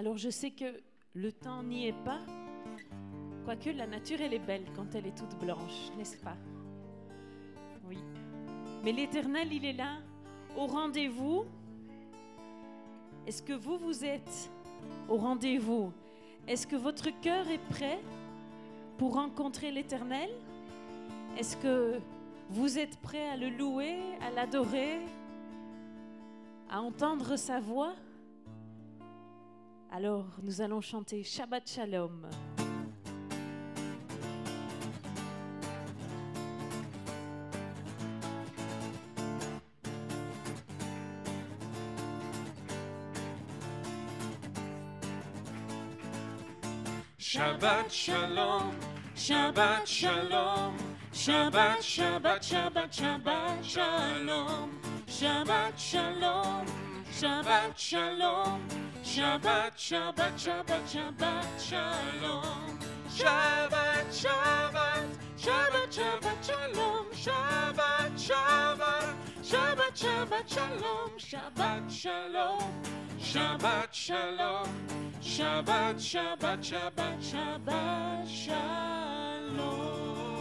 Alors je sais que le temps n'y est pas, quoique la nature elle est belle quand elle est toute blanche, n'est-ce pas? Oui. Mais l'Éternel, il est là, au rendez-vous. Est-ce que vous êtes au rendez-vous? Est-ce que votre cœur est prêt pour rencontrer l'Éternel? Est-ce que vous êtes prêt à le louer, à l'adorer, à entendre sa voix? Alors, nous allons chanter Shabbat Shalom. Shabbat Shalom, Shabbat Shalom, Shabbat, Shabbat, Shabbat, Shabbat Shalom, Shabbat Shalom, Shabbat Shalom, Shabbat, Shabbat, Shabbat, Shabbat Shalom, Shabbat, Shabbat, Shabbat, Shabbat Shalom, Shabbat, Shabbat, Shabbat, Shabbat Shalom, Shabbat Shalom, Shabbat Shalom, Shabbat, Shabbat, Shabbat, Shabbat Shalom.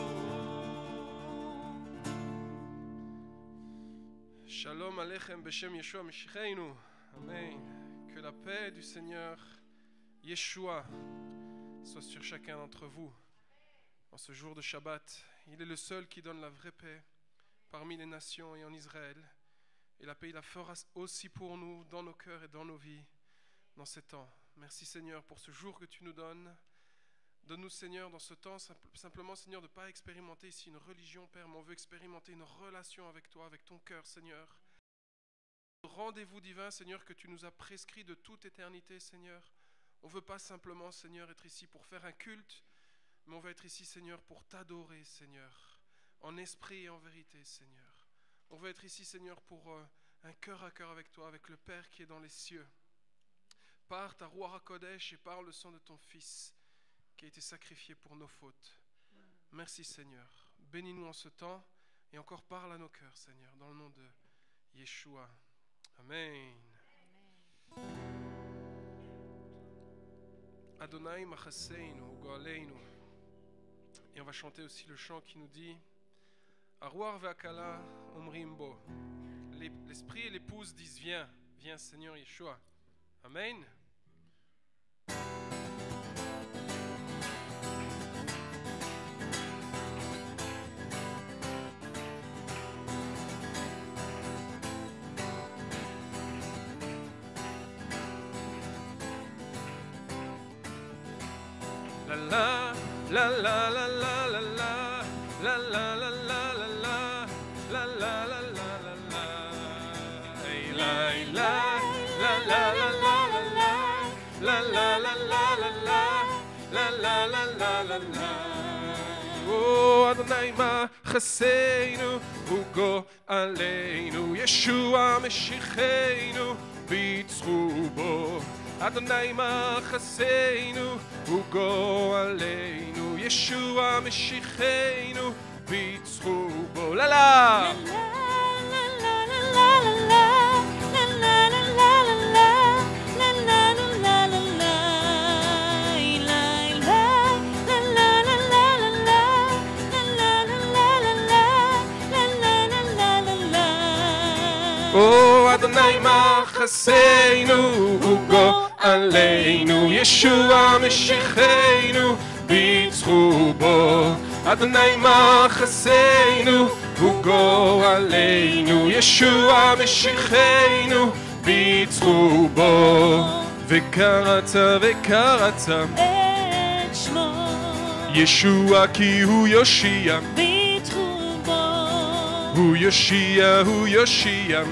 Shalom Aleichem Beshem Yeshua Meshicheinu. Amen. Que la paix du Seigneur Yeshua soit sur chacun d'entre vous. En ce jour de Shabbat, il est le seul qui donne la vraie paix parmi les nations et en Israël. Et la paix, il la fera aussi pour nous, dans nos cœurs et dans nos vies, dans ces temps. Merci Seigneur pour ce jour que tu nous donnes. Donne-nous Seigneur dans ce temps, simplement Seigneur, de ne pas expérimenter ici une religion, Père, mais on veut expérimenter une relation avec toi, avec ton cœur Seigneur. Rendez-vous divin Seigneur que tu nous as prescrit de toute éternité Seigneur. On ne veut pas simplement Seigneur être ici pour faire un culte, mais on veut être ici Seigneur pour t'adorer Seigneur, en esprit et en vérité Seigneur. On veut être ici Seigneur pour un cœur à cœur avec toi, avec le Père qui est dans les cieux. Par ta Ruach HaKodesh et par le sang de ton Fils qui a été sacrifié pour nos fautes. Merci Seigneur. Bénis-nous en ce temps et encore parle à nos cœurs Seigneur, dans le nom de Yeshua. Amen. Adonai Machaseinu Goaleinu. Et on va chanter aussi le chant qui nous dit Aruach ve'akala omrim bo. L'esprit et l'épouse disent viens, viens Seigneur Yeshua. Amen. La la la la la la la la la la la la la la la la la la la hey la la la la la la la la la la la la la la la Oh Adonai Machaseinu Ugo Aleinu Yeshua Meshicheinu Bitzchu bo Adonai Machaseinu Ugo Aleinu Yeshua Meshicheinu Bitzchu bo La la Oh Adonai Machaseinu Ugo Aleinu Yeshua Meshicheinu Bitzchu bo Adonai Machaseinu Ugo Aleinu Yeshua Meshicheinu Bitzchu bo Vekarata Vekarata Et Shmo Yeshua ki hu Yoshia Bitzchu bo Hu Yoshia Hu Yoshia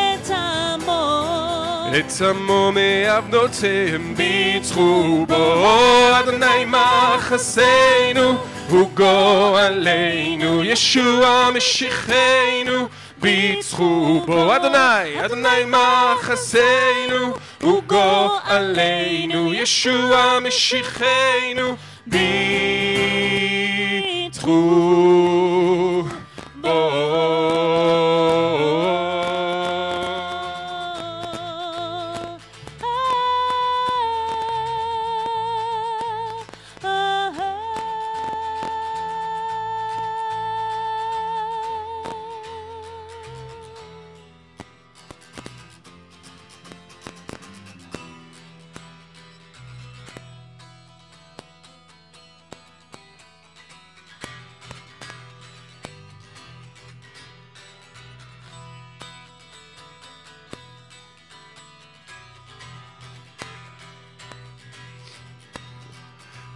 Et amo me'avnotehem bitzchu bo Adonai Machaseinu Ugo Aleinu Yeshua Meshicheinu bitzchu bo Adonai Adonai Machaseinu Ugo Aleinu Yeshua Meshicheinu bitzchu bo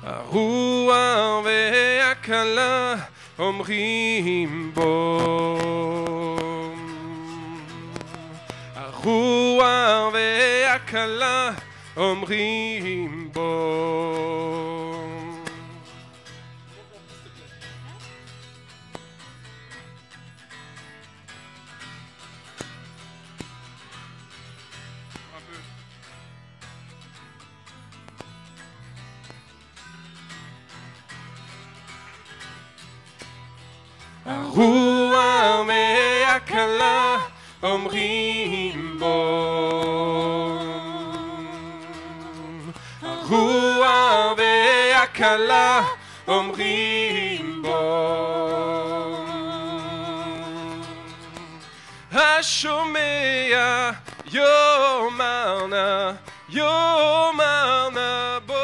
הרוח והכלה אומרים בו. הרוח והכלה אומרים בו. הרוח והכלה אומרים בו. הרוח והכלה אומרים בו. השומע יאמר נא, יאמר נא בו.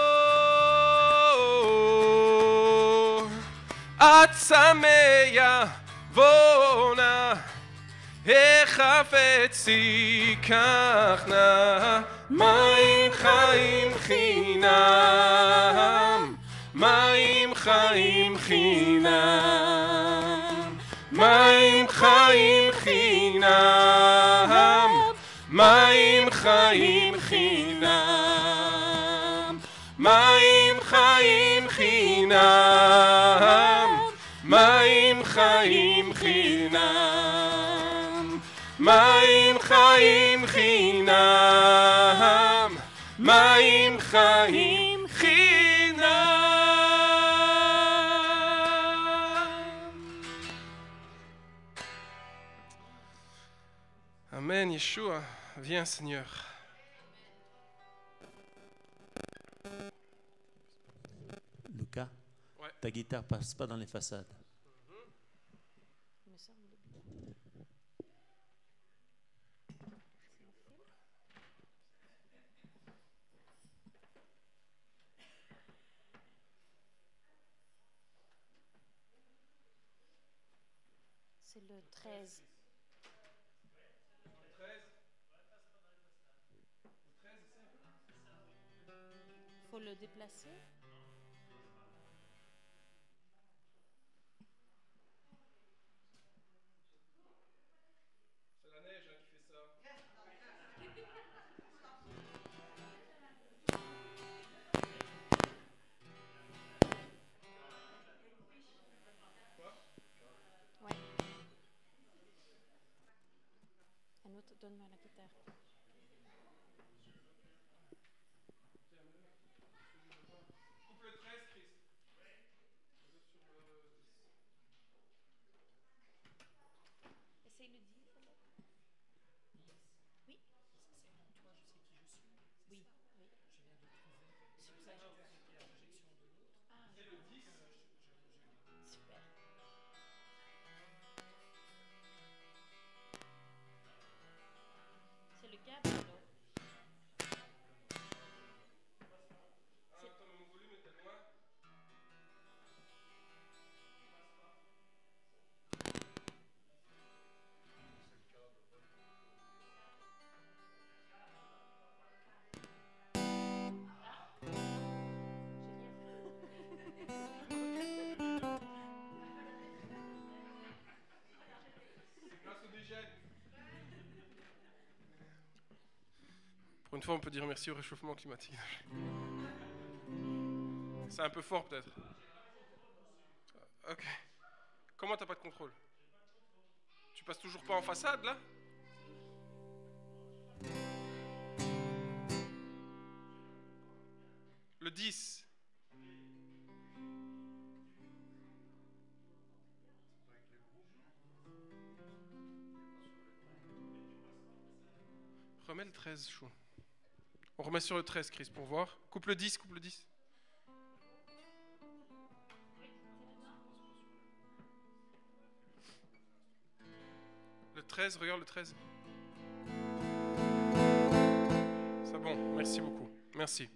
הצמא בוא נא, החפץ ייקח נא, מים חיים חינם, מים חיים חינם, מים חיים חינם, מים חיים חינם, מים חיים חינם, מים חיים חינם, מים חיים חינם, מים חיים חינם. Amen, Yeshua, viens Seigneur. Lucas, Ouais. ta guitare passe pas dans les façades. C'est le 13. Faut le déplacer. C'est la neige qui fait ça. Ouais. Un autre, donne-moi la guitare. Coupe le 13, Chris. Essaye le 10. Oui. Oui, oui. Super. C'est le câble alors. Attends, mon volume était loin. C'est grâce au dégel. Pour une fois, on peut dire merci au réchauffement climatique. C'est un peu fort peut-être. Ok. Comment t'as pas de contrôle? Tu passes toujours pas en façade là? Le 10. Remets le 13, chou. On remet sur le 13, Chris, pour voir. Coupe le 10, coupe le 10. Le 13, regarde le 13. C'est bon, merci beaucoup. Merci.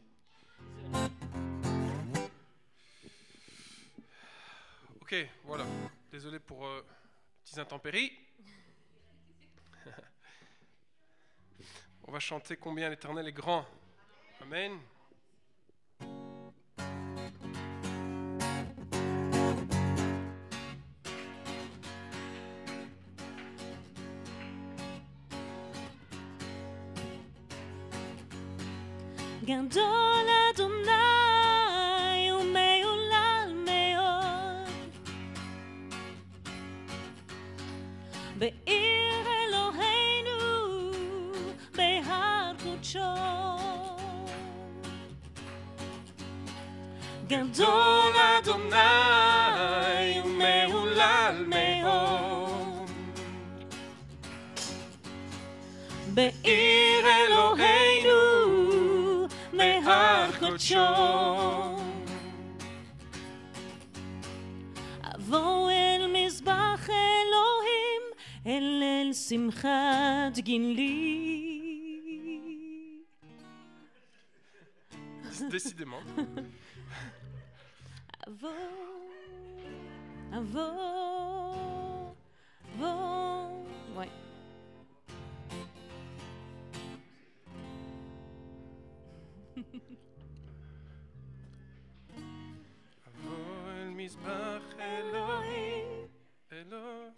Ok, voilà. Désolé pour les petites intempéries. On va chanter combien l'Éternel est grand. Amen. גדול אדוני ומהולל מאוד בעיר אלוהינו בהר קודשו גדול אדוני ומהולל מאוד בעיר אלוהינו מהר קודשו אבוא אל מזבח אלוהים אל שמחת גנלי Décidément. Ouais. Avo el mizbach Elohim, Elohim.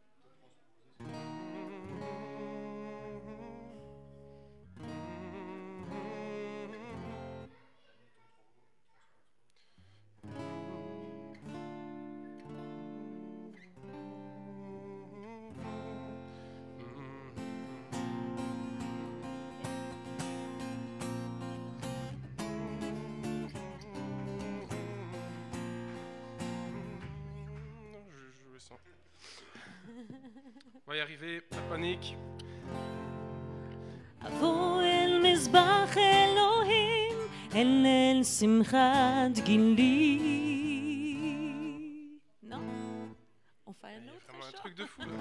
On va y arriver, pas de panique. אבוא אל מזבח אלוהים אל שמחת גנלי. Non? On fait un Il y a autre vraiment un chant? truc de fou là.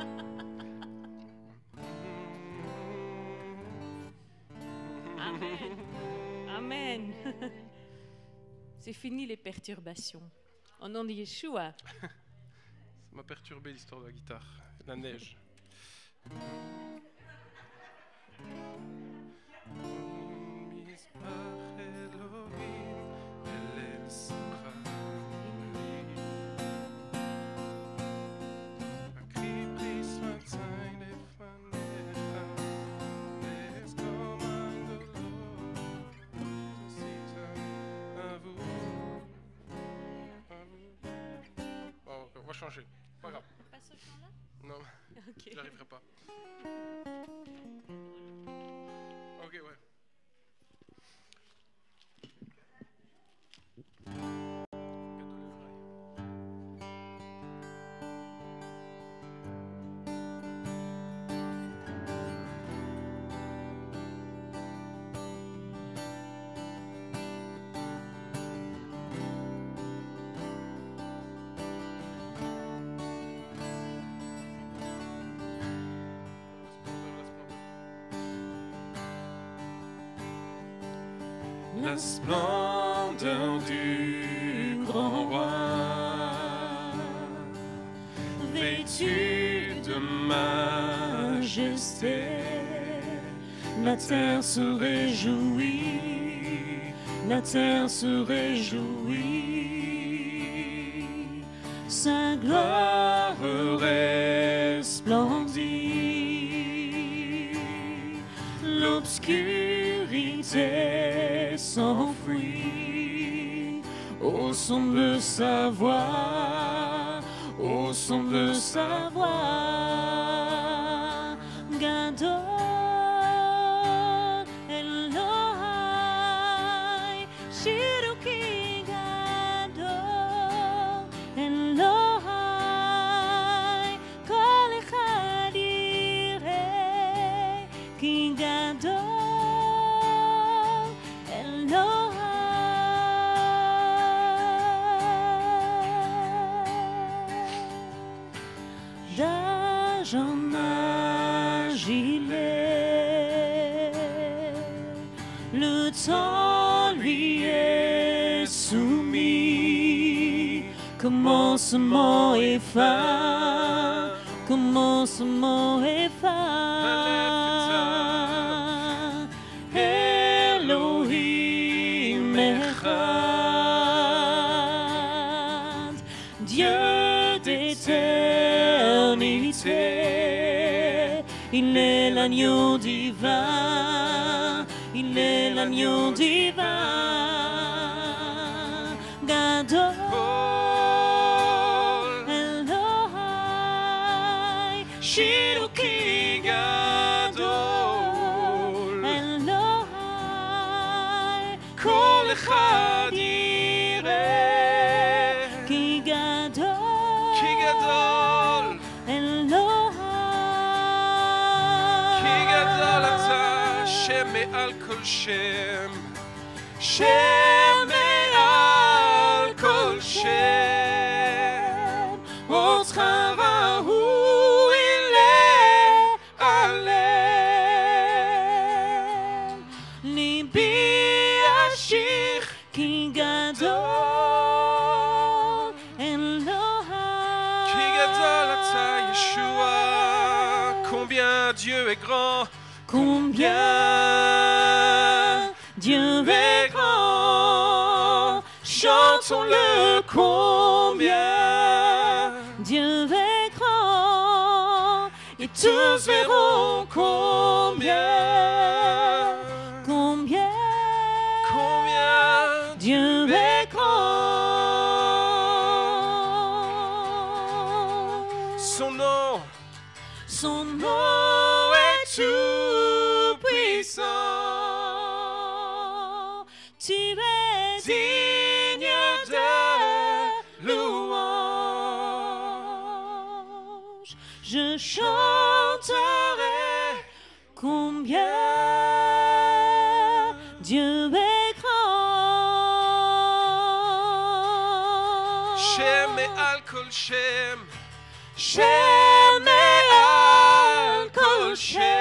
Amen. Amen. C'est fini les perturbations. Au nom de Yeshua. Ça m'a perturbé l'histoire de la guitare, la neige. On va changer, pas grave. Pas ce chant-là? Non, Ok. j'y arriverai pas. Ok, ouais. La splendeur du grand roi, vêtu de majesté, la terre se réjouit, la terre se réjouit, sa gloire resplendit, l'obscurité s'enfuit au son de sa voix, au son de sa voix. Gadol Elohai, Shiruki Gadol Elohai, Kol Echad Yireh Ki Gadol d'argent agilé, le temps lui est soumis, commencement et fin, commencement et fin. Elohim Echad, Dieu d'éternité, il est l'agneau divin, il est l'agneau divin. Gadol, Elohai, שירו כי גדול, Elohai, כל אחד יראה, כי גדול, כי גדול, Elohai, כי גדול אתה, שם מעל כל שם, שם מעל כל שם, אותך ראוי להלל, ליבי ישיך כי גדול, Elohai, qui gadol ata Yeshua, combien Dieu est grand, combien Dieu est grand, chantons-le combien Dieu est grand, et tous verront combien, combien Dieu est grand. son nom est tout puissant. Tu es digne de louange. Je chanterai combien Dieu est grand. Shem me'al kol shem, Shem me'al kol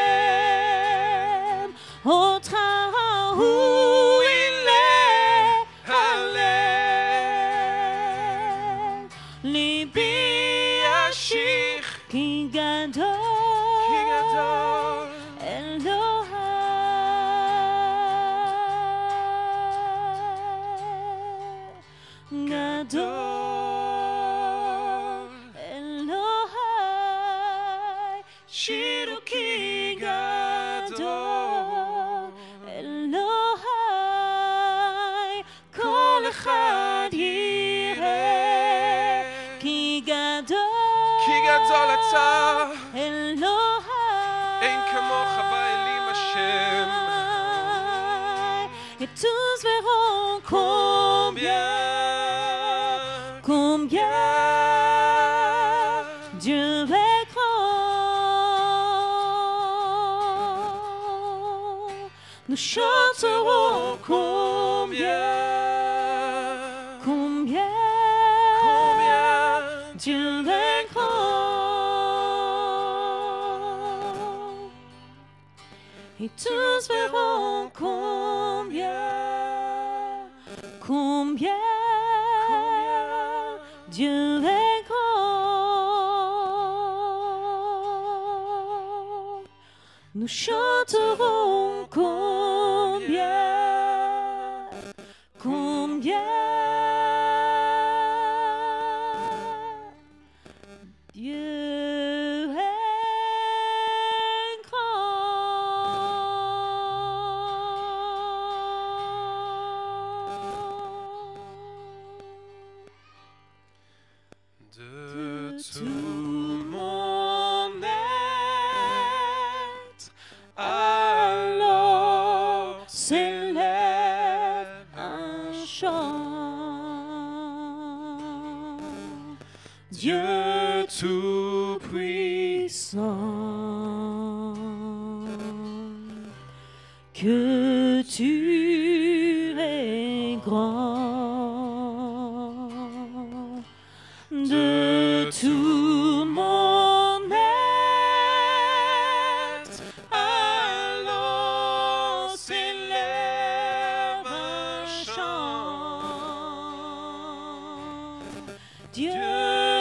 shem, אותך ראוי להלל. ליבי ישיך כי גדול, כי גדול, אלוהי, גדול, אלוהי, שירו כי גדול, אלוהי, כל אחד יראה, כי גדול, כי גדול אתה, אלוהי, אין כמוך באלים השם, et tous verront combien, combien Dieu est grand. Nous chanterons combien, combien Dieu est grand. Et tous verront combien, combien Dieu est grand. Nous chanterons combien, combien Dieu est grand. de tout mon être, alors S'élève un chant. Dieu Tout-puissant, que tu es grand. De tout mon être, alors s'élève un chant. Dieu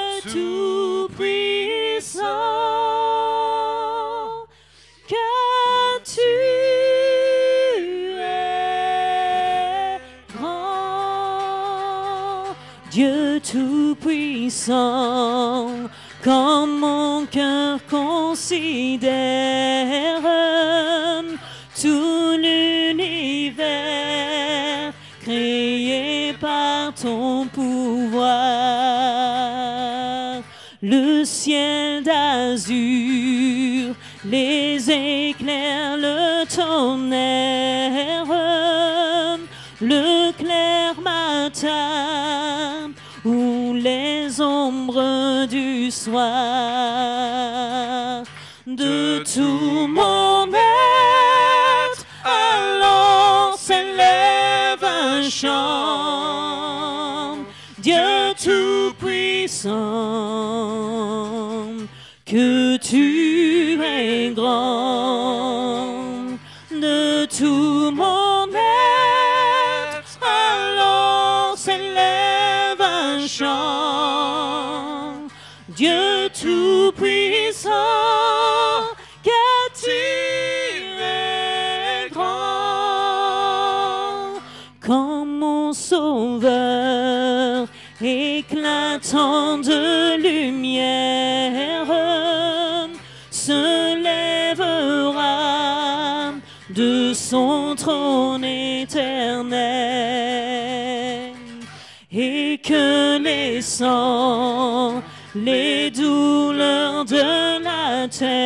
tout-puissant, que tu es grand. Dieu tout-puissant, quand mon cœur considère tout l'univers les éclairs, le tonnerre, le clair matin ou les ombres du soir. De tout mon être, alors s'élève un chant. Dieu Tout-Puissant, que tu es grand. De tout mon être, alors s'élève un chant. Dieu Tout-Puissant, que tu es grand. Quand mon Sauveur éclatant de lumière se lèvera de son trône éternel, et que les sangs, les douleurs de la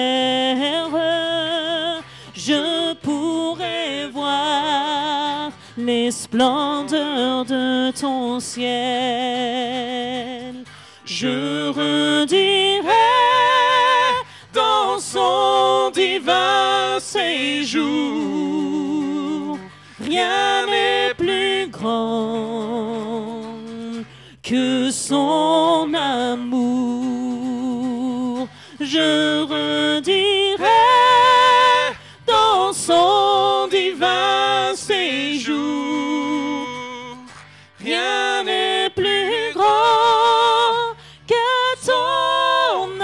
terre, je pourrai voir les splendeurs de ton ciel. Je redirai dans son divin séjour, rien n'est plus grand que son amour. Je redirai dans son divin séjour, rien n'est plus grand que ton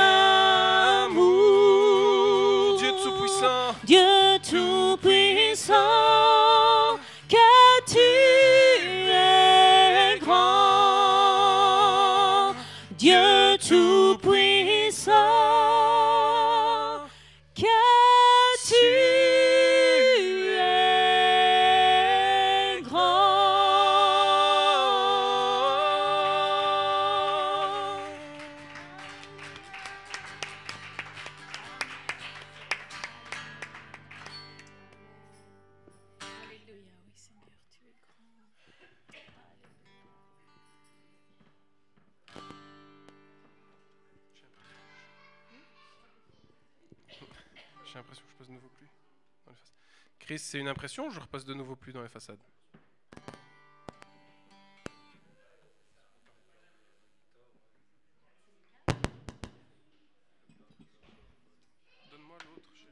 amour. Dieu Tout-Puissant, Dieu Tout-Puissant, que tu es grand. Dieu Tout-Puissant, que tu es grand. Alléluia, oui Seigneur, tu es grand. j'ai l'impression que je passe de nouveau plus dans les façades. Chris, c'est une impression ou je repasse de nouveau plus dans les façades? Donne-moi l'autre, chérie.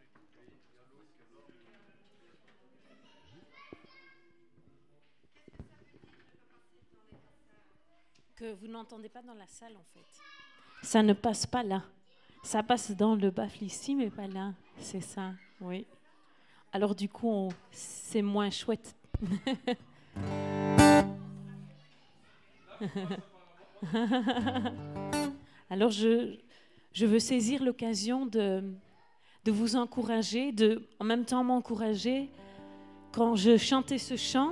Que vous n'entendez pas dans la salle en fait. Ça ne passe pas là. Ça passe dans le baffle ici, mais pas là. C'est ça, oui. Alors du coup, c'est moins chouette. Alors je veux saisir l'occasion de vous encourager, en même temps m'encourager. Quand je chantais ce chant,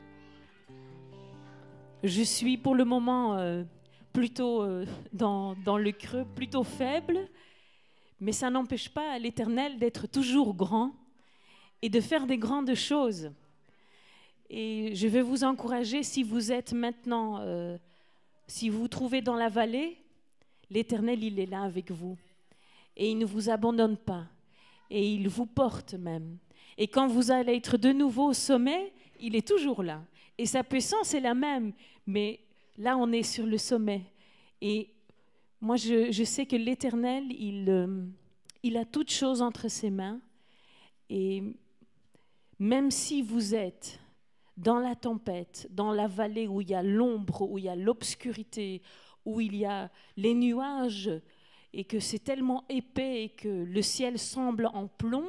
je suis pour le moment plutôt dans le creux, plutôt faible, mais ça n'empêche pas l'Éternel d'être toujours grand et de faire des grandes choses. Et je veux vous encourager, si vous êtes maintenant, si vous vous trouvez dans la vallée, l'Éternel, il est là avec vous. Et il ne vous abandonne pas. Et il vous porte même. Et quand vous allez être de nouveau au sommet, il est toujours là. Et sa puissance est la même. Mais là, on est sur le sommet. Et moi, je sais que l'Éternel, il a toutes choses entre ses mains. Et même si vous êtes dans la tempête, dans la vallée où il y a l'ombre, où il y a l'obscurité, où il y a les nuages, et que c'est tellement épais et que le ciel semble en plomb,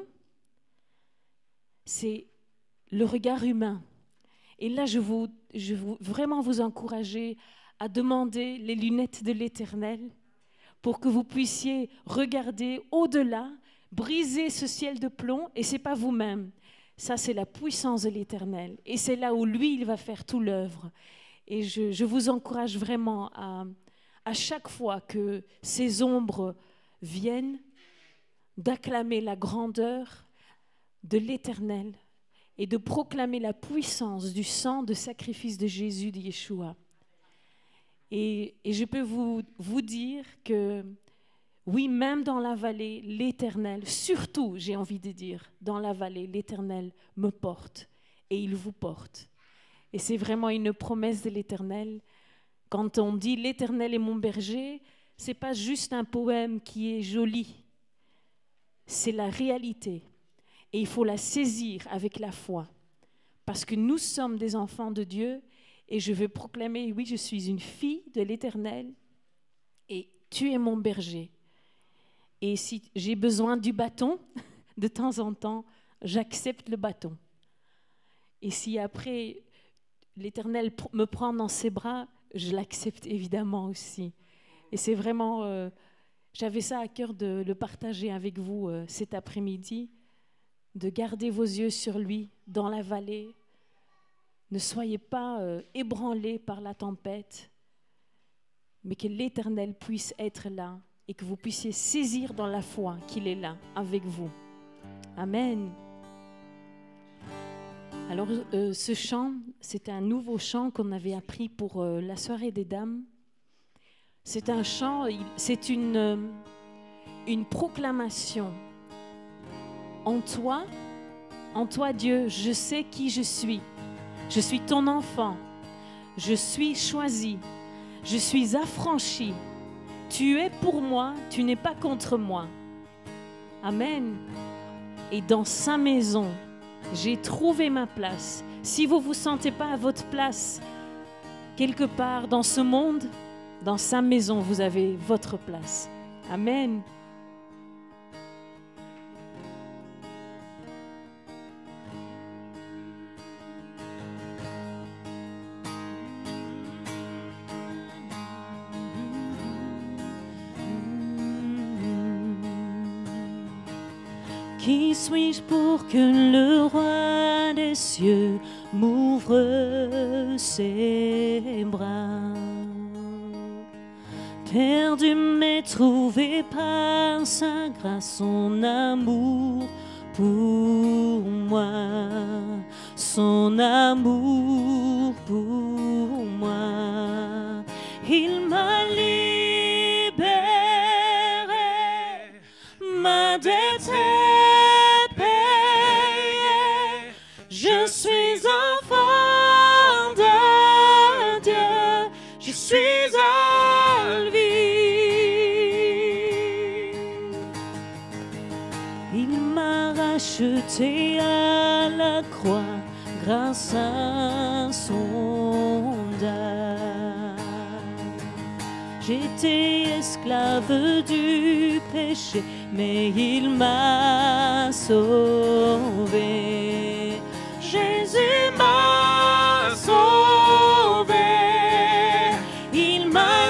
c'est le regard humain. Et là, je veux vraiment vous encourager à demander les lunettes de l'Éternel pour que vous puissiez regarder au-delà, briser ce ciel de plomb, et ce n'est pas vous-même. Ça, c'est la puissance de l'Éternel. Et c'est là où lui, il va faire toute l'œuvre. Et je vous encourage vraiment à chaque fois que ces ombres viennent, d'acclamer la grandeur de l'Éternel et de proclamer la puissance du sang de sacrifice de Jésus, de Yeshua. Et je peux vous dire que, oui, même dans la vallée, l'Éternel, surtout, j'ai envie de dire, dans la vallée, l'Éternel me porte et il vous porte. Et c'est vraiment une promesse de l'Éternel. Quand on dit « l'Éternel est mon berger », ce n'est pas juste un poème qui est joli. C'est la réalité. Et il faut la saisir avec la foi. Parce que nous sommes des enfants de Dieu et je veux proclamer, oui, je suis une fille de l'Éternel et tu es mon berger. Et si j'ai besoin du bâton, de temps en temps, j'accepte le bâton. Et si après l'Éternel me prend dans ses bras, je l'accepte évidemment aussi. Et c'est vraiment, j'avais ça à cœur de le partager avec vous cet après-midi, de garder vos yeux sur lui dans la vallée. Ne soyez pas ébranlés par la tempête, mais que l'Éternel puisse être là et que vous puissiez saisir dans la foi qu'il est là avec vous. Amen. Alors, ce chant, c'est un nouveau chant qu'on avait appris pour la soirée des dames. C'est un chant, c'est une proclamation. En toi, Dieu, je sais qui je suis. Je suis ton enfant. Je suis choisi. Je suis affranchi. Tu es pour moi, tu n'es pas contre moi. Amen. Et dans sa maison, j'ai trouvé ma place. Si vous ne vous sentez pas à votre place quelque part dans ce monde, dans sa maison, vous avez votre place. Amen. Qui suis-je pour que le roi des cieux m'ouvre ses bras? Perdu mais trouvé par sa grâce, son amour pour moi, son amour pour moi. Il m'a libéré, ma dette est payée. Je suis enfant de Dieu, je suis à lui. Il m'a racheté à la croix grâce à son dard. J'étais esclave du péché, mais il m'a sauvé. Jésus m'a sauvé, il m'a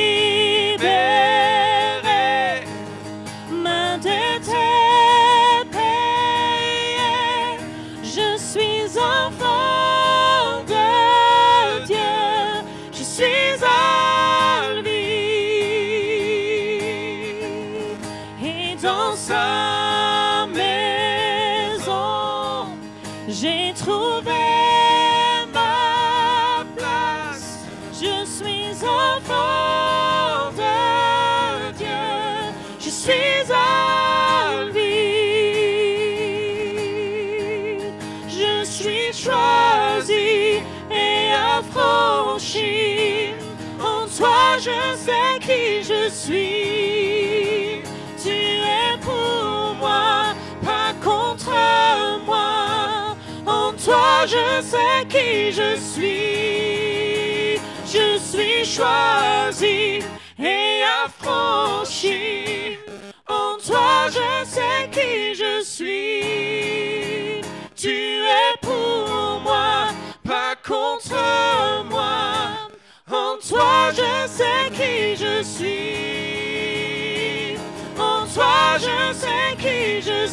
libéré, ma dette est payée. Je suis enfant de Dieu, je suis à lui. Et dans sa maison, j'ai trouvé ma place. Je suis enfant de Dieu, je suis à lui. Je suis choisi et affranchi. En toi je sais qui je suis. Tu es pour moi, pas contre moi. En toi je sais qui je suis. Je suis choisi et affranchi. En toi je sais qui je suis. Tu es pour moi, pas contre moi. En toi je sais qui je suis. En toi je sais qui je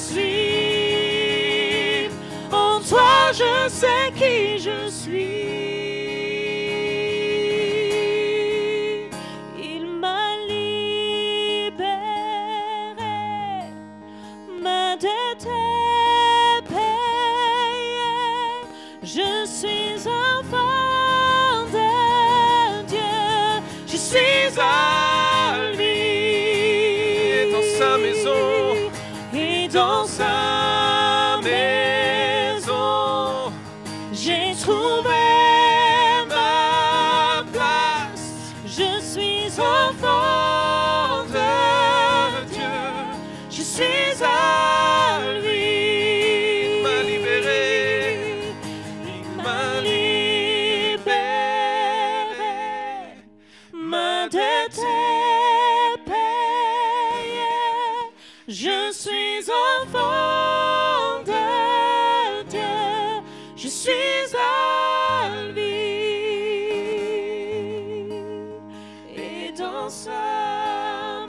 suis. En toi je sais qui je suis. Il m'a libéré, dette est payée. Je suis enfant de Dieu. Je suis à lui. Et dans sa maison, Et dans sa maison, j'ai trouvé ma place. Je suis enfant de Dieu. Je suis à lui. il m'a libéré. Il m'a libéré. Ma dette est payée. Je suis enfant de Dieu. Je suis à lui. Et dans sa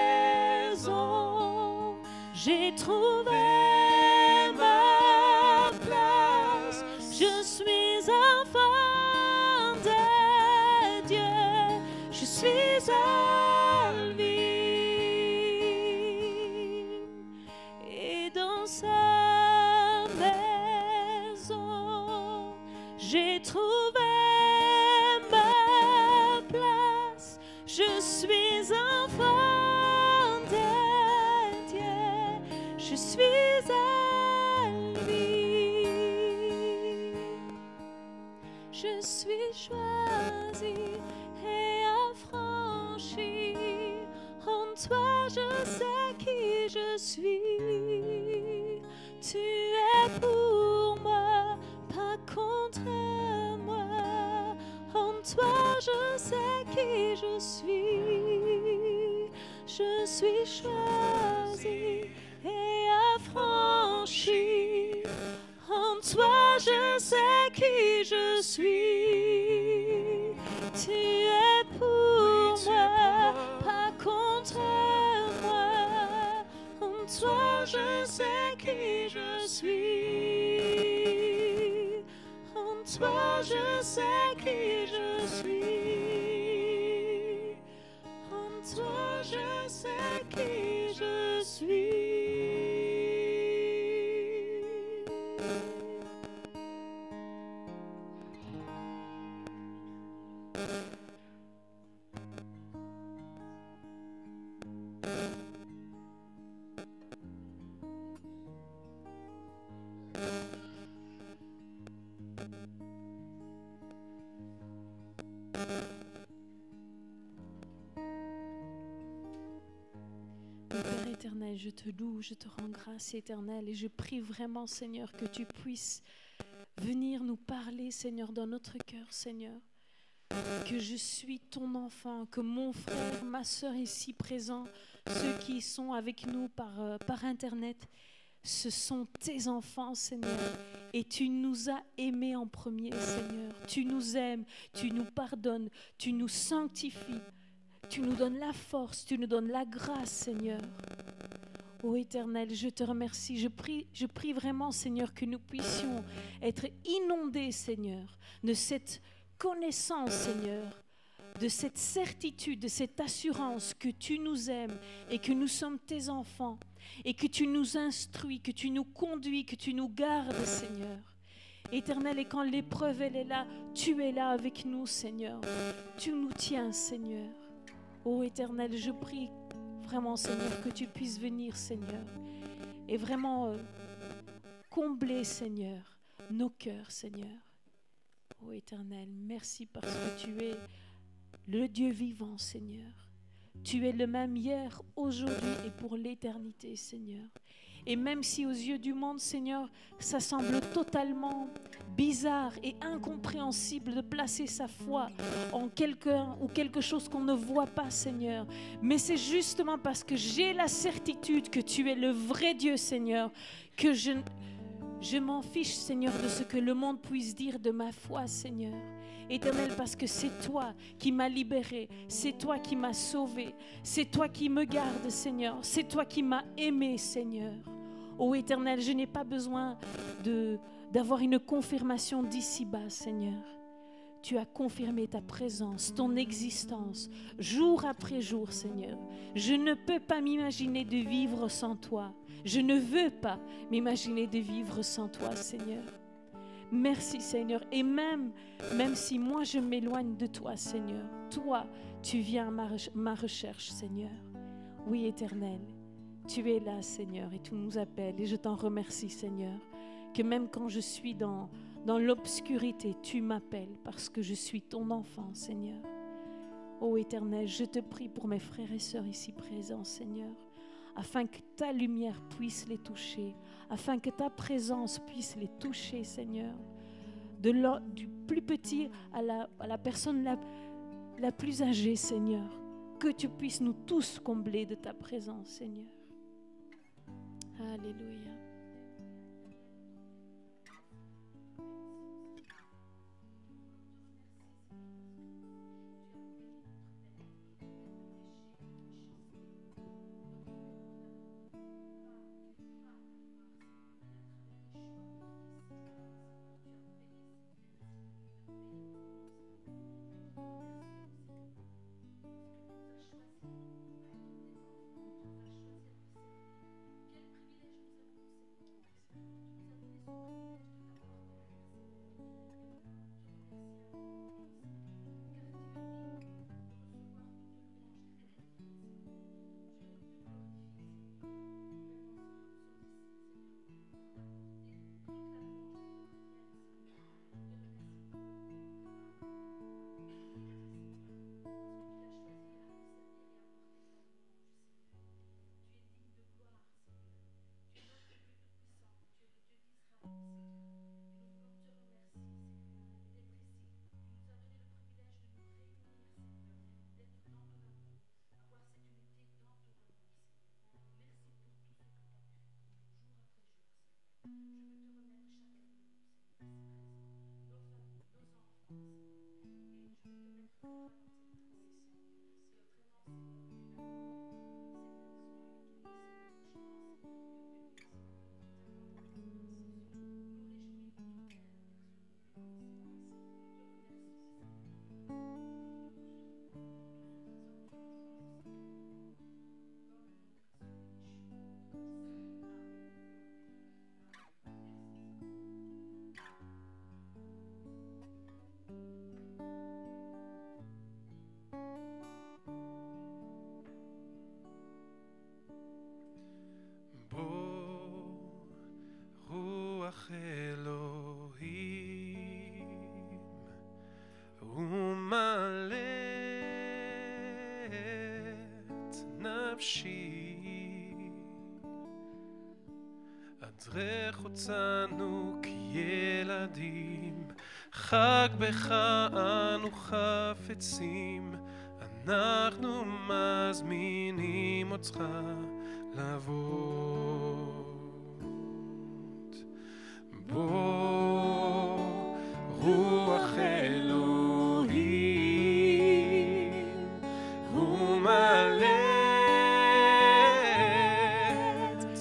maison, j'ai trouvé ma place. Je suis enfant de Dieu. Je suis à lui. Et dans sa maison, j'ai trouvé ma place. Je suis enfant de Dieu. Je suis à lui. Je suis choisi et affranchi. En toi, je sais qui je suis. Tu es pour moi, pas contre moi. En toi, je sais qui je suis. Je suis choisi et affranchi. En toi, je sais qui je suis. Tu es pour moi, pas contre moi. En toi, je sais qui je suis. En toi, je sais qui je suis. En toi, je sais qui je suis. Père éternel, je te loue, je te rends grâce éternelle et je prie vraiment, Seigneur, que tu puisses venir nous parler, Seigneur, dans notre cœur, Seigneur. Que je suis ton enfant, que mon frère, ma soeur ici présents, ceux qui sont avec nous par Internet, ce sont tes enfants, Seigneur. Et tu nous as aimés en premier, Seigneur. Tu nous aimes, tu nous pardonnes, tu nous sanctifies. Tu nous donnes la force, tu nous donnes la grâce, Seigneur. Ô Éternel, je te remercie. Je prie vraiment, Seigneur, que nous puissions être inondés, Seigneur, de cette connaissance, Seigneur, de cette certitude, de cette assurance que tu nous aimes et que nous sommes tes enfants et que tu nous instruis, que tu nous conduis, que tu nous gardes, Seigneur. Éternel, et quand l'épreuve, elle est là, tu es là avec nous, Seigneur. Tu nous tiens, Seigneur. Ô Éternel, je prie vraiment, Seigneur, que tu puisses venir, Seigneur, et vraiment combler, Seigneur, nos cœurs, Seigneur. Ô Éternel, merci parce que tu es le Dieu vivant, Seigneur. Tu es le même hier, aujourd'hui et pour l'éternité, Seigneur. Et même si aux yeux du monde, Seigneur, ça semble totalement bizarre et incompréhensible de placer sa foi en quelqu'un ou quelque chose qu'on ne voit pas, Seigneur. Mais c'est justement parce que j'ai la certitude que tu es le vrai Dieu, Seigneur, que je m'en fiche, Seigneur, de ce que le monde puisse dire de ma foi, Seigneur. Éternel, parce que c'est toi qui m'as libéré, c'est toi qui m'as sauvé, c'est toi qui me gardes, Seigneur, c'est toi qui m'as aimé, Seigneur. Ô Éternel, je n'ai pas besoin d'avoir une confirmation d'ici-bas, Seigneur. tu as confirmé ta présence, ton existence, jour après jour, Seigneur. Je ne peux pas m'imaginer de vivre sans toi. Je ne veux pas m'imaginer de vivre sans toi, Seigneur. Merci, Seigneur. Et même si moi je m'éloigne de toi, Seigneur, toi, tu viens à ma recherche, Seigneur. Oui, Éternel, tu es là, Seigneur, et tu nous appelles. Et je t'en remercie, Seigneur, que même quand je suis dans l'obscurité, tu m'appelles parce que je suis ton enfant, Seigneur. Ô Éternel, je te prie pour mes frères et sœurs ici présents, Seigneur, afin que ta lumière puisse les toucher, afin que ta présence puisse les toucher, Seigneur, du plus petit à la personne la plus âgée, Seigneur, que tu puisses nous tous combler de ta présence, Seigneur. Alléluia. אדרך אותנו כילדים, חג בך אנו חפצים, אנחנו מזמינים אותך לבוא. בוא רוח אלוהים ומלא את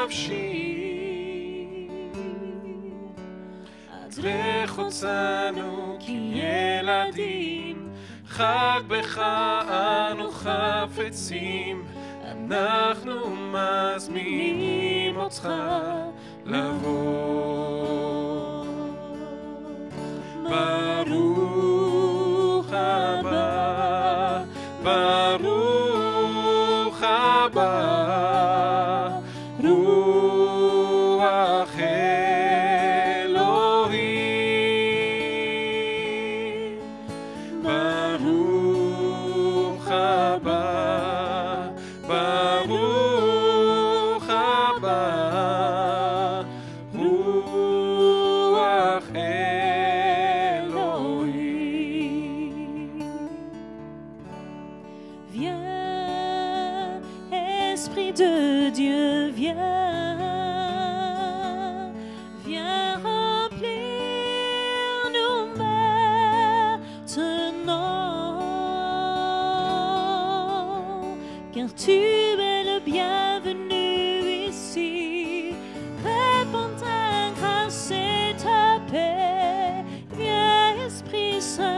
נפשי, אדרך אותנו כילדים, חג בך אנו חפצים, אנחנו מזמינים אותך לבוא. ברוך הבא, ברוך הבא, רוח אלוהים. ברוך הבא, ברוך הבא, רוח אלוהים. Viens, Esprit de Dieu, viens, viens remplir nous maintenant, car tu es le bienvenu ici. Répands ta grâce et ta paix, viens Esprit Saint.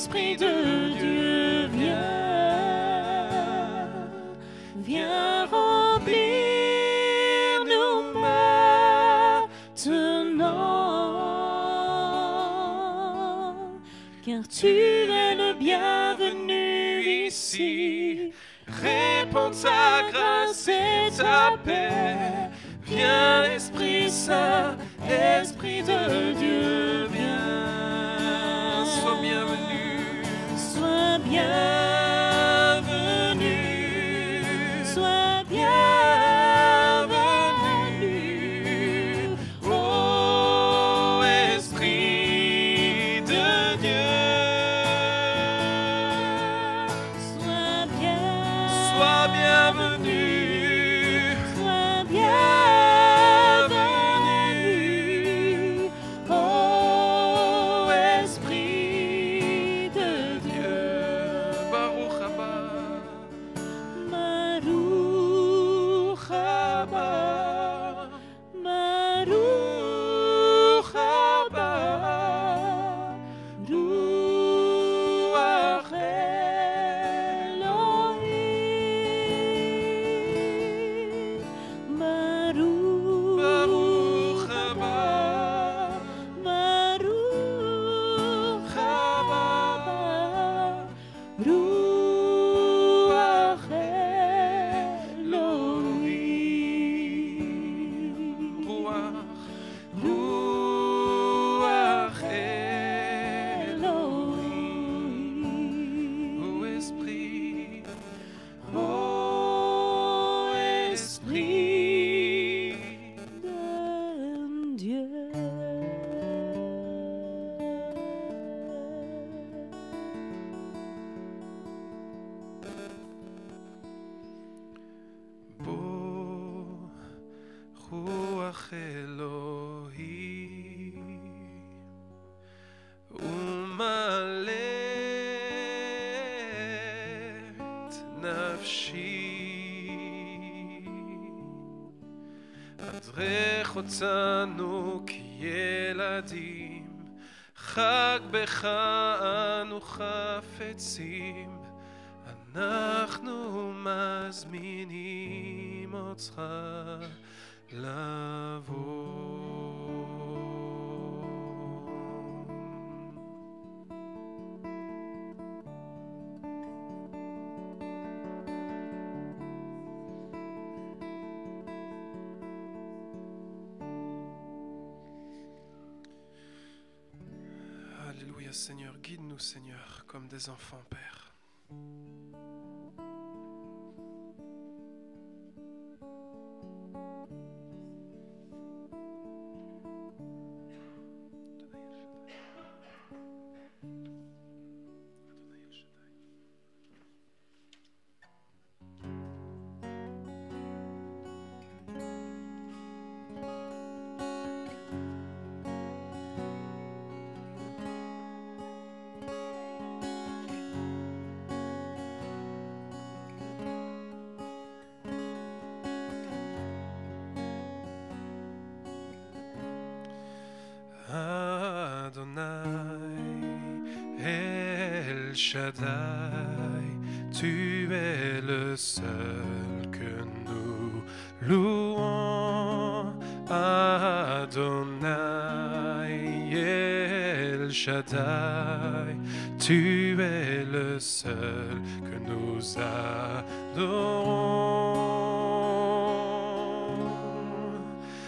Esprit de Dieu, viens remplir nous maintenant, car tu es le bienvenu ici. Répands ta grâce et ta paix. Viens, Esprit Saint, Esprit de Dieu, viens. Sois bienvenu. Sois bienvenu. Sois bienvenu. Ô Esprit de Dieu. Sois bienvenu. Sois bienvenu. Oh Esprit de Dieu. Baruch haba. Baruch haba. Baruch haba. Ruach Elohim. Baruch haba. Baruch haba. Ruach Elohim. Ruach Elohim. Ô Esprit, ô Esprit. de Dieu. Bo Ruach Elohim Umalet nafshi Adrech אותנו כילדים חג בך אנו חפצים אנחנו מזמינים אותך לבוא. Alléluia Seigneur, guide-nous Seigneur comme des enfants Père. El Shaddai, tu es le seul que nous louons. Adonai, El Shaddai, tu es le seul que nous adorons.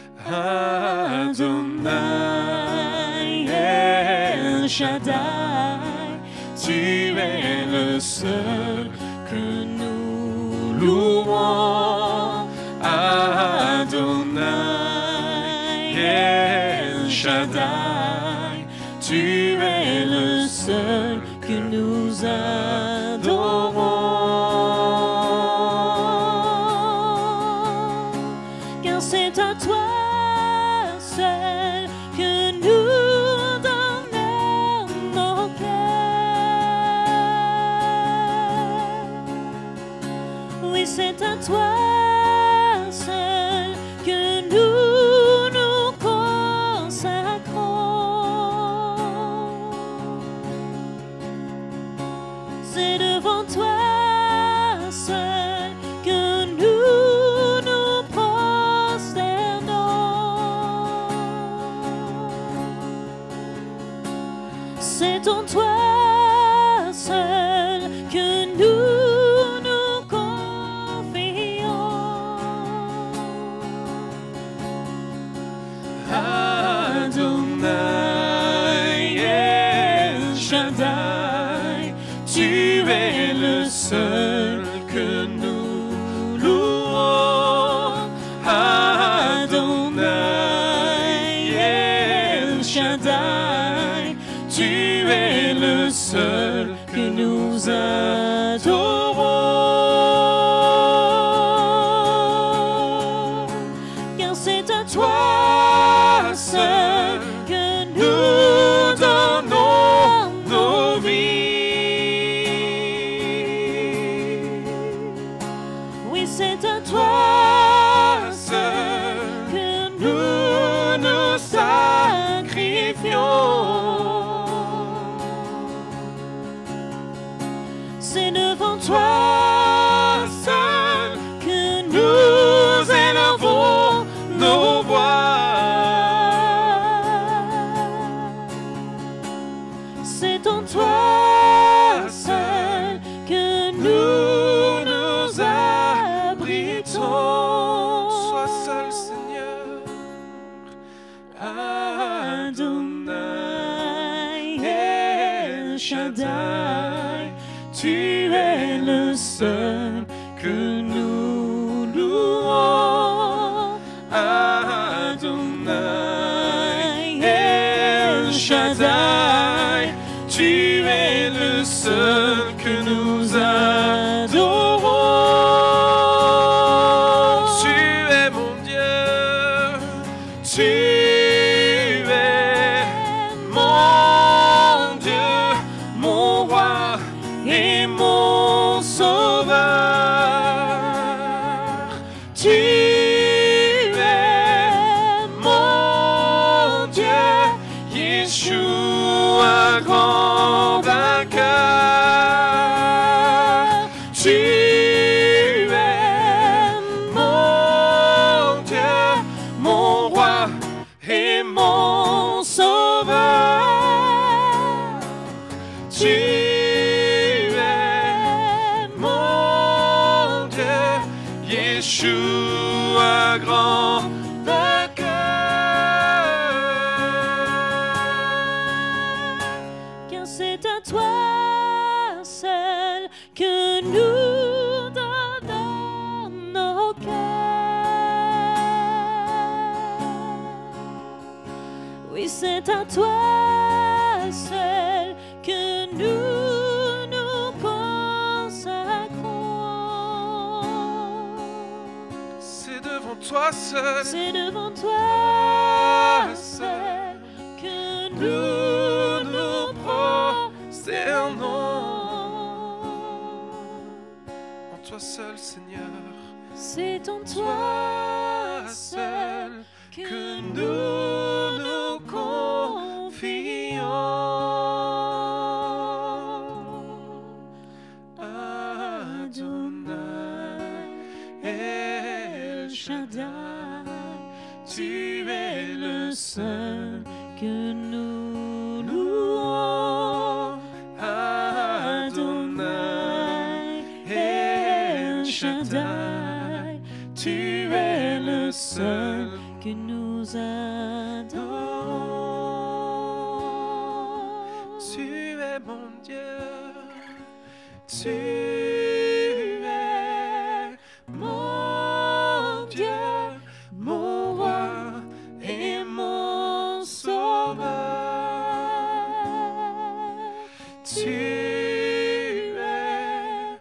Adonai, El Shaddai, tu es le seul que nous louons. Adonai, El Shaddai, tu es le seul que nous adorons. Car c'est à toi seul que nous donnons nos cœurs. Oui, c'est à toi seul que nous nous consacrons. C'est devant toi seul que nous nous prosternons. C'est en toi seul que nous nous confions. Adonai El Shaddai, tu es le seul que nous louons. Adonai El Shaddai, tu es le seul que nous adorons. Car c'est à toi seul que nous donnons nos vies. Oui, c'est à toi seul que nous nous sacrifions. C'est devant toi seul que nous élevons nos voix. C'est en toi seul que nous nous abritons. Sois seul, Seigneur. Adonai El Shaddai, tu es le seul que nous louons. Adonai El Shaddai, tu es le seul que nous adorons. Tu es mon Dieu, tu es mon Dieu, mon roi et mon sauveur. Tu es mon Dieu, Yeshua, grand vainqueur. Tu es mon Dieu, mon roi et mon sauveur. Tu es mon Dieu, Yeshua, grand vainqueur. Car c'est à toi seul que nous donnons nos cœurs. Oui, c'est à toi seul que nous nous consacrons. C'est devant toi seul, C'est devant toi seul que nous nous prosternons. en toi seul, Seigneur. C'est en toi seul que nous nous confions. Adonai El Shaddai, tu es le seul que nous louons. Adonai El Shaddai, tu es le seul Que nous adorons. Tu es mon Dieu, tu es mon Dieu, mon roi et mon sauveur. Tu es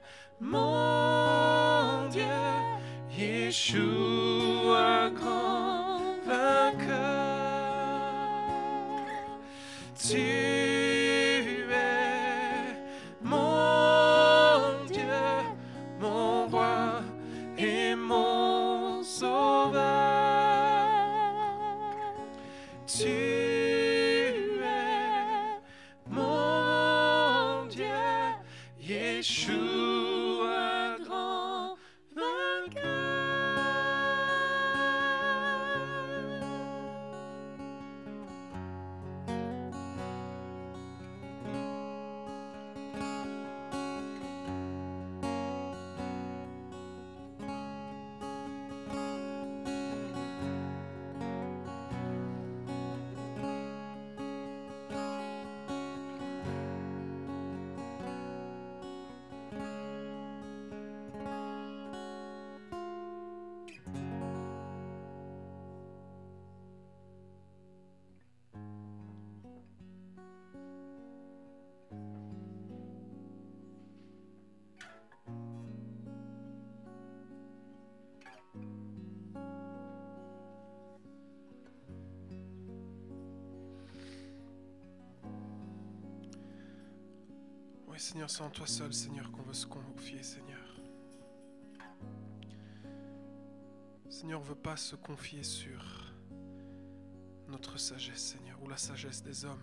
mon Dieu, Yeshua, grand vainqueur. Tu es mon Dieu, mon roi et mon sauveur. Tu es mon Dieu, Yeshua, grand Oui, Seigneur, c'est en toi seul, Seigneur, qu'on veut se confier, Seigneur. Seigneur, on ne veut pas se confier sur notre sagesse, Seigneur, ou la sagesse des hommes.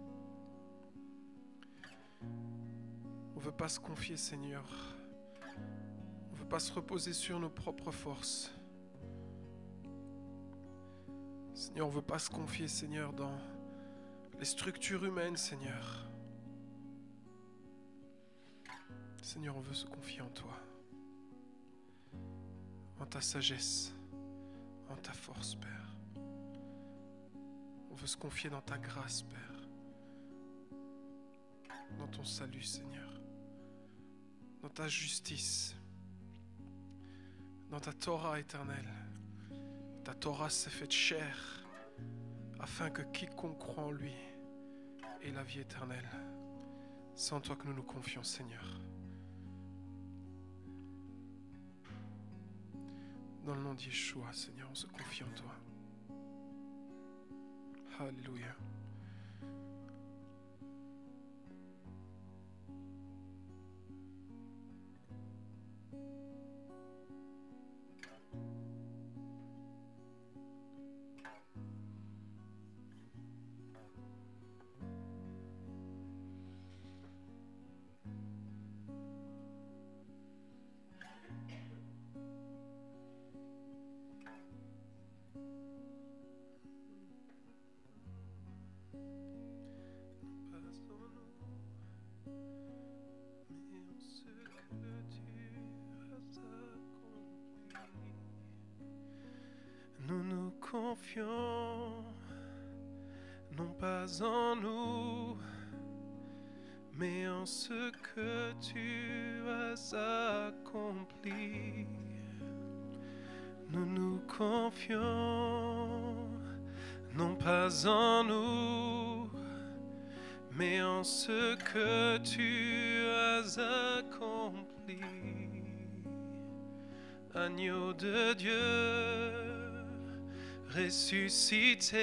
On ne veut pas se confier, Seigneur. On ne veut pas se reposer sur nos propres forces. Seigneur, on ne veut pas se confier, Seigneur, dans les structures humaines, Seigneur. Seigneur, on veut se confier en toi, en ta sagesse, en ta force, Père. On veut se confier dans ta grâce, Père, dans ton salut, Seigneur, dans ta justice, dans ta Torah éternelle. Ta Torah s'est faite chair, afin que quiconque croit en lui ait la vie éternelle. C'est en toi que nous nous confions, Seigneur. Dans le nom de Yeshua, Seigneur, on se confie en toi. Alléluia. Nous nous confions, non pas en nous, mais en ce que tu as accompli. Nous nous confions, non pas en nous, mais en ce que tu as accompli. Agneau de Dieu, ressuscité,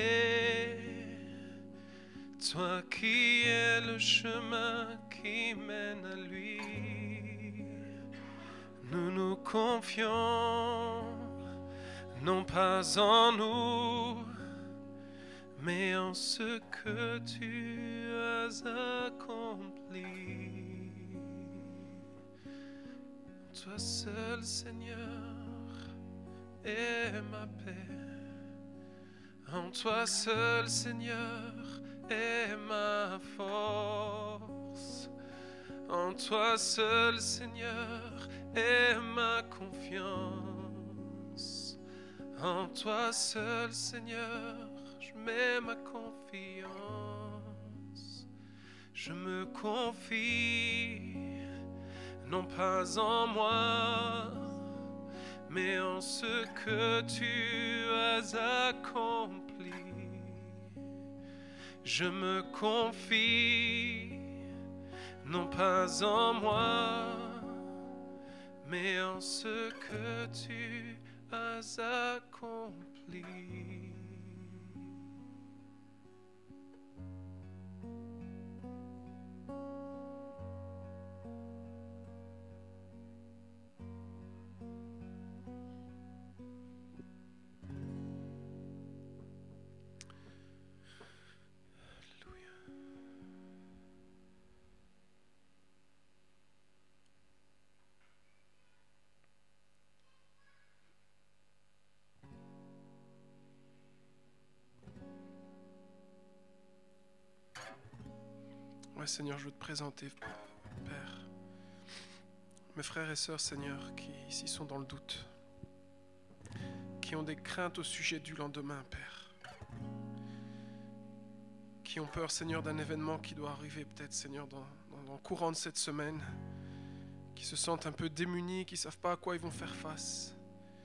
toi qui es le chemin qui mène à lui. Nous nous confions, non pas en nous, mais en ce que tu as accompli. Toi seul, Seigneur, est ma paix. En toi seul, Seigneur, est ma force. En toi seul, Seigneur, est ma confiance. En toi seul, Seigneur, je mets ma confiance. Je me confie, non pas en moi, mais en ce que tu as accompli. Je me confie, non pas en moi, mais en ce que tu as accompli. Ouais, Seigneur, je veux te présenter, Père, mes frères et sœurs, Seigneur, qui ici sont dans le doute, qui ont des craintes au sujet du lendemain, Père, qui ont peur, Seigneur, d'un événement qui doit arriver peut-être, Seigneur, dans le courant de cette semaine, qui se sentent un peu démunis, qui ne savent pas à quoi ils vont faire face.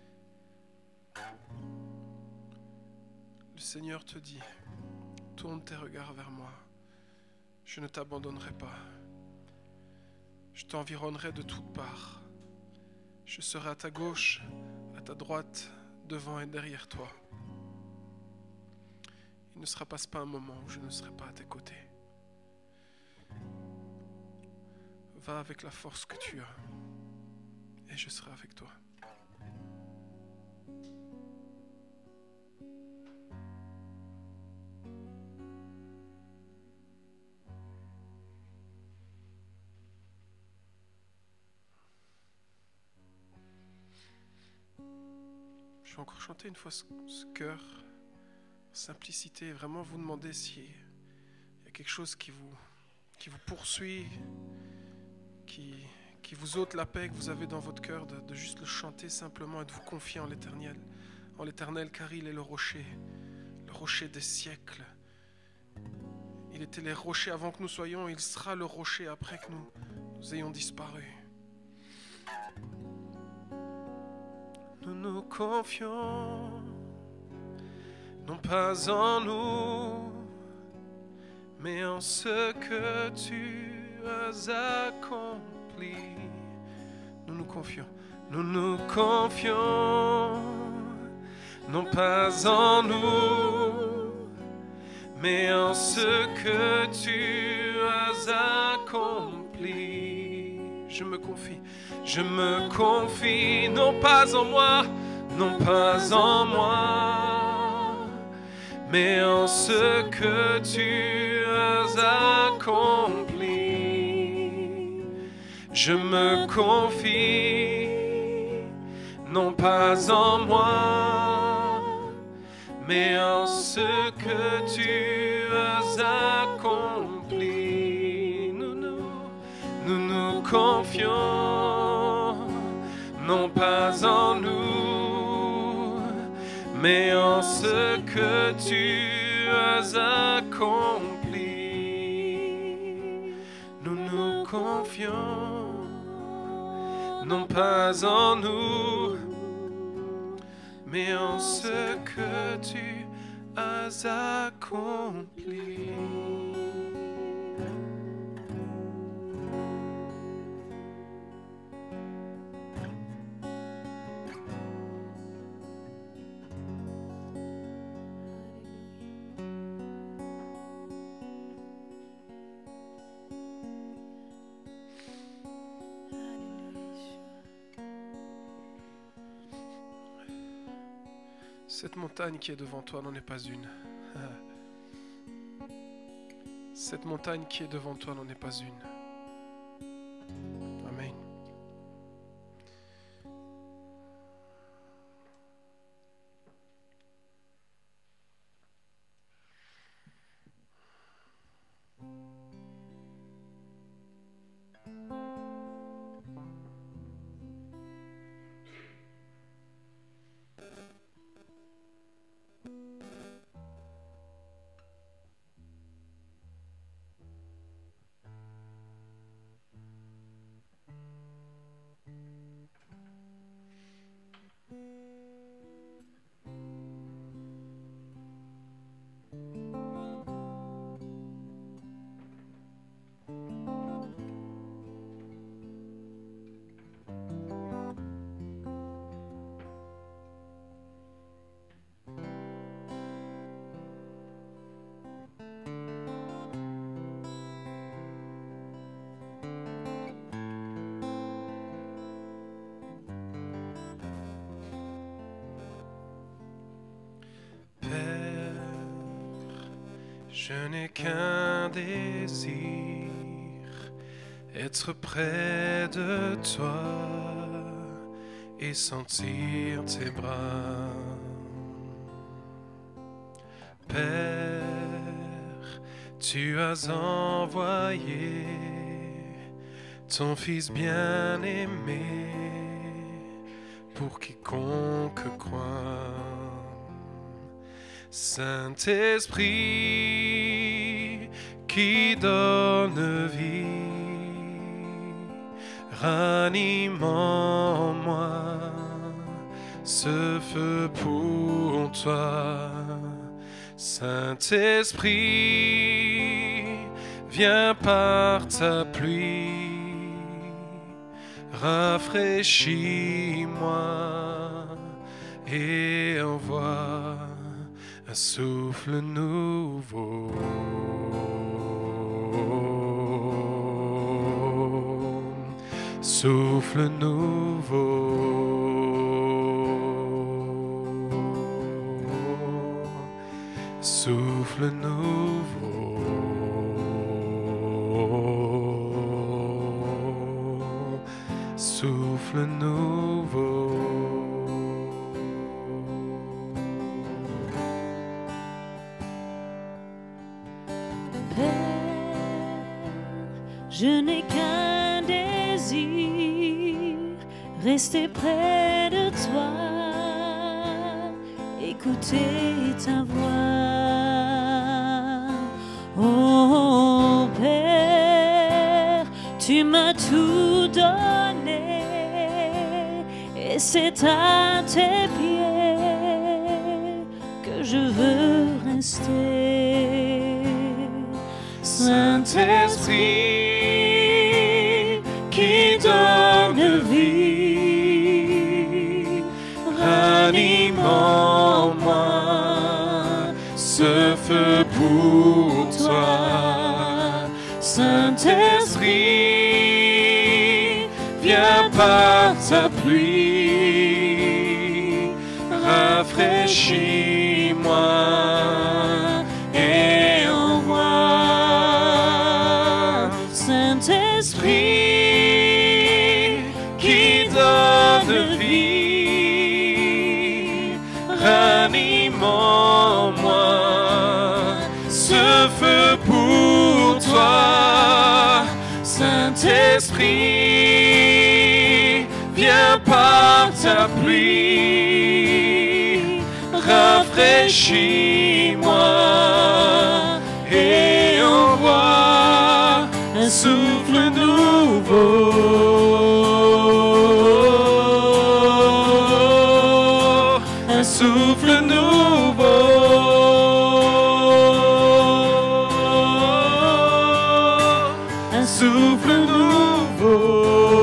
Le Seigneur te dit, tourne tes regards vers moi, je ne t'abandonnerai pas, je t'environnerai de toutes parts, je serai à ta gauche, à ta droite, devant et derrière toi. Il ne se passe pas un moment où je ne serai pas à tes côtés. Va avec la force que tu as et je serai avec toi. Je vais encore chanter une fois ce cœur, simplicité, vraiment vous demander s'il y a quelque chose qui vous poursuit, qui vous ôte la paix que vous avez dans votre cœur, de juste le chanter simplement et de vous confier en l'Éternel, car il est le rocher des siècles. Il était les rochers avant que nous soyons, il sera le rocher après que nous ayons disparu. Nous nous confions, non pas en nous, mais en ce que tu as accompli. Nous nous confions, non pas en nous, mais en ce que tu as accompli. Je me confie, non pas en moi, mais en ce que tu as accompli. Je me confie, non pas en moi, mais en ce que tu as accompli. Nous nous confions, non pas en nous, mais en ce que tu as accompli. Nous nous confions, non pas en nous, mais en ce que tu as accompli. Cette montagne qui est devant toi n'en est pas une. Cette montagne qui est devant toi n'en est pas une. Amen. Je n'ai qu'un désir, être près de toi et sentir tes bras. Père, Tu as envoyé ton Fils bien-aimé pour quiconque croit. Saint-Esprit qui donne vie, ranime en moi ce feu pour toi. Saint-Esprit, viens par ta pluie, rafraîchis-moi et envoie un souffle nouveau. Souffle nouveau. Souffle nouveau. Souffle nouveau. Je n'ai qu'un désir, rester près de toi, écouter ta voix. Oh Père, tu m'as tout donné, et c'est à tes pieds que je veux rester. Saint-Esprit qui donne vie, ranime en moi ce feu pour toi. Saint-Esprit, viens par ta pluie, rafraîchis-moi et Saint-Esprit qui donne vie, ranime en moi ce feu pour toi. Saint-Esprit, viens par ta pluie, rafraîchis-moi et envoie un souffle nouveau, un souffle nouveau, un souffle nouveau,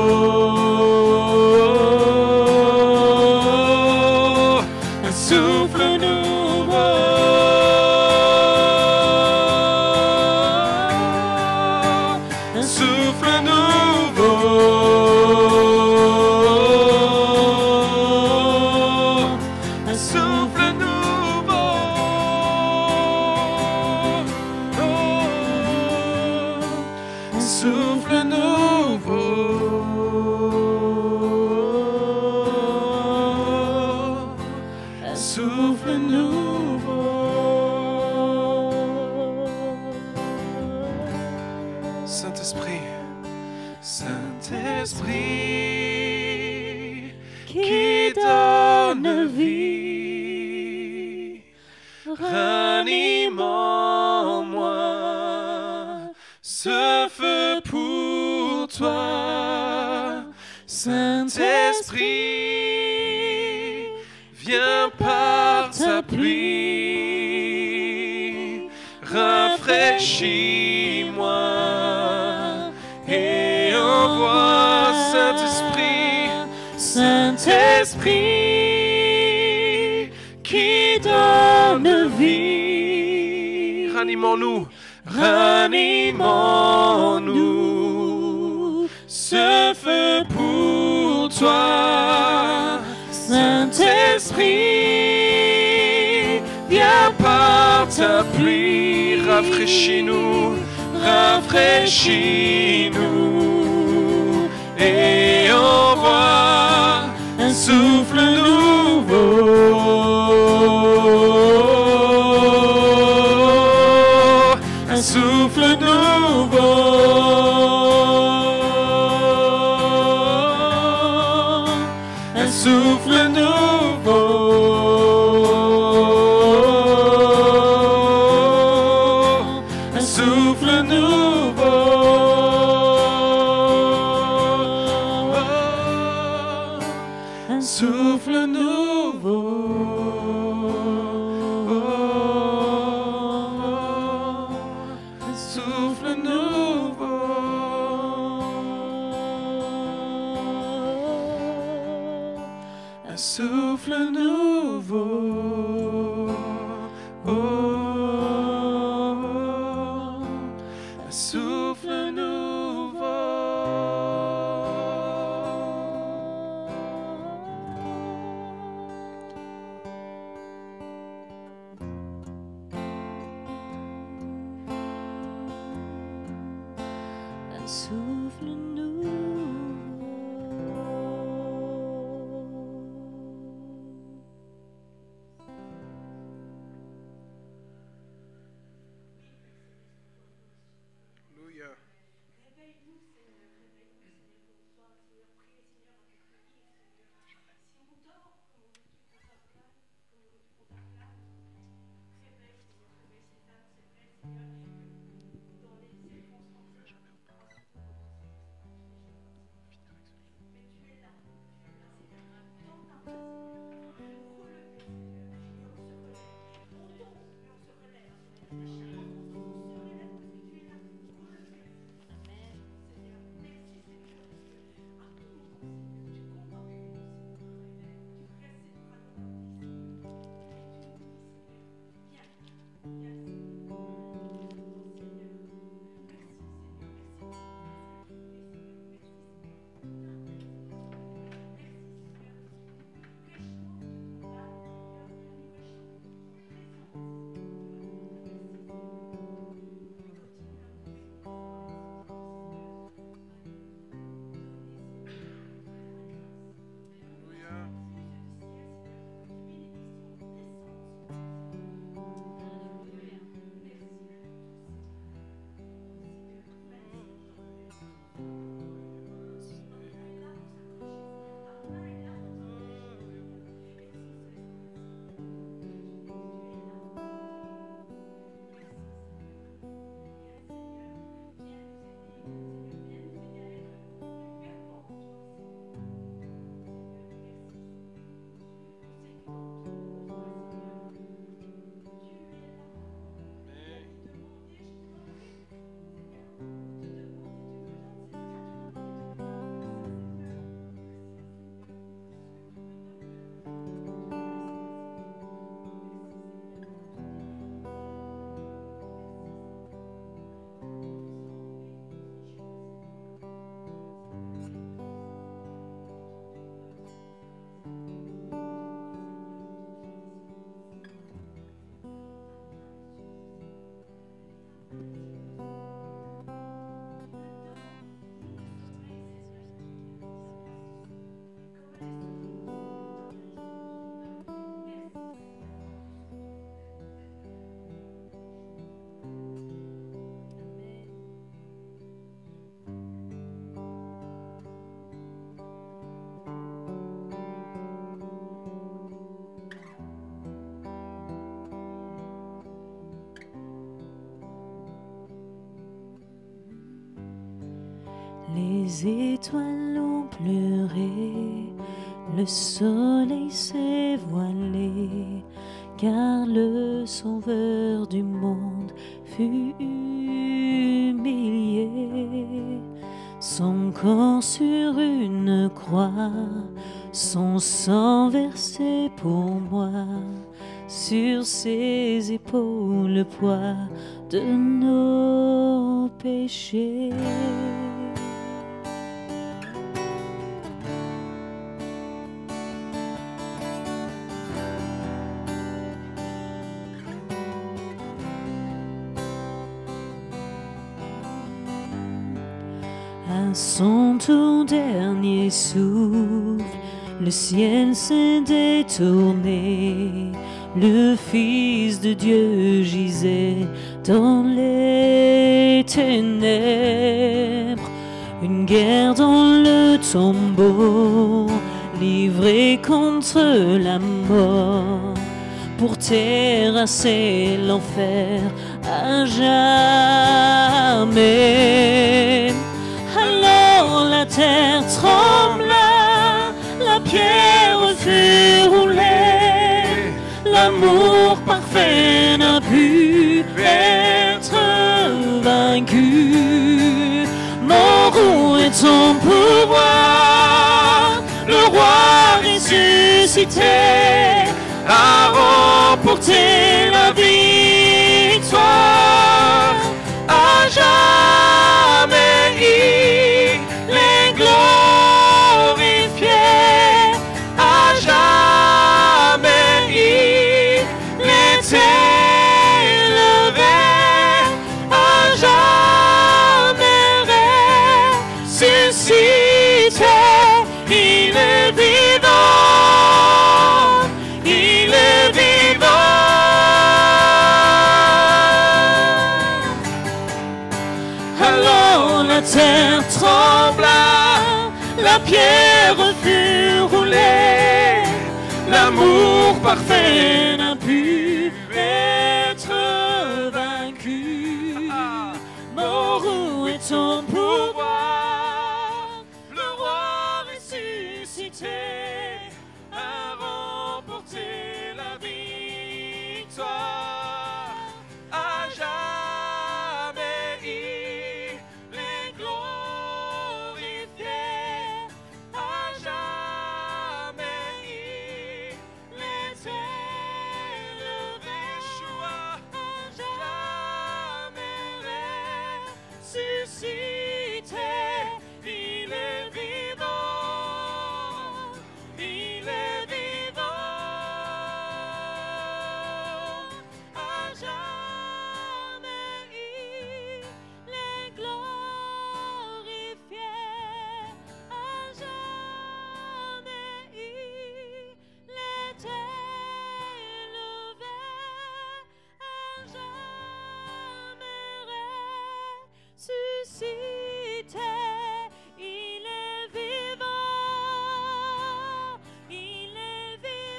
un souffle nouveau. Souffle nouveau. Saint-Esprit, Saint-Esprit qui donne vie, ranime en moi ce feu pour toi. Saint-Esprit, viens par ta pluie, rafraîchis-moi et envoie Saint-Esprit, Saint-Esprit qui donne vie. Ranime-nous, ranime-nous ce feu pour toi. Saint-Esprit, viens par ta pluie, rafraîchis-nous, rafraîchis-nous et envoie un souffle nouveau, un souffle nouveau, un souffle nouveau, un souffle nouveau, un souffle nouveau, un souffle nouveau. Un souffle nouveau. Alléluia. Les étoiles ont pleuré, le soleil s'est voilé, car le sauveur du monde fut humilié. Son corps sur une croix, son sang versé pour moi, sur ses épaules le poids de nos péchés. À son tout dernier souffle, le ciel s'est détourné. Le Fils de Dieu gisait dans les les ténèbres, une guerre dans le tombeau, livrée contre la mort, pour terrasser l'enfer à jamais. Alors la terre trembla, la pierre fut roulée, l'amour parfait n'a pu être vaincu. Mort, où est ton pouvoir? Le roi ressuscité a remporté la victoire. À jamais il est glorifié, à jamais il est élevé, à jamais ressuscité. Il est vivant, il est vivant. Alors la terre trembla, la pierre fut roulée, l'amour parfait n'a pu être vaincu. Mort, où est ton pouvoir? Le roi ressuscité a remporté la victoire. À jamais il est glorifié, à jamais il est élevé. Yeshua, à jamais ressuscité. Il est vivant, il est vivant. À jamais il est glorifié, à jamais il est élevé, à jamais ressuscité. Il est vivant, il est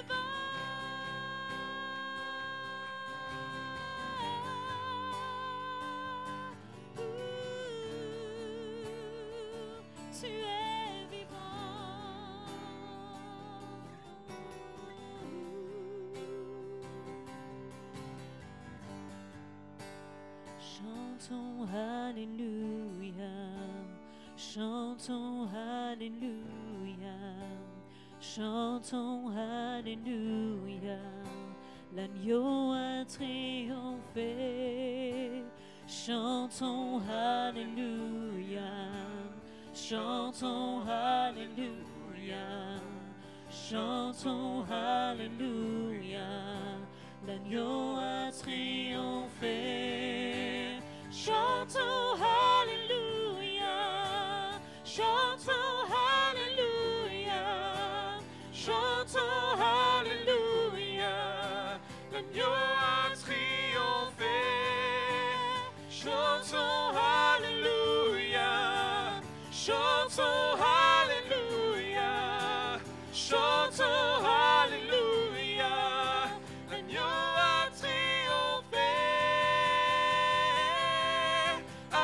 vivant. Tu es vivant. Chantons Alléluia, chantons Alléluia, chantons Alléluia. L'agneau a triomphé. Chantons Alléluia, chantons Alléluia, chantons Alléluia. L'agneau a triomphé. Chantons Alléluia, chantons Alléluia, chantons Alléluia. L'agneau a triomphé. Chantons Alléluia, chantons Alléluia, chantons Alléluia. L'agneau a triomphé.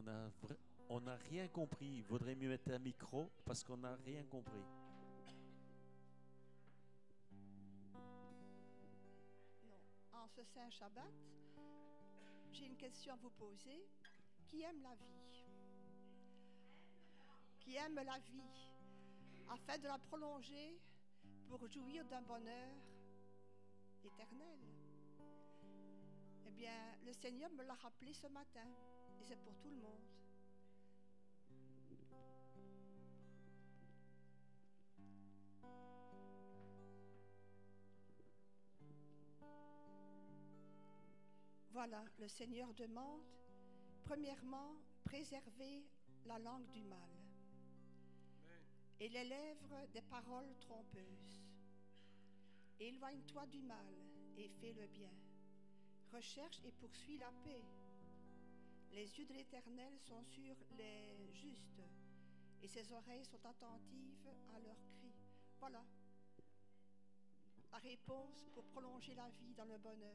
on n'a rien compris. Il vaudrait mieux mettre un micro parce qu'on n'a rien compris. Non. En ce Saint Shabbat, j'ai une question à vous poser. Qui aime la vie? Qui aime la vie afin de la prolonger pour jouir d'un bonheur éternel? Eh bien, le Seigneur me l'a rappelé ce matin et c'est pour tout le monde. Voilà, le Seigneur demande, premièrement, préserver la langue du mal et les lèvres des paroles trompeuses. Éloigne-toi du mal et fais le bien. Recherche et poursuis la paix. Les yeux de l'Éternel sont sur les justes et ses oreilles sont attentives à leurs cris. Voilà la réponse pour prolonger la vie dans le bonheur.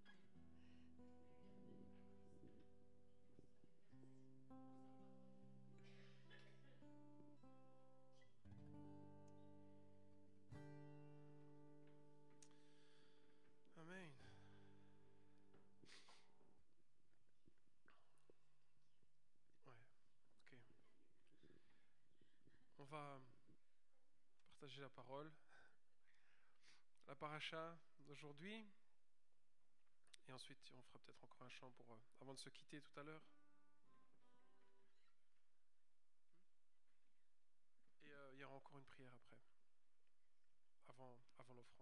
Amen. Ouais, ok. On va partager la parole. La paracha d'aujourd'hui. Et ensuite, on fera peut-être encore un chant pour, avant de se quitter tout à l'heure. Et il y aura encore une prière après, avant l'offrande.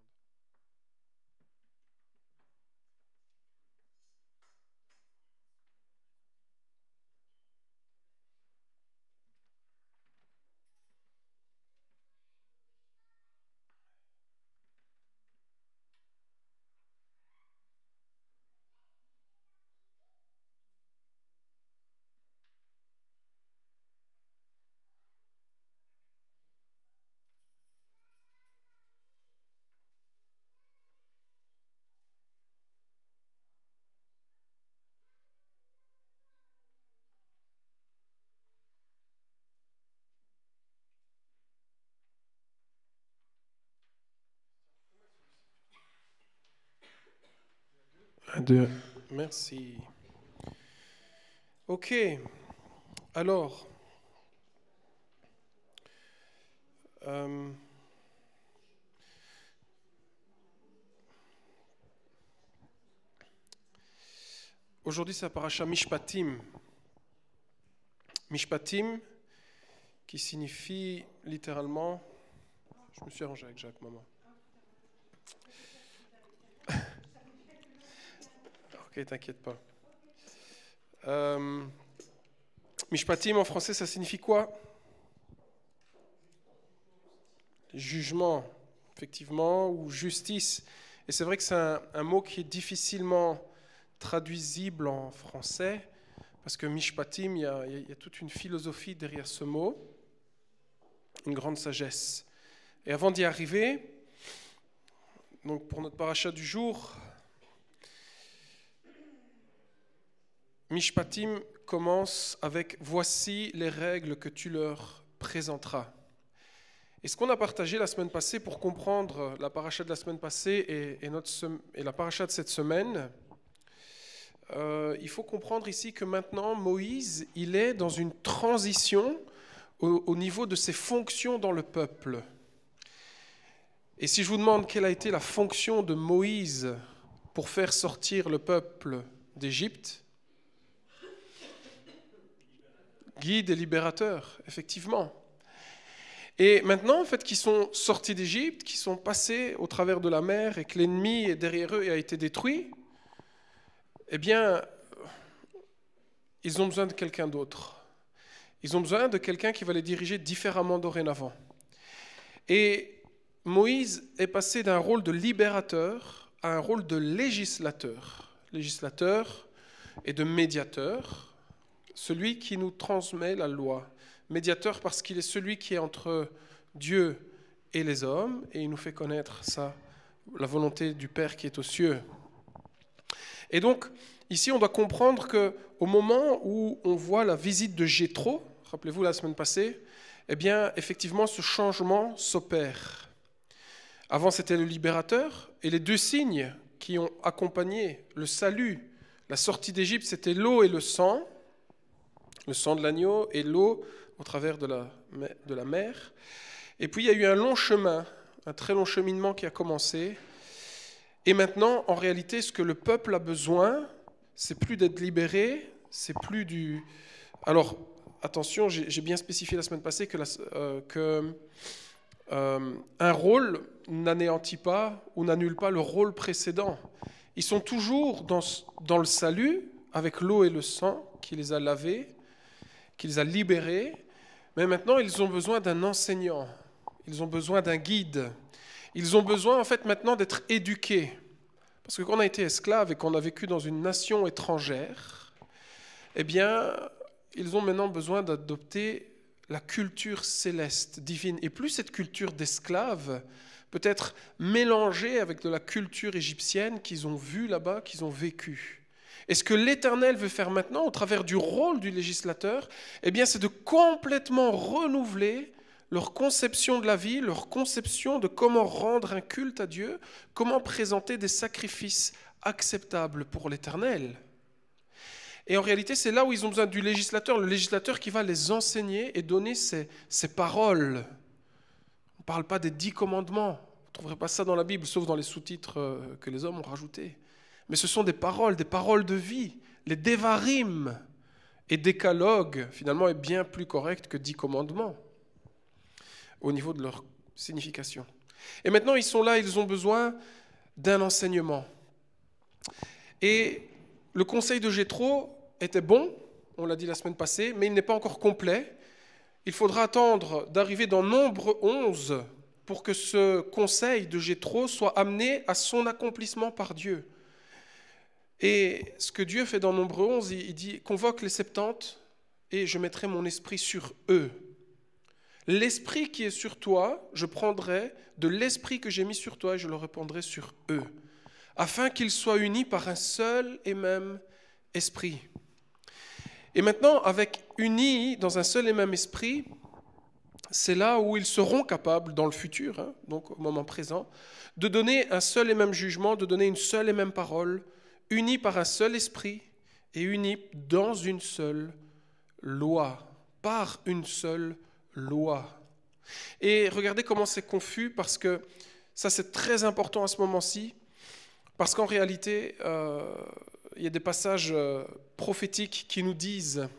Un, deux. Merci. Ok. Alors, aujourd'hui, c'est la paracha Mishpatim. Mishpatim, qui signifie littéralement... Je me suis arrangé avec Jacques, maman. Ok, t'inquiète pas. Mishpatim, en français, ça signifie quoi? Jugement, effectivement, ou justice. Et c'est vrai que c'est un mot qui est difficilement traduisible en français, parce que Mishpatim, il y a toute une philosophie derrière ce mot, une grande sagesse. Et avant d'y arriver, donc pour notre paracha du jour, Mishpatim commence avec « Voici les règles que tu leur présenteras ». Et ce qu'on a partagé la semaine passée pour comprendre la paracha de la semaine passée et la paracha de cette semaine, il faut comprendre ici que maintenant Moïse, il est dans une transition au niveau de ses fonctions dans le peuple. Et si je vous demande quelle a été la fonction de Moïse pour faire sortir le peuple d'Égypte, guide et libérateur, effectivement. Et maintenant, en fait, qu'ils sont sortis d'Égypte, qu'ils sont passés au travers de la mer et que l'ennemi est derrière eux et a été détruit, eh bien, ils ont besoin de quelqu'un d'autre. Ils ont besoin de quelqu'un qui va les diriger différemment dorénavant. Et Moïse est passé d'un rôle de libérateur à un rôle de législateur. Législateur et de médiateur, celui qui nous transmet la loi. Médiateur parce qu'il est celui qui est entre Dieu et les hommes, et il nous fait connaître ça, la volonté du Père qui est aux cieux. Et donc, ici on doit comprendre qu'au moment où on voit la visite de Jéthro, rappelez-vous la semaine passée, eh bien effectivement ce changement s'opère. Avant c'était le libérateur, et les deux signes qui ont accompagné le salut, la sortie d'Égypte, c'était l'eau et le sang de l'agneau et l'eau au travers de la mer. Et puis il y a eu un long chemin, un très long cheminement qui a commencé. Et maintenant, en réalité, ce que le peuple a besoin, c'est plus d'être libéré, c'est plus du... Alors, attention, j'ai bien spécifié la semaine passée que un rôle n'anéantit pas ou n'annule pas le rôle précédent. Ils sont toujours dans le salut, avec l'eau et le sang qui les a lavés, qui les a libérés, mais maintenant ils ont besoin d'un enseignant, ils ont besoin d'un guide, ils ont besoin en fait maintenant d'être éduqués. Parce que quand on a été esclave et qu'on a vécu dans une nation étrangère, eh bien, ils ont maintenant besoin d'adopter la culture céleste, divine. Et plus cette culture d'esclave peut être mélangée avec de la culture égyptienne qu'ils ont vue là-bas, qu'ils ont vécue. Et ce que l'Éternel veut faire maintenant, au travers du rôle du législateur, eh bien, c'est de complètement renouveler leur conception de la vie, leur conception de comment rendre un culte à Dieu, comment présenter des sacrifices acceptables pour l'Éternel. Et en réalité, c'est là où ils ont besoin du législateur, le législateur qui va les enseigner et donner ses paroles. On ne parle pas des 10 commandements, vous ne trouverez pas ça dans la Bible, sauf dans les sous-titres que les hommes ont rajoutés. Mais ce sont des paroles de vie. Les dévarim et décalogue, finalement, est bien plus correct que 10 commandements au niveau de leur signification. Et maintenant, ils sont là, ils ont besoin d'un enseignement. Et le conseil de Jéthro était bon, on l'a dit la semaine passée, mais il n'est pas encore complet. Il faudra attendre d'arriver dans Nombre 11 pour que ce conseil de Jéthro soit amené à son accomplissement par Dieu. Et ce que Dieu fait dans Nombre 11, il dit « Convoque les 70 et je mettrai mon esprit sur eux. L'esprit qui est sur toi, je prendrai de l'esprit que j'ai mis sur toi et je le répandrai sur eux, afin qu'ils soient unis par un seul et même esprit. » Et maintenant, avec unis dans un seul et même esprit, c'est là où ils seront capables, dans le futur, donc au moment présent, de donner un seul et même jugement, de donner une seule et même parole, unis par un seul esprit et unis dans une seule loi, par une seule loi. Et regardez comment c'est confus, parce que ça c'est très important à ce moment-ci, parce qu'en réalité, il y a des passages prophétiques qui nous disent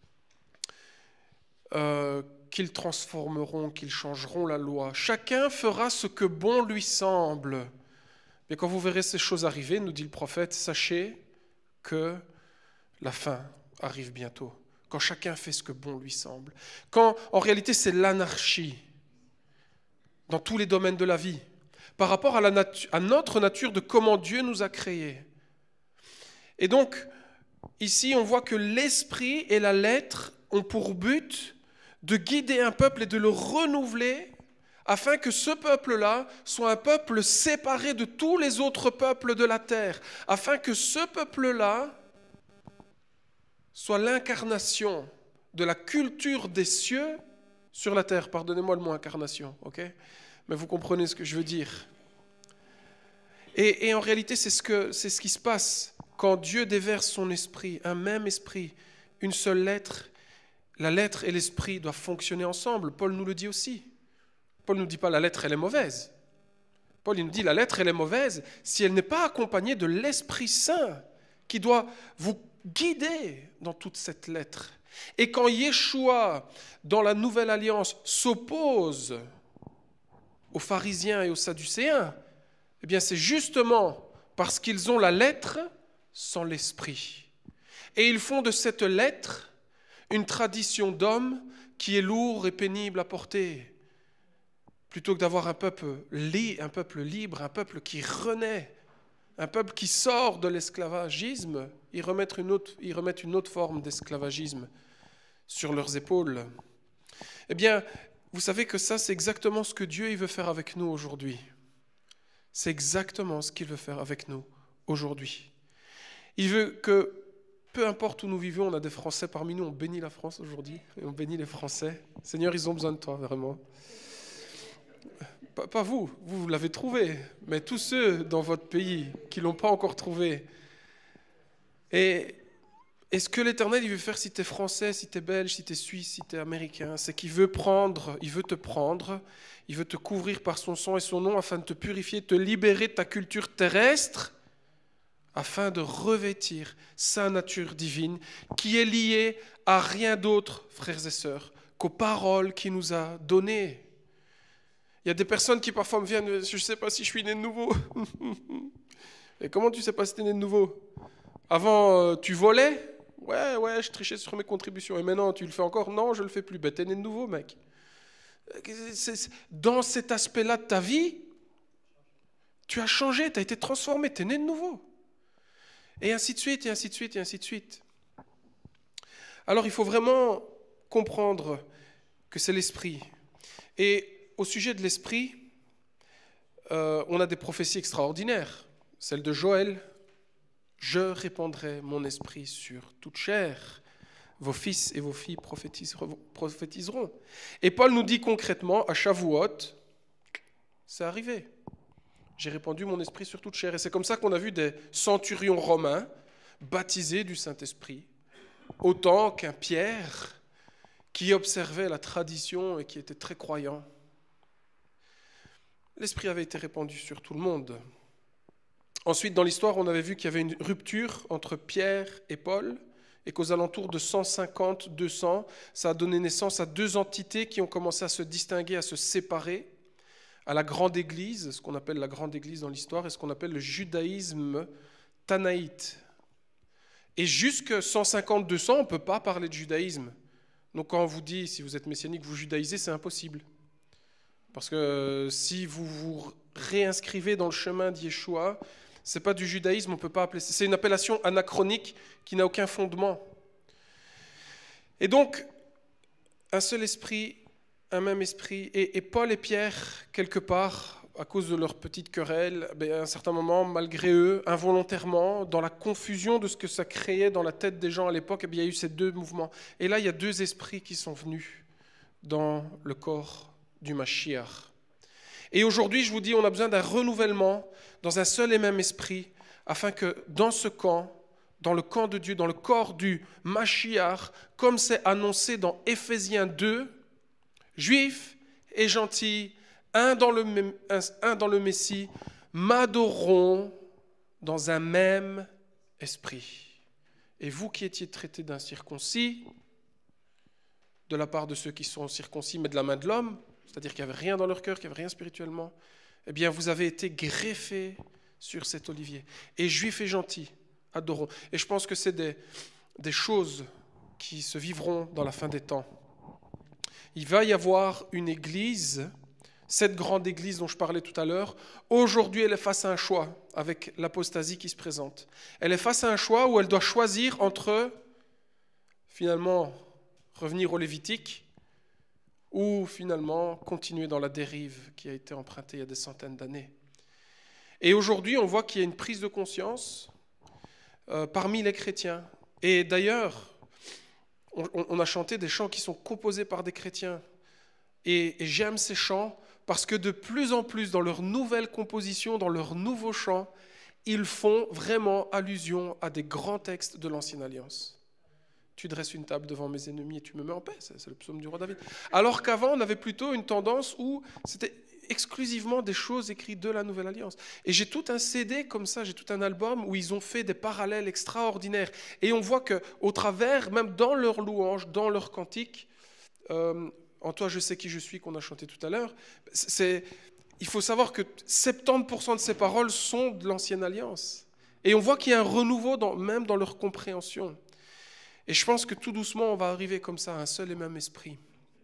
qu'ils transformeront, qu'ils changeront la loi. Chacun fera ce que bon lui semble. Mais quand vous verrez ces choses arriver, nous dit le prophète, sachez que la fin arrive bientôt. Quand chacun fait ce que bon lui semble. Quand en réalité c'est l'anarchie dans tous les domaines de la vie, par rapport à notre nature de comment Dieu nous a créés. Et donc, ici on voit que l'esprit et la lettre ont pour but de guider un peuple et de le renouveler afin que ce peuple-là soit un peuple séparé de tous les autres peuples de la terre, afin que ce peuple-là soit l'incarnation de la culture des cieux sur la terre. Pardonnez-moi le mot incarnation, ok ? Mais vous comprenez ce que je veux dire. Et en réalité, c'est ce qui se passe quand Dieu déverse son esprit, un même esprit, une seule lettre. La lettre et l'esprit doivent fonctionner ensemble. Paul nous le dit aussi. Paul ne nous dit pas la lettre, elle est mauvaise. Paul il nous dit la lettre, elle est mauvaise si elle n'est pas accompagnée de l'Esprit Saint qui doit vous guider dans toute cette lettre. Et quand Yeshua, dans la Nouvelle Alliance, s'oppose aux pharisiens et aux sadducéens, eh bien c'est justement parce qu'ils ont la lettre sans l'esprit. Et ils font de cette lettre une tradition d'homme qui est lourde et pénible à porter. Plutôt que d'avoir un peuple libre, un peuple qui renaît, un peuple qui sort de l'esclavagisme, ils remettent une autre forme d'esclavagisme sur leurs épaules. Eh bien, vous savez que ça, c'est exactement ce que Dieu il veut faire avec nous aujourd'hui. C'est exactement ce qu'il veut faire avec nous aujourd'hui. Il veut que, peu importe où nous vivons, on a des Français parmi nous, on bénit la France aujourd'hui, et on bénit les Français. Seigneur, ils ont besoin de toi, vraiment. Pas vous, vous l'avez trouvé, mais tous ceux dans votre pays qui ne l'ont pas encore trouvé. Et ce que l'Éternel il veut faire si tu es français, si tu es belge, si tu es suisse, si tu es américain, c'est qu'il veut te prendre, il veut te couvrir par son sang et son nom afin de te purifier, te libérer de ta culture terrestre, afin de revêtir sa nature divine qui est liée à rien d'autre, frères et sœurs, qu'aux paroles qu'il nous a données. Il y a des personnes qui parfois me viennent, je ne sais pas si je suis né de nouveau. Et comment tu ne sais pas si tu es né de nouveau? Avant, tu volais? Ouais, je trichais sur mes contributions. Et maintenant, tu le fais encore? Non, je ne le fais plus. Ben, tu es né de nouveau, mec. Dans cet aspect-là de ta vie, tu as changé, tu as été transformé, tu es né de nouveau. Et ainsi de suite, et ainsi de suite, et ainsi de suite. Alors, il faut vraiment comprendre que c'est l'esprit. Et au sujet de l'esprit, on a des prophéties extraordinaires. Celle de Joël, « Je répandrai mon esprit sur toute chair. Vos fils et vos filles prophétiseront. » Et Paul nous dit concrètement, à Shavuot, c'est arrivé. J'ai répandu mon esprit sur toute chair. Et c'est comme ça qu'on a vu des centurions romains baptisés du Saint-Esprit, autant qu'un Pierre qui observait la tradition et qui était très croyant. L'Esprit avait été répandu sur tout le monde. Ensuite, dans l'histoire, on avait vu qu'il y avait une rupture entre Pierre et Paul, et qu'aux alentours de 150-200, ça a donné naissance à deux entités qui ont commencé à se distinguer, à se séparer, à la grande église, ce qu'on appelle la grande église dans l'histoire, et ce qu'on appelle le judaïsme tanaïte. Et jusque 150-200, on ne peut pas parler de judaïsme. Donc quand on vous dit, si vous êtes messianique, vous judaïsez, c'est impossible. Parce que si vous vous réinscrivez dans le chemin d'Yeshua, ce n'est pas du judaïsme, on peut pas appeler. C'est une appellation anachronique qui n'a aucun fondement. Et donc, un seul esprit, un même esprit. Et Paul et Pierre, quelque part, à cause de leur petite querelle, à un certain moment, malgré eux, involontairement, dans la confusion de ce que ça créait dans la tête des gens à l'époque, il y a eu ces deux mouvements. Et là, il y a deux esprits qui sont venus dans le corps du Mashiach. Et aujourd'hui, je vous dis, on a besoin d'un renouvellement dans un seul et même esprit, afin que dans ce camp, dans le camp de Dieu, dans le corps du Mashiach, comme c'est annoncé dans Éphésiens 2, juifs et gentils, un dans le Messie, m'adoreront dans un même esprit. Et vous qui étiez traités d'incirconcis, de la part de ceux qui sont circoncis, mais de la main de l'homme, c'est-à-dire qu'il n'y avait rien dans leur cœur, qu'il n'y avait rien spirituellement, eh bien vous avez été greffés sur cet olivier. Et juifs et gentils adoreront. Et je pense que c'est des choses qui se vivront dans la fin des temps. Il va y avoir une église, cette grande église dont je parlais tout à l'heure. Aujourd'hui, elle est face à un choix avec l'apostasie qui se présente. Elle est face à un choix où elle doit choisir entre, finalement, revenir au Lévitique, ou finalement continuer dans la dérive qui a été empruntée il y a des centaines d'années. Et aujourd'hui, on voit qu'il y a une prise de conscience parmi les chrétiens. Et d'ailleurs, on a chanté des chants qui sont composés par des chrétiens. Et j'aime ces chants parce que de plus en plus, dans leurs nouvelles compositions, dans leurs nouveaux chants, ils font vraiment allusion à des grands textes de l'Ancienne Alliance. Tu dresses une table devant mes ennemis et tu me mets en paix. C'est le psaume du roi David. Alors qu'avant, on avait plutôt une tendance où c'était exclusivement des choses écrites de la Nouvelle Alliance. Et j'ai tout un CD comme ça, j'ai tout un album où ils ont fait des parallèles extraordinaires. Et on voit qu'au travers, même dans leurs louanges, dans leurs cantiques, en toi je sais qui je suis, qu'on a chanté tout à l'heure, il faut savoir que 70% de ces paroles sont de l'Ancienne Alliance. Et on voit qu'il y a un renouveau même dans leur compréhension. Et je pense que tout doucement, on va arriver comme ça à un seul et même esprit.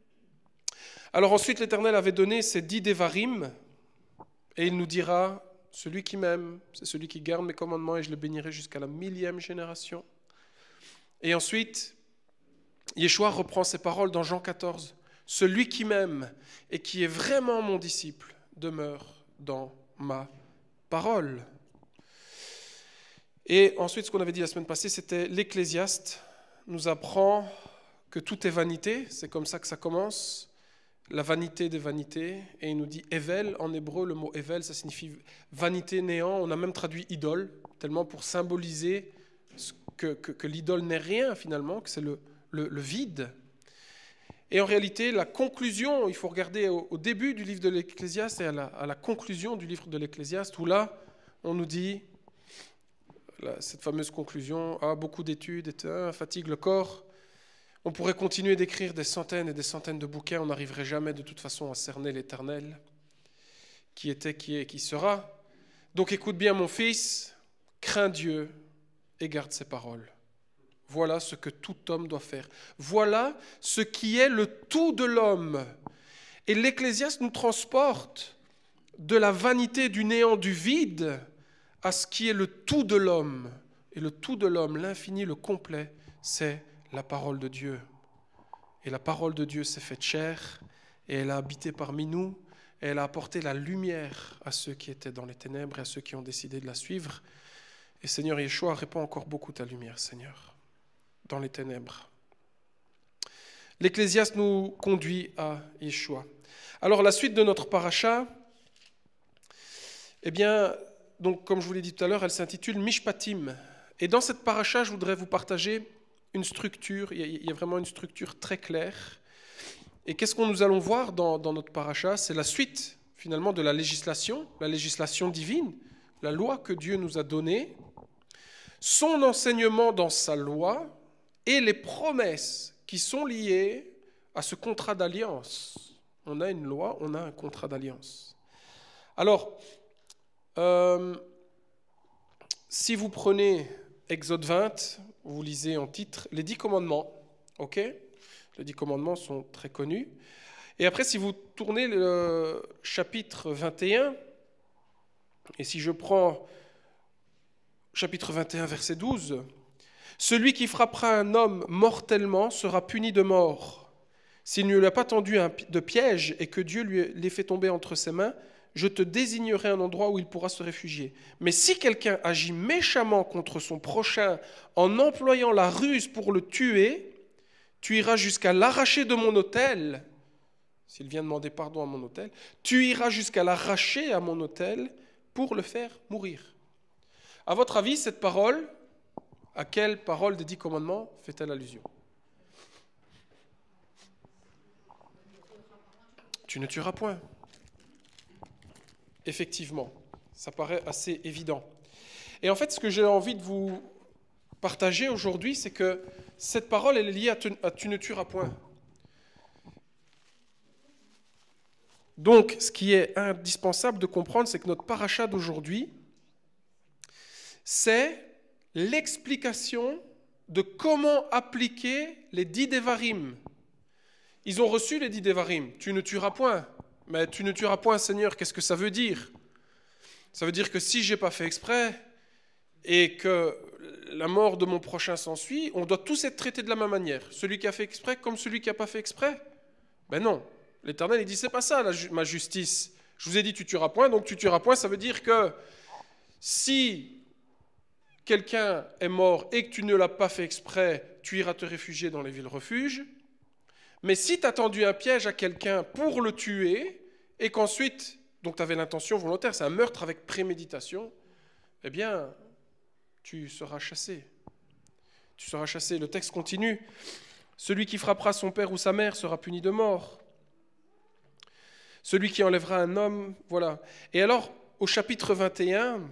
Alors ensuite, l'Éternel avait donné ces 10 dévarim, et il nous dira, celui qui m'aime, c'est celui qui garde mes commandements, et je le bénirai jusqu'à la 1000e génération. Et ensuite, Yeshua reprend ces paroles dans Jean 14. Celui qui m'aime et qui est vraiment mon disciple demeure dans ma parole. Et ensuite, ce qu'on avait dit la semaine passée, c'était l'Ecclésiaste nous apprend que tout est vanité, c'est comme ça que ça commence, la vanité des vanités, et il nous dit Evel, en hébreu, le mot Evel, ça signifie vanité, néant, on a même traduit idole, tellement pour symboliser que l'idole n'est rien finalement, que c'est le vide. Et en réalité, la conclusion, il faut regarder au début du livre de l'Ecclésiaste et à la conclusion du livre de l'Ecclésiaste, où là, on nous dit, cette fameuse conclusion, beaucoup d'études, fatigue le corps. On pourrait continuer d'écrire des centaines et des centaines de bouquins, on n'arriverait jamais de toute façon à cerner l'Éternel, qui était, qui est, qui sera. Donc écoute bien mon fils, crains Dieu et garde ses paroles. Voilà ce que tout homme doit faire. Voilà ce qui est le tout de l'homme. Et l'Ecclésiaste nous transporte de la vanité, du néant, du vide, à ce qui est le tout de l'homme. Et le tout de l'homme, l'infini, le complet, c'est la parole de Dieu. Et la parole de Dieu s'est faite chair, et elle a habité parmi nous, et elle a apporté la lumière à ceux qui étaient dans les ténèbres et à ceux qui ont décidé de la suivre. Et Seigneur Yeshua, répand encore beaucoup ta lumière, Seigneur, dans les ténèbres. L'Ecclésiaste nous conduit à Yeshua. Alors la suite de notre paracha, eh bien, donc, comme je vous l'ai dit tout à l'heure, elle s'intitule Mishpatim. Et dans cette paracha, je voudrais vous partager une structure, il y a vraiment une structure très claire. Et qu'est-ce qu'on nous allons voir dans notre paracha? C'est la suite, finalement, de la législation divine, la loi que Dieu nous a donnée, son enseignement dans sa loi et les promesses qui sont liées à ce contrat d'alliance. On a une loi, on a un contrat d'alliance. Alors, si vous prenez Exode 20, vous lisez en titre les 10 commandements, ok? Les 10 commandements sont très connus. Et après, si vous tournez le chapitre 21, et si je prends chapitre 21, verset 12, « Celui qui frappera un homme mortellement sera puni de mort. S'il ne lui a pas tendu de piège et que Dieu lui l'ait fait tomber entre ses mains, je te désignerai un endroit où il pourra se réfugier. Mais si quelqu'un agit méchamment contre son prochain en employant la ruse pour le tuer, tu iras jusqu'à l'arracher de mon autel. S'il vient demander pardon à mon autel, tu iras jusqu'à l'arracher à mon autel pour le faire mourir. » À votre avis, cette parole, à quelle parole des 10 commandements fait-elle allusion? Tu ne tueras point. Effectivement, ça paraît assez évident. Et en fait, ce que j'ai envie de vous partager aujourd'hui, c'est que cette parole, elle est liée à tu ne tueras point. Donc, ce qui est indispensable de comprendre, c'est que notre paracha d'aujourd'hui, c'est l'explication de comment appliquer les 10 Devarim. Ils ont reçu les 10 Devarim. Tu ne tueras point. Mais tu ne tueras point, Seigneur, qu'est-ce que ça veut dire? Ça veut dire que si je n'ai pas fait exprès et que la mort de mon prochain s'ensuit, on doit tous être traités de la même manière. Celui qui a fait exprès comme celui qui n'a pas fait exprès? Ben non. L'Éternel, il dit, c'est pas ça ma justice. Je vous ai dit, tu tueras point, donc tu tueras point, ça veut dire que si quelqu'un est mort et que tu ne l'as pas fait exprès, tu iras te réfugier dans les villes refuges. Mais si tu as tendu un piège à quelqu'un pour le tuer, et qu'ensuite, donc tu avais l'intention volontaire, c'est un meurtre avec préméditation, eh bien, tu seras chassé. Tu seras chassé. Le texte continue. Celui qui frappera son père ou sa mère sera puni de mort. Celui qui enlèvera un homme, voilà. Et alors, au chapitre 21,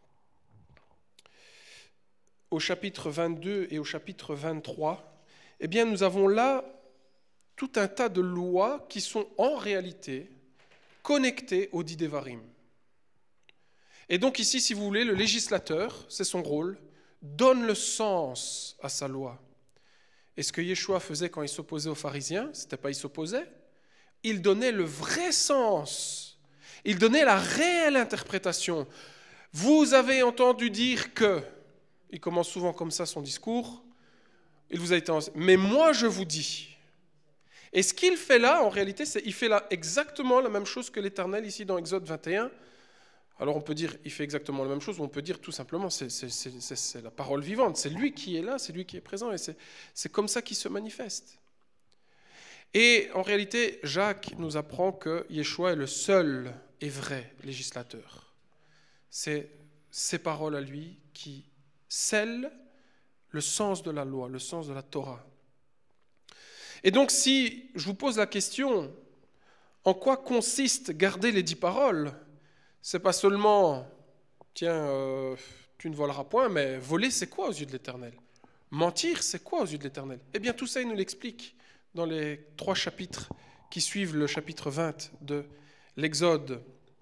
au chapitre 22 et au chapitre 23, eh bien, nous avons là tout un tas de lois qui sont en réalité connectées aux 10 Devarim. Et donc ici, si vous voulez, le législateur, c'est son rôle, donne le sens à sa loi. Et ce que Yeshua faisait quand il s'opposait aux pharisiens, c'était pas il s'opposait, il donnait le vrai sens, il donnait la réelle interprétation. Vous avez entendu dire que, il commence souvent comme ça son discours, il vous a été enseigné, mais moi je vous dis. Et ce qu'il fait là, en réalité, c'est il fait là exactement la même chose que l'Éternel ici dans Exode 21. Alors on peut dire il fait exactement la même chose, ou on peut dire tout simplement c'est la parole vivante, c'est lui qui est là, c'est lui qui est présent, et c'est comme ça qu'il se manifeste. Et en réalité, Jacques nous apprend que Yeshua est le seul et vrai législateur. C'est ses paroles à lui qui scellent le sens de la loi, le sens de la Torah. Et donc si je vous pose la question, en quoi consiste garder les 10 paroles ? C'est pas seulement, tiens, tu ne voleras point, mais voler, c'est quoi aux yeux de l'Éternel ? Mentir, c'est quoi aux yeux de l'Éternel ? Eh bien, tout ça, il nous l'explique dans les 3 chapitres qui suivent le chapitre 20 de l'Exode.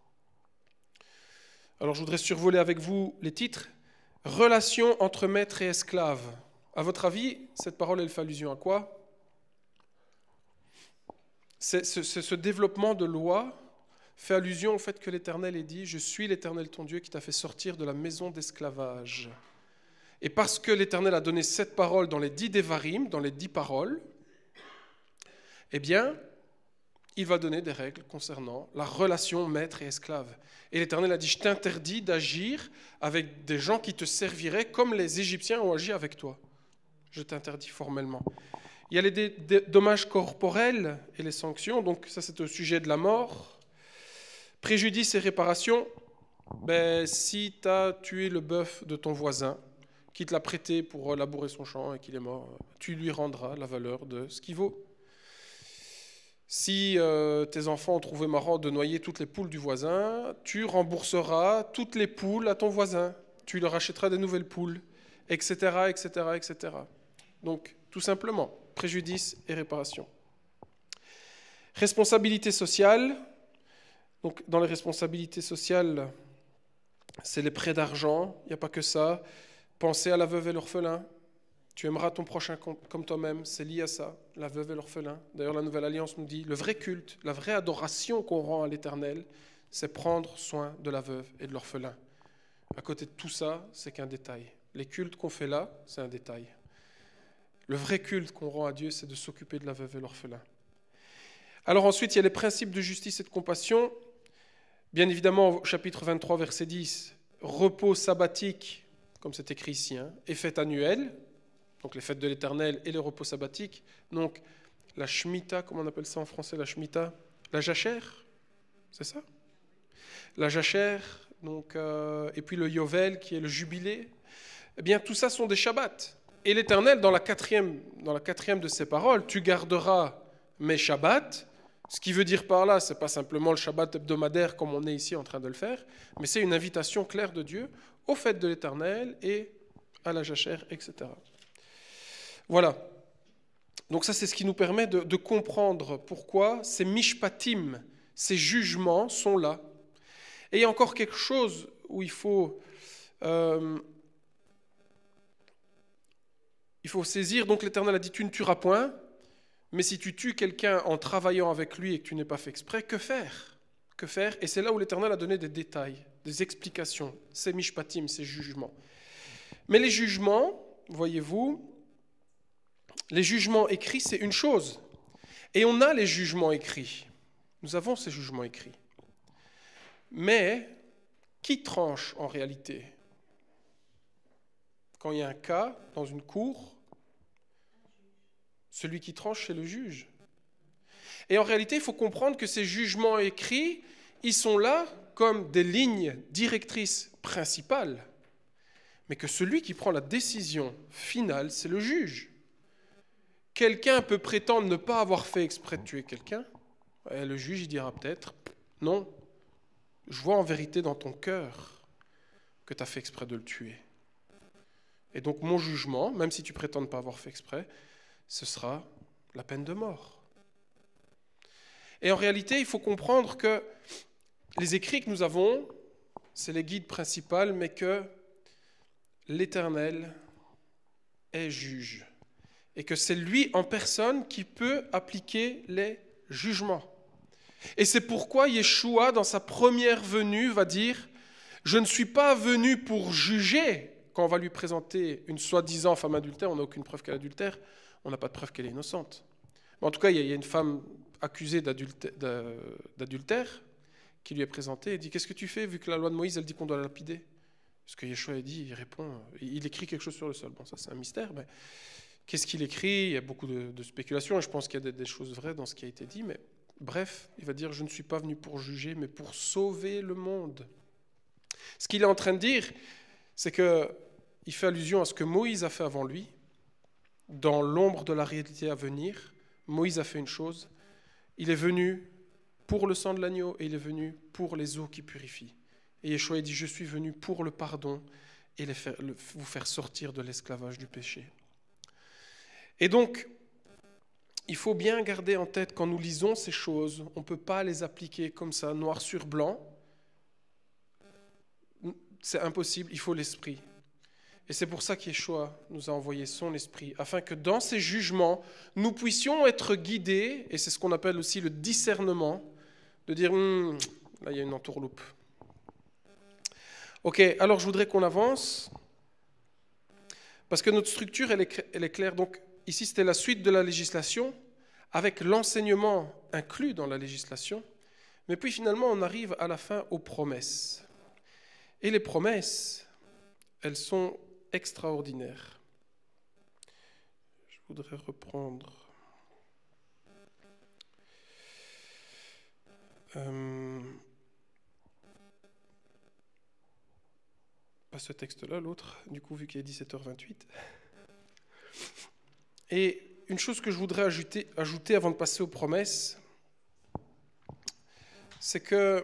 Alors, je voudrais survoler avec vous les titres. Relation entre maître et esclave. À votre avis, cette parole, elle fait allusion à quoi ? C'est ce développement de loi fait allusion au fait que l'Éternel ait dit « Je suis l'Éternel ton Dieu qui t'a fait sortir de la maison d'esclavage ». Et parce que l'Éternel a donné cette parole dans les 10 Devarim, dans les 10 paroles, eh bien, il va donner des règles concernant la relation maître et esclave. Et l'Éternel a dit « Je t'interdis d'agir avec des gens qui te serviraient comme les Égyptiens ont agi avec toi. Je t'interdis formellement. » Il y a les dommages corporels et les sanctions, donc ça c'est au sujet de la mort. Préjudice et réparation, si tu as tué le bœuf de ton voisin, qui te l'a prêté pour labourer son champ et qu'il est mort, tu lui rendras la valeur de ce qu'il vaut. Si tes enfants ont trouvé marrant de noyer toutes les poules du voisin, tu rembourseras toutes les poules à ton voisin. Tu leur achèteras des nouvelles poules, etc., etc., etc. Donc, tout simplement, préjudice et réparation. Responsabilité sociale. Donc, dans les responsabilités sociales, c'est les prêts d'argent, il n'y a pas que ça. Pensez à la veuve et l'orphelin. Tu aimeras ton prochain comme toi-même, c'est lié à ça, la veuve et l'orphelin. D'ailleurs, la Nouvelle Alliance nous dit, le vrai culte, la vraie adoration qu'on rend à l'Éternel, c'est prendre soin de la veuve et de l'orphelin. À côté de tout ça, c'est qu'un détail. Les cultes qu'on fait là, c'est un détail. Le vrai culte qu'on rend à Dieu, c'est de s'occuper de la veuve et l'orphelin. Alors ensuite, il y a les principes de justice et de compassion. Bien évidemment, au chapitre 23, verset 10, repos sabbatique, comme c'est écrit ici, et fête annuelle, donc les fêtes de l'Éternel et les repos sabbatiques. Donc la Shemitah, comment on appelle ça en français, la Shemitah ? La jachère, c'est ça ? La jachère, donc, et puis le Yovel, qui est le jubilé. Eh bien, tout ça sont des Shabbats. Et l'Éternel, dans la quatrième de ses paroles, tu garderas mes Shabbats. Ce qui veut dire par là, ce n'est pas simplement le Shabbat hebdomadaire comme on est ici en train de le faire, mais c'est une invitation claire de Dieu aux fêtes de l'Éternel et à la jachère, etc. Voilà. Donc ça, c'est ce qui nous permet de comprendre pourquoi ces mishpatim, ces jugements sont là. Et il y a encore quelque chose où il faut saisir. Donc l'Éternel a dit, tu ne tueras point. Mais si tu tues quelqu'un en travaillant avec lui et que tu n'es pas fait exprès, que faire ? Que faire ? Et c'est là où l'Éternel a donné des détails, des explications, ces mishpatim, ces jugements. Mais les jugements, voyez-vous, les jugements écrits, c'est une chose. Et on a les jugements écrits. Nous avons ces jugements écrits. Mais qui tranche en réalité ? Quand il y a un cas dans une cour, celui qui tranche, c'est le juge. Et en réalité, il faut comprendre que ces jugements écrits, ils sont là comme des lignes directrices principales, mais que celui qui prend la décision finale, c'est le juge. Quelqu'un peut prétendre ne pas avoir fait exprès de tuer quelqu'un. Et le juge, il dira peut-être, non, je vois en vérité dans ton cœur que tu as fait exprès de le tuer. Et donc mon jugement, même si tu prétends ne pas avoir fait exprès, ce sera la peine de mort. Et en réalité, il faut comprendre que les écrits que nous avons, c'est les guides principaux, mais que l'Éternel est juge. Et que c'est lui en personne qui peut appliquer les jugements. Et c'est pourquoi Yeshua, dans sa première venue, va dire « Je ne suis pas venu pour juger ». Quand on va lui présenter une soi-disant femme adultère, on n'a aucune preuve qu'elle est adultère, on n'a pas de preuve qu'elle est innocente. Mais en tout cas, il y a une femme accusée d'adultère qui lui est présenté. Il dit, qu'est-ce que tu fais vu que la loi de Moïse, elle dit qu'on doit la lapider? Ce que Yeshua a dit, il répond, il écrit quelque chose sur le sol. Bon, ça c'est un mystère, mais qu'est-ce qu'il écrit? Il y a beaucoup de spéculations, et je pense qu'il y a des choses vraies dans ce qui a été dit, mais bref, il va dire, je ne suis pas venu pour juger, mais pour sauver le monde. Ce qu'il est en train de dire, c'est qu'il fait allusion à ce que Moïse a fait avant lui. Dans l'ombre de la réalité à venir, Moïse a fait une chose, il est venu pour le sang de l'agneau et il est venu pour les eaux qui purifient. Et Yeshua dit, je suis venu pour le pardon et vous faire sortir de l'esclavage du péché. Et donc, il faut bien garder en tête, quand nous lisons ces choses, on ne peut pas les appliquer comme ça, noir sur blanc. C'est impossible, il faut l'esprit. Et c'est pour ça qu'Yeshua nous a envoyé son esprit, afin que dans ces jugements, nous puissions être guidés, et c'est ce qu'on appelle aussi le discernement, de dire, là il y a une entourloupe. Ok, alors je voudrais qu'on avance, parce que notre structure, elle est claire. Donc ici, c'était la suite de la législation, avec l'enseignement inclus dans la législation, mais puis finalement, on arrive à la fin aux promesses. Et les promesses, elles sont extraordinaires. Je voudrais reprendre pas ce texte-là, l'autre, du coup, vu qu'il est 17h28. Et une chose que je voudrais ajouter avant de passer aux promesses, c'est que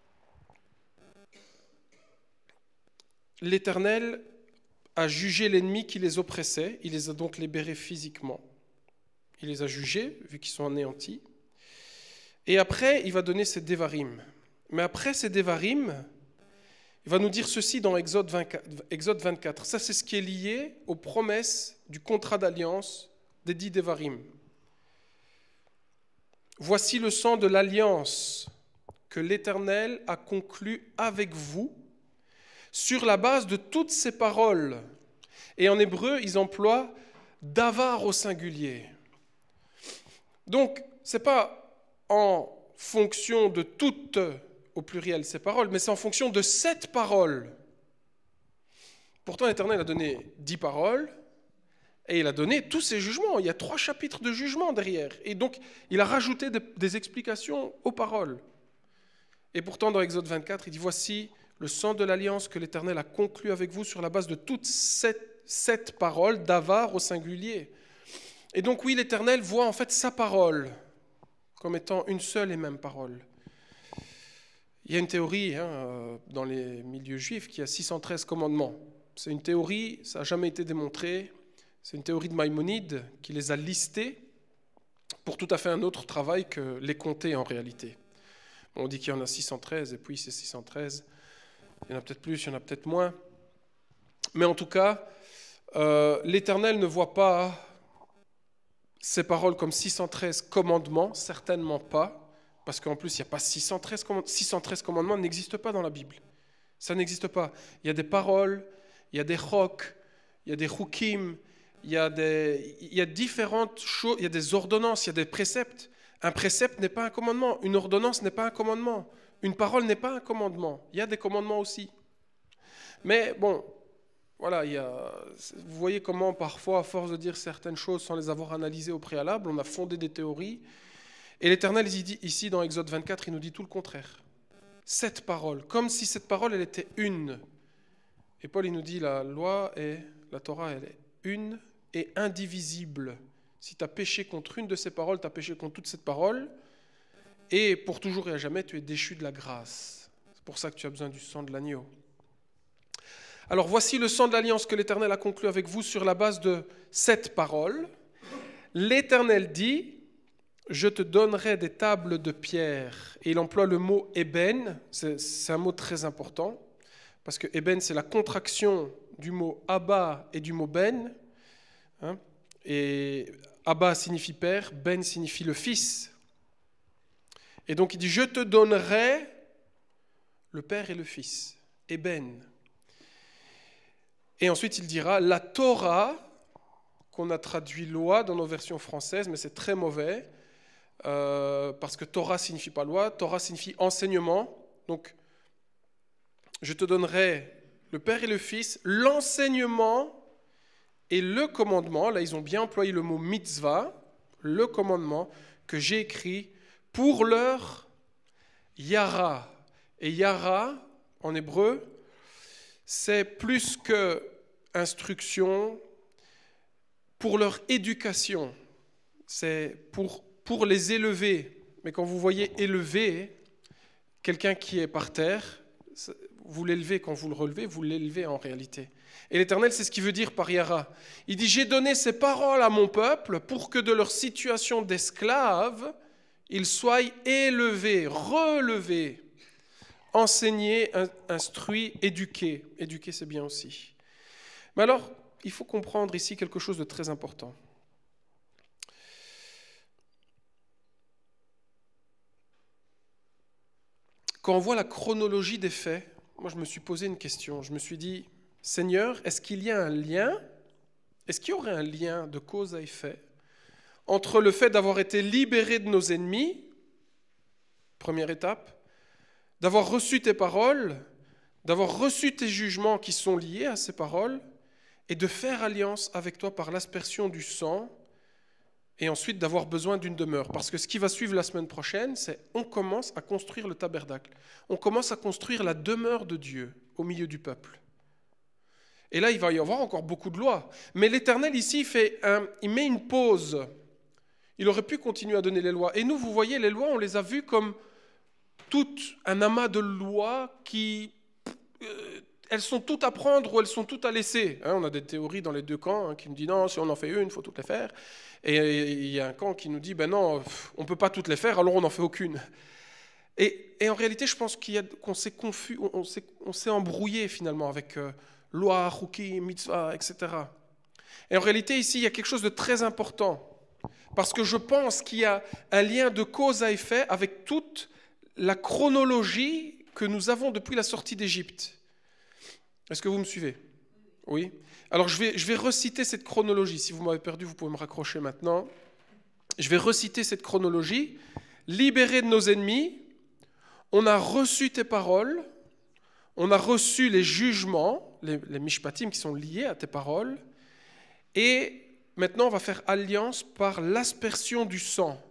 l'Éternel a jugé l'ennemi qui les oppressait, il les a donc libérés physiquement. Il les a jugés, vu qu'ils sont anéantis. Et après, il va donner ses dévarim. Mais après ces dévarim, il va nous dire ceci dans Exode 24. Ça, c'est ce qui est lié aux promesses du contrat d'alliance des 10 dévarim. Voici le sang de l'alliance que l'Éternel a conclu avec vous sur la base de toutes ces paroles. Et en hébreu, ils emploient davar au singulier. Donc, ce n'est pas en fonction de toutes, au pluriel, ces paroles, mais c'est en fonction de cette parole. Pourtant, l'Éternel a donné 10 paroles, et il a donné tous ces jugements. Il y a 3 chapitres de jugement derrière. Et donc, il a rajouté des explications aux paroles. Et pourtant, dans Exode 24, il dit, voici le sang de l'alliance que l'Éternel a conclu avec vous sur la base de toutes cette paroles, davar au singulier. Et donc, oui, l'Éternel voit en fait sa parole comme étant une seule et même parole. Il y a une théorie dans les milieux juifs qui a 613 commandements. C'est une théorie, ça n'a jamais été démontré. C'est une théorie de Maïmonide qui les a listés pour tout à fait un autre travail que les compter en réalité. On dit qu'il y en a 613 et puis c'est 613. Il y en a peut-être plus, il y en a peut-être moins. Mais en tout cas, l'Éternel ne voit pas ces paroles comme 613 commandements, certainement pas, parce qu'en plus, il n'y a pas 613 commandements. 613 commandements n'existent pas dans la Bible. Ça n'existe pas. Il y a des paroles, il y a des chok, il y a des chukim, il y a différentes choses, il y a des ordonnances, il y a des préceptes. Un précepte n'est pas un commandement, une ordonnance n'est pas un commandement, une parole n'est pas un commandement. Il y a des commandements aussi. Mais bon, voilà, vous voyez comment parfois, à force de dire certaines choses sans les avoir analysées au préalable, on a fondé des théories. Et l'Éternel, ici dans Exode 24, il nous dit tout le contraire. Cette parole, comme si cette parole, elle était une. Et Paul, il nous dit, la Torah, elle est une et indivisible. Si tu as péché contre une de ces paroles, tu as péché contre toute cette parole. Et pour toujours et à jamais, tu es déchu de la grâce. C'est pour ça que tu as besoin du sang de l'agneau. Alors voici le sang de l'alliance que l'Éternel a conclu avec vous sur la base de cette parole. L'Éternel dit, je te donnerai des tables de pierre. Et il emploie le mot ébène, c'est un mot très important, parce que ébène, c'est la contraction du mot Abba et du mot Ben. Et Abba signifie père, Ben signifie le fils. Et donc il dit, je te donnerai le père et le fils, ébène. Et ensuite, il dira, la Torah, qu'on a traduit loi dans nos versions françaises, mais c'est très mauvais, parce que Torah signifie pas loi, Torah signifie enseignement. Donc, je te donnerai le Père et le Fils, l'enseignement et le commandement, là ils ont bien employé le mot mitzvah, le commandement que j'ai écrit pour leur yara. Et yara, en hébreu, c'est plus que instruction, pour leur éducation, c'est pour les élever. Mais quand vous voyez élever quelqu'un qui est par terre, vous l'élevez quand vous le relevez, vous l'élevez en réalité. Et l'Éternel, c'est ce qu'il veut dire par Yara. Il dit, j'ai donné ces paroles à mon peuple pour que de leur situation d'esclaves, ils soient élevés, relevés, enseignés, instruits, éduqués. Éduquer, c'est bien aussi. Mais alors, il faut comprendre ici quelque chose de très important. Quand on voit la chronologie des faits, moi je me suis posé une question. Je me suis dit, Seigneur, est-ce qu'il y a un lien, est-ce qu'il y aurait un lien de cause à effet entre le fait d'avoir été libérés de nos ennemis, première étape, d'avoir reçu tes paroles, d'avoir reçu tes jugements qui sont liés à ces paroles, et de faire alliance avec toi par l'aspersion du sang, et ensuite d'avoir besoin d'une demeure. Parce que ce qui va suivre la semaine prochaine, c'est on commence à construire le tabernacle. On commence à construire la demeure de Dieu au milieu du peuple. Et là, il va y avoir encore beaucoup de lois. Mais l'Éternel, ici, il met une pause. Il aurait pu continuer à donner les lois. Et nous, vous voyez, les lois, on les a vues comme tout un amas de lois qui... elles sont toutes à prendre ou elles sont toutes à laisser. On a des théories dans les deux camps qui nous disent non, si on en fait une, il faut toutes les faire. Et il y a un camp qui nous dit ben non, on ne peut pas toutes les faire, alors on n'en fait aucune. Et en réalité, je pense qu'on s'est confus, on s'est embrouillé finalement avec loi, chukim, mitzvah, etc. Et en réalité, ici, il y a quelque chose de très important. Parce que je pense qu'il y a un lien de cause à effet avec toute la chronologie que nous avons depuis la sortie d'Égypte. Est-ce que vous me suivez ? Oui. Alors je vais reciter cette chronologie. Si vous m'avez perdu, vous pouvez me raccrocher maintenant. Je vais reciter cette chronologie. Libérés de nos ennemis, on a reçu tes paroles, on a reçu les jugements, les mishpatim qui sont liés à tes paroles, et maintenant on va faire alliance par l'aspersion du sang.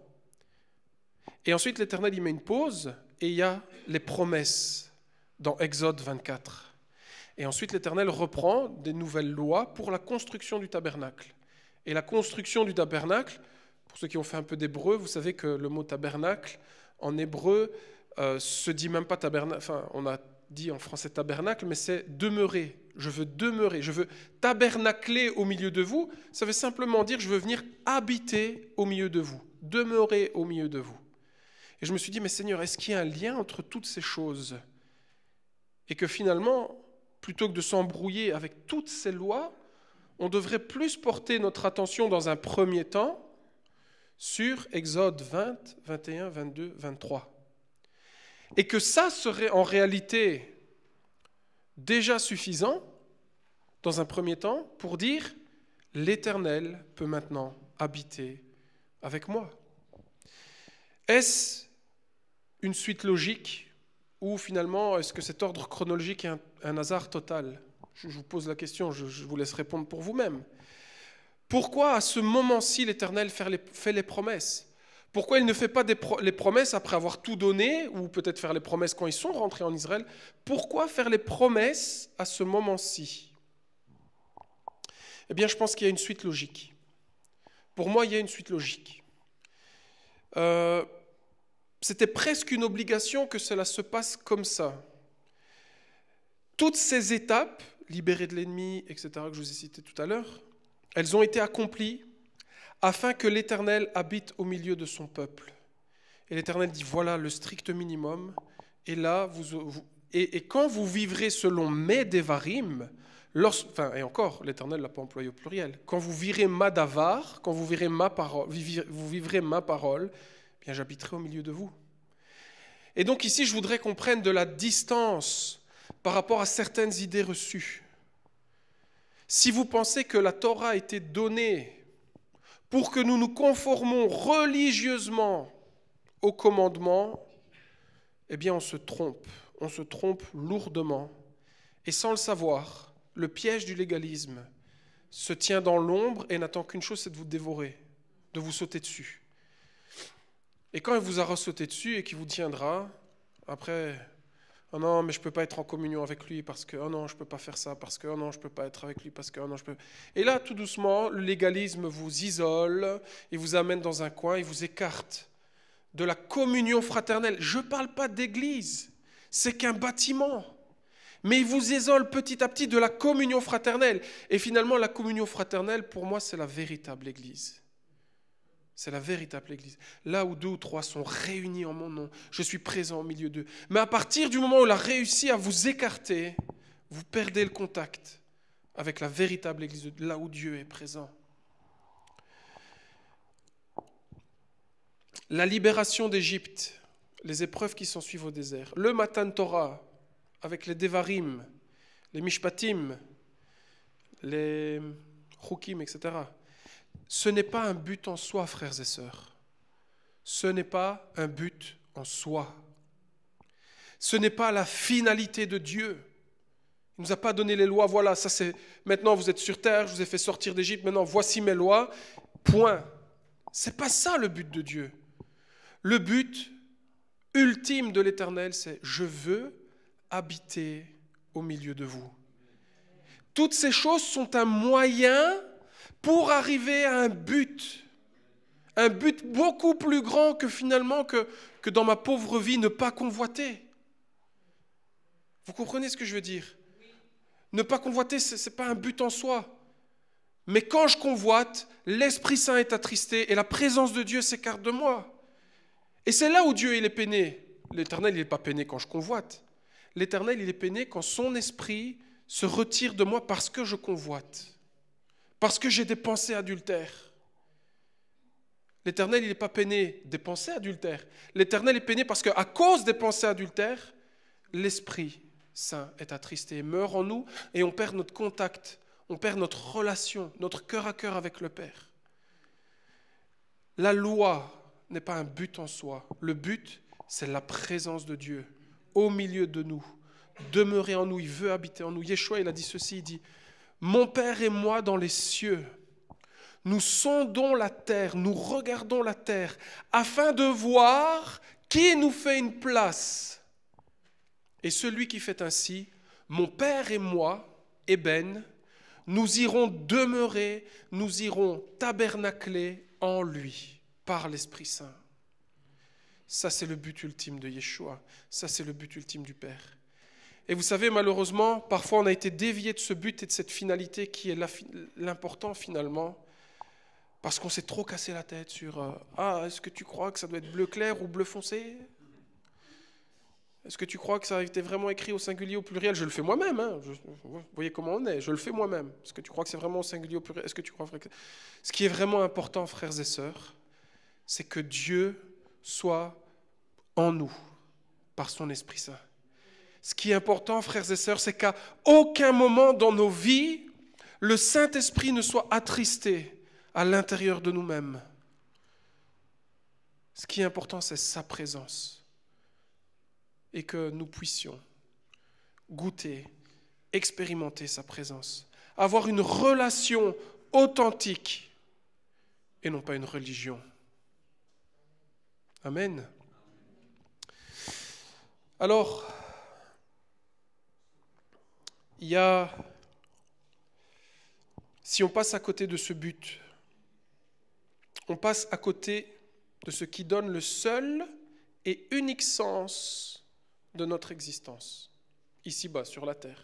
Et ensuite l'Éternel y met une pause, et il y a les promesses dans Exode 24. Et ensuite, l'Éternel reprend des nouvelles lois pour la construction du tabernacle. Et la construction du tabernacle, pour ceux qui ont fait un peu d'hébreu, vous savez que le mot tabernacle, en hébreu, se dit même pas tabernacle, enfin, on a dit en français tabernacle, mais c'est demeurer. Je veux tabernacler au milieu de vous. Ça veut simplement dire, je veux venir habiter au milieu de vous, demeurer au milieu de vous. Et je me suis dit, mais Seigneur, est-ce qu'il y a un lien entre toutes ces choses ? Et que finalement, plutôt que de s'embrouiller avec toutes ces lois, on devrait plus porter notre attention dans un premier temps sur Exode 20, 21, 22, 23. Et que ça serait en réalité déjà suffisant, dans un premier temps, pour dire « l'Éternel peut maintenant habiter avec moi ». Est-ce une suite logique ? Ou finalement, est-ce que cet ordre chronologique est un hasard total ? Je vous pose la question, je vous laisse répondre pour vous-même. Pourquoi à ce moment-ci l'Éternel fait les promesses ? Pourquoi il ne fait pas les promesses après avoir tout donné, ou peut-être faire les promesses quand ils sont rentrés en Israël ? Pourquoi faire les promesses à ce moment-ci ? Eh bien, je pense qu'il y a une suite logique. Pour moi, il y a une suite logique. C'était presque une obligation que cela se passe comme ça. Toutes ces étapes, libérées de l'ennemi, etc., que je vous ai citées tout à l'heure, elles ont été accomplies afin que l'Éternel habite au milieu de son peuple. Et l'Éternel dit, voilà le strict minimum, et là, et quand vous vivrez selon mes devarim, et encore, l'Éternel ne l'a pas employé au pluriel, quand vous vivrez ma davar, quand vous vivrez vous vivrez ma parole, bien j'habiterai au milieu de vous. Et donc ici, je voudrais qu'on prenne de la distance par rapport à certaines idées reçues. Si vous pensez que la Torah a été donnée pour que nous nous conformons religieusement aux commandements, eh bien on se trompe lourdement. Et sans le savoir, le piège du légalisme se tient dans l'ombre et n'attend qu'une chose, c'est de vous dévorer, de vous sauter dessus. Et quand il vous aura sauté dessus et qu'il vous tiendra, après, oh non, mais je ne peux pas être en communion avec lui parce que, oh non, je ne peux pas faire ça, parce que, oh non, je ne peux pas être avec lui parce que, oh non, je peux. Et là, tout doucement, le légalisme vous isole, il vous amène dans un coin, il vous écarte de la communion fraternelle. Je ne parle pas d'église, c'est qu'un bâtiment. Mais il vous isole petit à petit de la communion fraternelle. Et finalement, la communion fraternelle, pour moi, c'est la véritable église. C'est la véritable église. Là où 2 ou 3 sont réunis en mon nom, je suis présent au milieu d'eux. Mais à partir du moment où il a réussi à vous écarter, vous perdez le contact avec la véritable église, là où Dieu est présent. La libération d'Égypte, les épreuves qui s'en suivent au désert, le Matan Torah, avec les Devarim, les Mishpatim, les Chukim, etc. Ce n'est pas un but en soi, frères et sœurs. Ce n'est pas un but en soi. Ce n'est pas la finalité de Dieu. Il ne nous a pas donné les lois, voilà, ça c'est, maintenant vous êtes sur terre, je vous ai fait sortir d'Égypte, maintenant voici mes lois, point. Ce n'est pas ça le but de Dieu. Le but ultime de l'Éternel, c'est « je veux habiter au milieu de vous ». Toutes ces choses sont un moyen pour arriver à un but beaucoup plus grand que finalement que dans ma pauvre vie, ne pas convoiter. Vous comprenez ce que je veux dire ? Ne pas convoiter, ce n'est pas un but en soi. Mais quand je convoite, l'Esprit Saint est attristé et la présence de Dieu s'écarte de moi. Et c'est là où Dieu il est peiné. L'Éternel, il n'est pas peiné quand je convoite. L'Éternel, il est peiné quand son esprit se retire de moi parce que je convoite, parce que j'ai des pensées adultères. L'Éternel, il n'est pas peiné des pensées adultères. L'Éternel est peiné parce qu'à cause des pensées adultères, l'Esprit Saint est attristé et meurt en nous et on perd notre contact, on perd notre relation, notre cœur à cœur avec le Père. La loi n'est pas un but en soi. Le but, c'est la présence de Dieu au milieu de nous, demeurer en nous, il veut habiter en nous. Yeshua, il a dit ceci, il dit « Mon Père et moi dans les cieux, nous sondons la terre, nous regardons la terre, afin de voir qui nous fait une place. Et celui qui fait ainsi, mon Père et moi, Eben, nous irons demeurer, nous irons tabernacler en lui, par l'Esprit Saint. » Ça, c'est le but ultime de Yeshua. Ça, c'est le but ultime du Père. Et vous savez, malheureusement, parfois on a été dévié de ce but et de cette finalité qui est l'important finalement, parce qu'on s'est trop cassé la tête sur est-ce que tu crois que ça doit être bleu clair ou bleu foncé ? Est-ce que tu crois que ça a été vraiment écrit au singulier ou au pluriel ? Je le fais moi-même. Hein. Vous voyez comment on est, je le fais moi-même. Est-ce que tu crois que c'est vraiment au singulier ou au pluriel ? Est-ce que tu crois que... Ce qui est vraiment important, frères et sœurs, c'est que Dieu soit en nous, par son Esprit Saint. Ce qui est important, frères et sœurs, c'est qu'à aucun moment dans nos vies, le Saint-Esprit ne soit attristé à l'intérieur de nous-mêmes. Ce qui est important, c'est sa présence. Et que nous puissions goûter, expérimenter sa présence, avoir une relation authentique et non pas une religion. Amen. Alors, si on passe à côté de ce but, on passe à côté de ce qui donne le seul et unique sens de notre existence, ici-bas, sur la terre.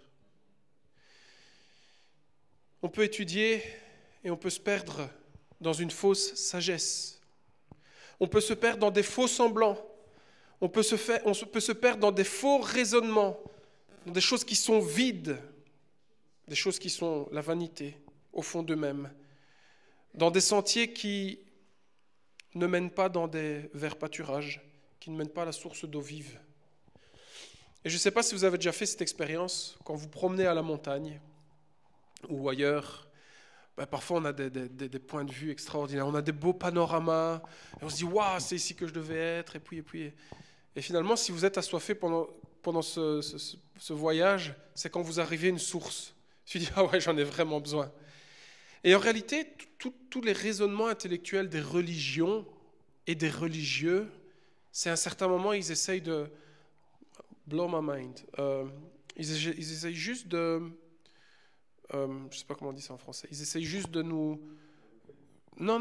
On peut étudier et on peut se perdre dans une fausse sagesse. On peut se perdre dans des faux semblants. On peut se perdre dans des faux raisonnements, dans des choses qui sont vides, des choses qui sont la vanité au fond d'eux-mêmes, dans des sentiers qui ne mènent pas dans des verts pâturages, qui ne mènent pas à la source d'eau vive. Et je ne sais pas si vous avez déjà fait cette expérience, quand vous promenez à la montagne ou ailleurs, parfois on a des points de vue extraordinaires, on a des beaux panoramas, et on se dit « Waouh, c'est ici que je devais être », et puis Et finalement, si vous êtes assoiffé pendant ce voyage, c'est quand vous arrivez à une source. Tu dis, ah ouais, j'en ai vraiment besoin. Et en réalité, tous les raisonnements intellectuels des religions et des religieux, c'est à un certain moment, ils essayent de blow my mind. Ils essayent juste de... je ne sais pas comment on dit ça en français. Ils essayent juste de nous... Non,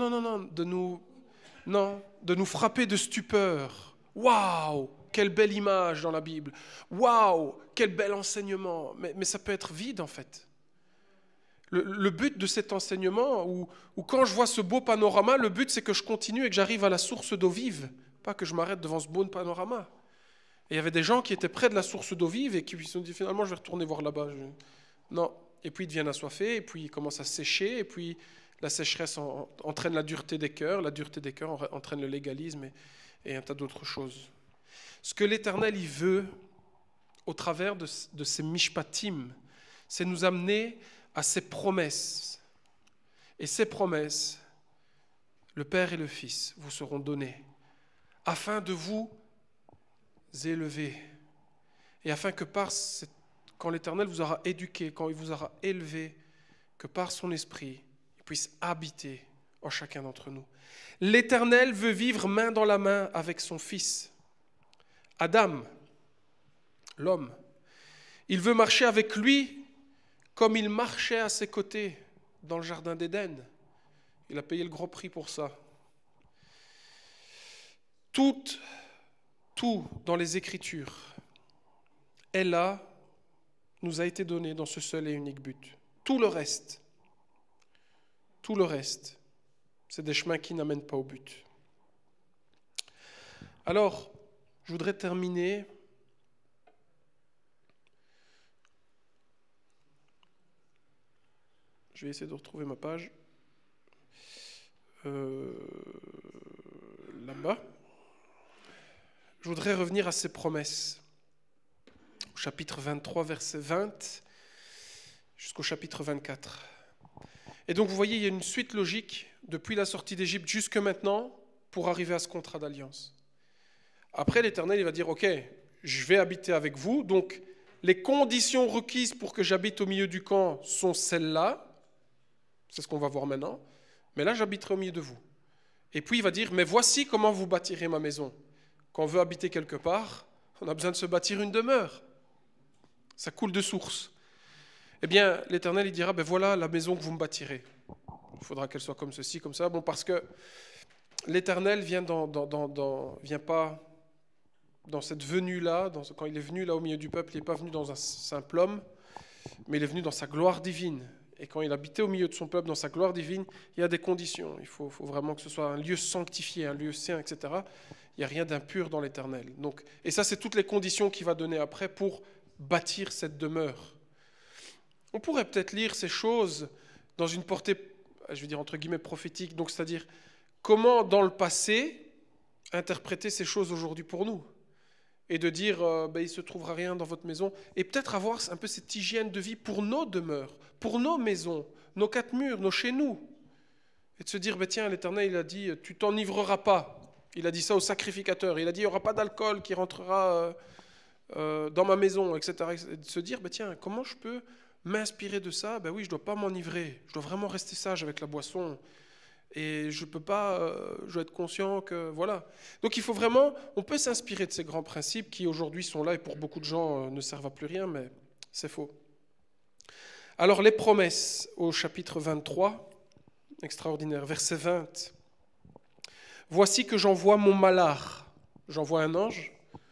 de nous frapper de stupeur. Waouh, quelle belle image dans la Bible. Waouh, quel bel enseignement. Mais ça peut être vide en fait. Le but de cet enseignement, ou quand je vois ce beau panorama, le but c'est que je continue et que j'arrive à la source d'eau vive, pas que je m'arrête devant ce beau panorama. Et il y avait des gens qui étaient près de la source d'eau vive et qui se sont dit finalement je vais retourner voir là-bas. Non. Et puis ils deviennent assoiffés, et puis ils commencent à sécher, et puis la sécheresse entraîne la dureté des cœurs entraîne le légalisme et un tas d'autres choses. Ce que l'Éternel il veut, au travers de ces mishpatim, c'est nous amener à ses promesses. Et ces promesses, le Père et le Fils vous seront donnés, afin de vous élever, et afin que quand l'Éternel vous aura éduqué, quand il vous aura élevé, que par son esprit, il puisse habiter en chacun d'entre nous. L'Éternel veut vivre main dans la main avec son Fils, Adam, l'homme. Il veut marcher avec lui comme il marchait à ses côtés dans le jardin d'Éden. Il a payé le gros prix pour ça. Tout dans les Écritures est là, nous a été donné dans ce seul et unique but. Tout le reste, c'est des chemins qui n'amènent pas au but. Alors, je voudrais terminer je vais essayer de retrouver ma page là-bas. Je voudrais revenir à ces promesses. Au chapitre 23, verset 20, jusqu'au chapitre 24. Et donc vous voyez, il y a une suite logique depuis la sortie d'Égypte jusque maintenant pour arriver à ce contrat d'alliance. Après, l'Éternel, il va dire, ok, je vais habiter avec vous, donc les conditions requises pour que j'habite au milieu du camp sont celles-là, c'est ce qu'on va voir maintenant, mais là, j'habiterai au milieu de vous. Et puis, il va dire, mais voici comment vous bâtirez ma maison. Quand on veut habiter quelque part, on a besoin de se bâtir une demeure. Ça coule de source. Eh bien, l'Éternel, il dira, ben voilà la maison que vous me bâtirez. Il faudra qu'elle soit comme ceci, comme ça. Bon, parce que l'Éternel vient vient pas dans cette venue-là, quand il est venu là au milieu du peuple, il n'est pas venu dans un simple homme, mais il est venu dans sa gloire divine. Et quand il habitait au milieu de son peuple, dans sa gloire divine, il y a des conditions. Il faut vraiment que ce soit un lieu sanctifié, un lieu saint, etc. Il n'y a rien d'impur dans l'Éternel. Donc, et ça, c'est toutes les conditions qu'il va donner après pour bâtir cette demeure. On pourrait peut-être lire ces choses dans une portée, je vais dire entre guillemets prophétique, donc c'est-à-dire comment dans le passé interpréter ces choses aujourd'hui pour nous. Et de dire, il ne se trouvera rien dans votre maison. Et peut-être avoir un peu cette hygiène de vie pour nos demeures, pour nos maisons, nos quatre murs, nos chez nous. Et de se dire, tiens, l'Éternel, il a dit, tu t'enivreras pas. Il a dit ça au sacrificateur. Il a dit, il n'y aura pas d'alcool qui rentrera dans ma maison, etc. Et de se dire, tiens, comment je peux m'inspirer de ça ? Oui, je ne dois pas m'enivrer. Je dois vraiment rester sage avec la boisson. Et je peux pas, je dois être conscient que, voilà. Donc il faut vraiment, on peut s'inspirer de ces grands principes qui aujourd'hui sont là et pour beaucoup de gens ne servent à plus rien, mais c'est faux. Alors les promesses au chapitre 23, extraordinaire, verset 20. Voici que j'envoie mon malach, j'envoie un ange,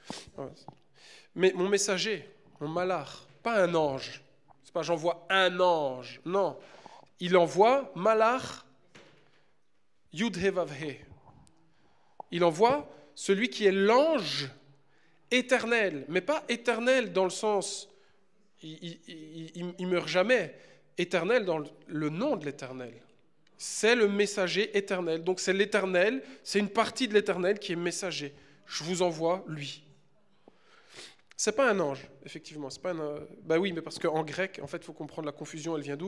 mais mon messager, mon malach, pas un ange. C'est pas j'envoie un ange, non. Il envoie malach, Yud-He-Vav-He. Il envoie celui qui est l'ange éternel, mais pas éternel dans le sens, il meurt jamais, éternel dans le nom de l'Éternel. C'est le messager éternel. Donc c'est l'Éternel, c'est une partie de l'Éternel qui est messager. Je vous envoie lui. C'est pas un ange, effectivement. C'est pas un, oui, mais parce qu'en grec, en fait, il faut comprendre la confusion, elle vient d'où ?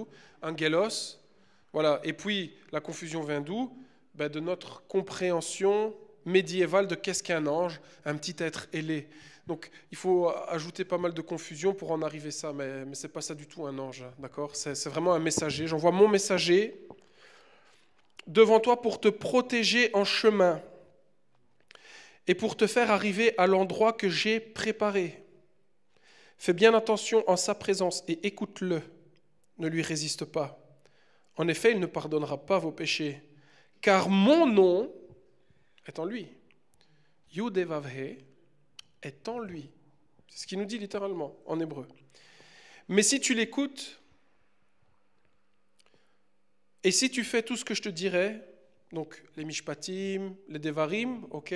Angelos, voilà. Et puis la confusion vient d'où ? De notre compréhension médiévale de qu'est-ce qu'un ange, un petit être ailé. Donc il faut ajouter pas mal de confusion pour en arriver à ça, mais ce n'est pas ça du tout un ange, d'accord ? C'est vraiment un messager. J'envoie mon messager devant toi pour te protéger en chemin et pour te faire arriver à l'endroit que j'ai préparé. Fais bien attention en sa présence et écoute-le. Ne lui résiste pas. En effet, il ne pardonnera pas vos péchés, car mon nom est en lui. Yud-Vav-He est en lui. C'est ce qu'il nous dit littéralement en hébreu. Mais si tu l'écoutes, et si tu fais tout ce que je te dirai, donc les mishpatim, les devarim, ok,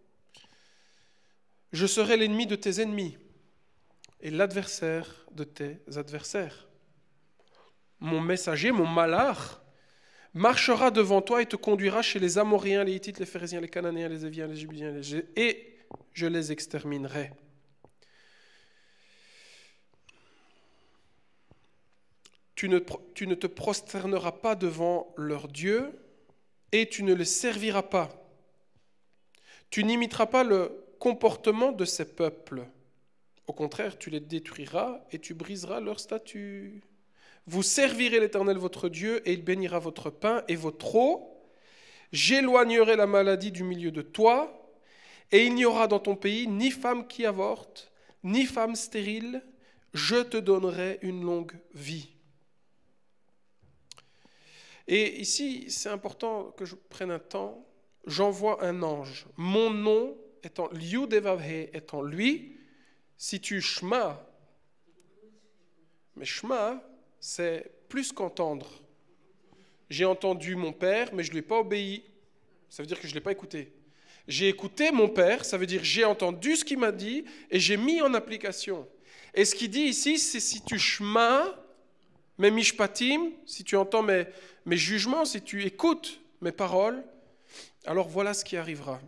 je serai l'ennemi de tes ennemis et l'adversaire de tes adversaires. Mon messager, mon malach, marchera devant toi et te conduira chez les Amoréens, les Hittites, les Phérésiens, les Cananéens, les Éviens, les Jébusiens, et je les exterminerai. Tu ne te prosterneras pas devant leur Dieu et tu ne les serviras pas. Tu n'imiteras pas le comportement de ces peuples. Au contraire, tu les détruiras et tu briseras leurs statuts. Vous servirez l'Éternel votre Dieu et il bénira votre pain et votre eau. J'éloignerai la maladie du milieu de toi et il n'y aura dans ton pays ni femme qui avorte, ni femme stérile. Je te donnerai une longue vie. Et ici, c'est important que je prenne un temps. J'envoie un ange. Mon nom étant Yud-Vav-He étant lui. Si tu Shema, mais Shema, c'est plus qu'entendre. J'ai entendu mon père, mais je ne lui ai pas obéi. Ça veut dire que je ne l'ai pas écouté. J'ai écouté mon père, ça veut dire j'ai entendu ce qu'il m'a dit et j'ai mis en application. Et ce qu'il dit ici, c'est si tu Shema, mes mishpatim, si tu entends mes jugements, si tu écoutes mes paroles, alors voilà ce qui arrivera.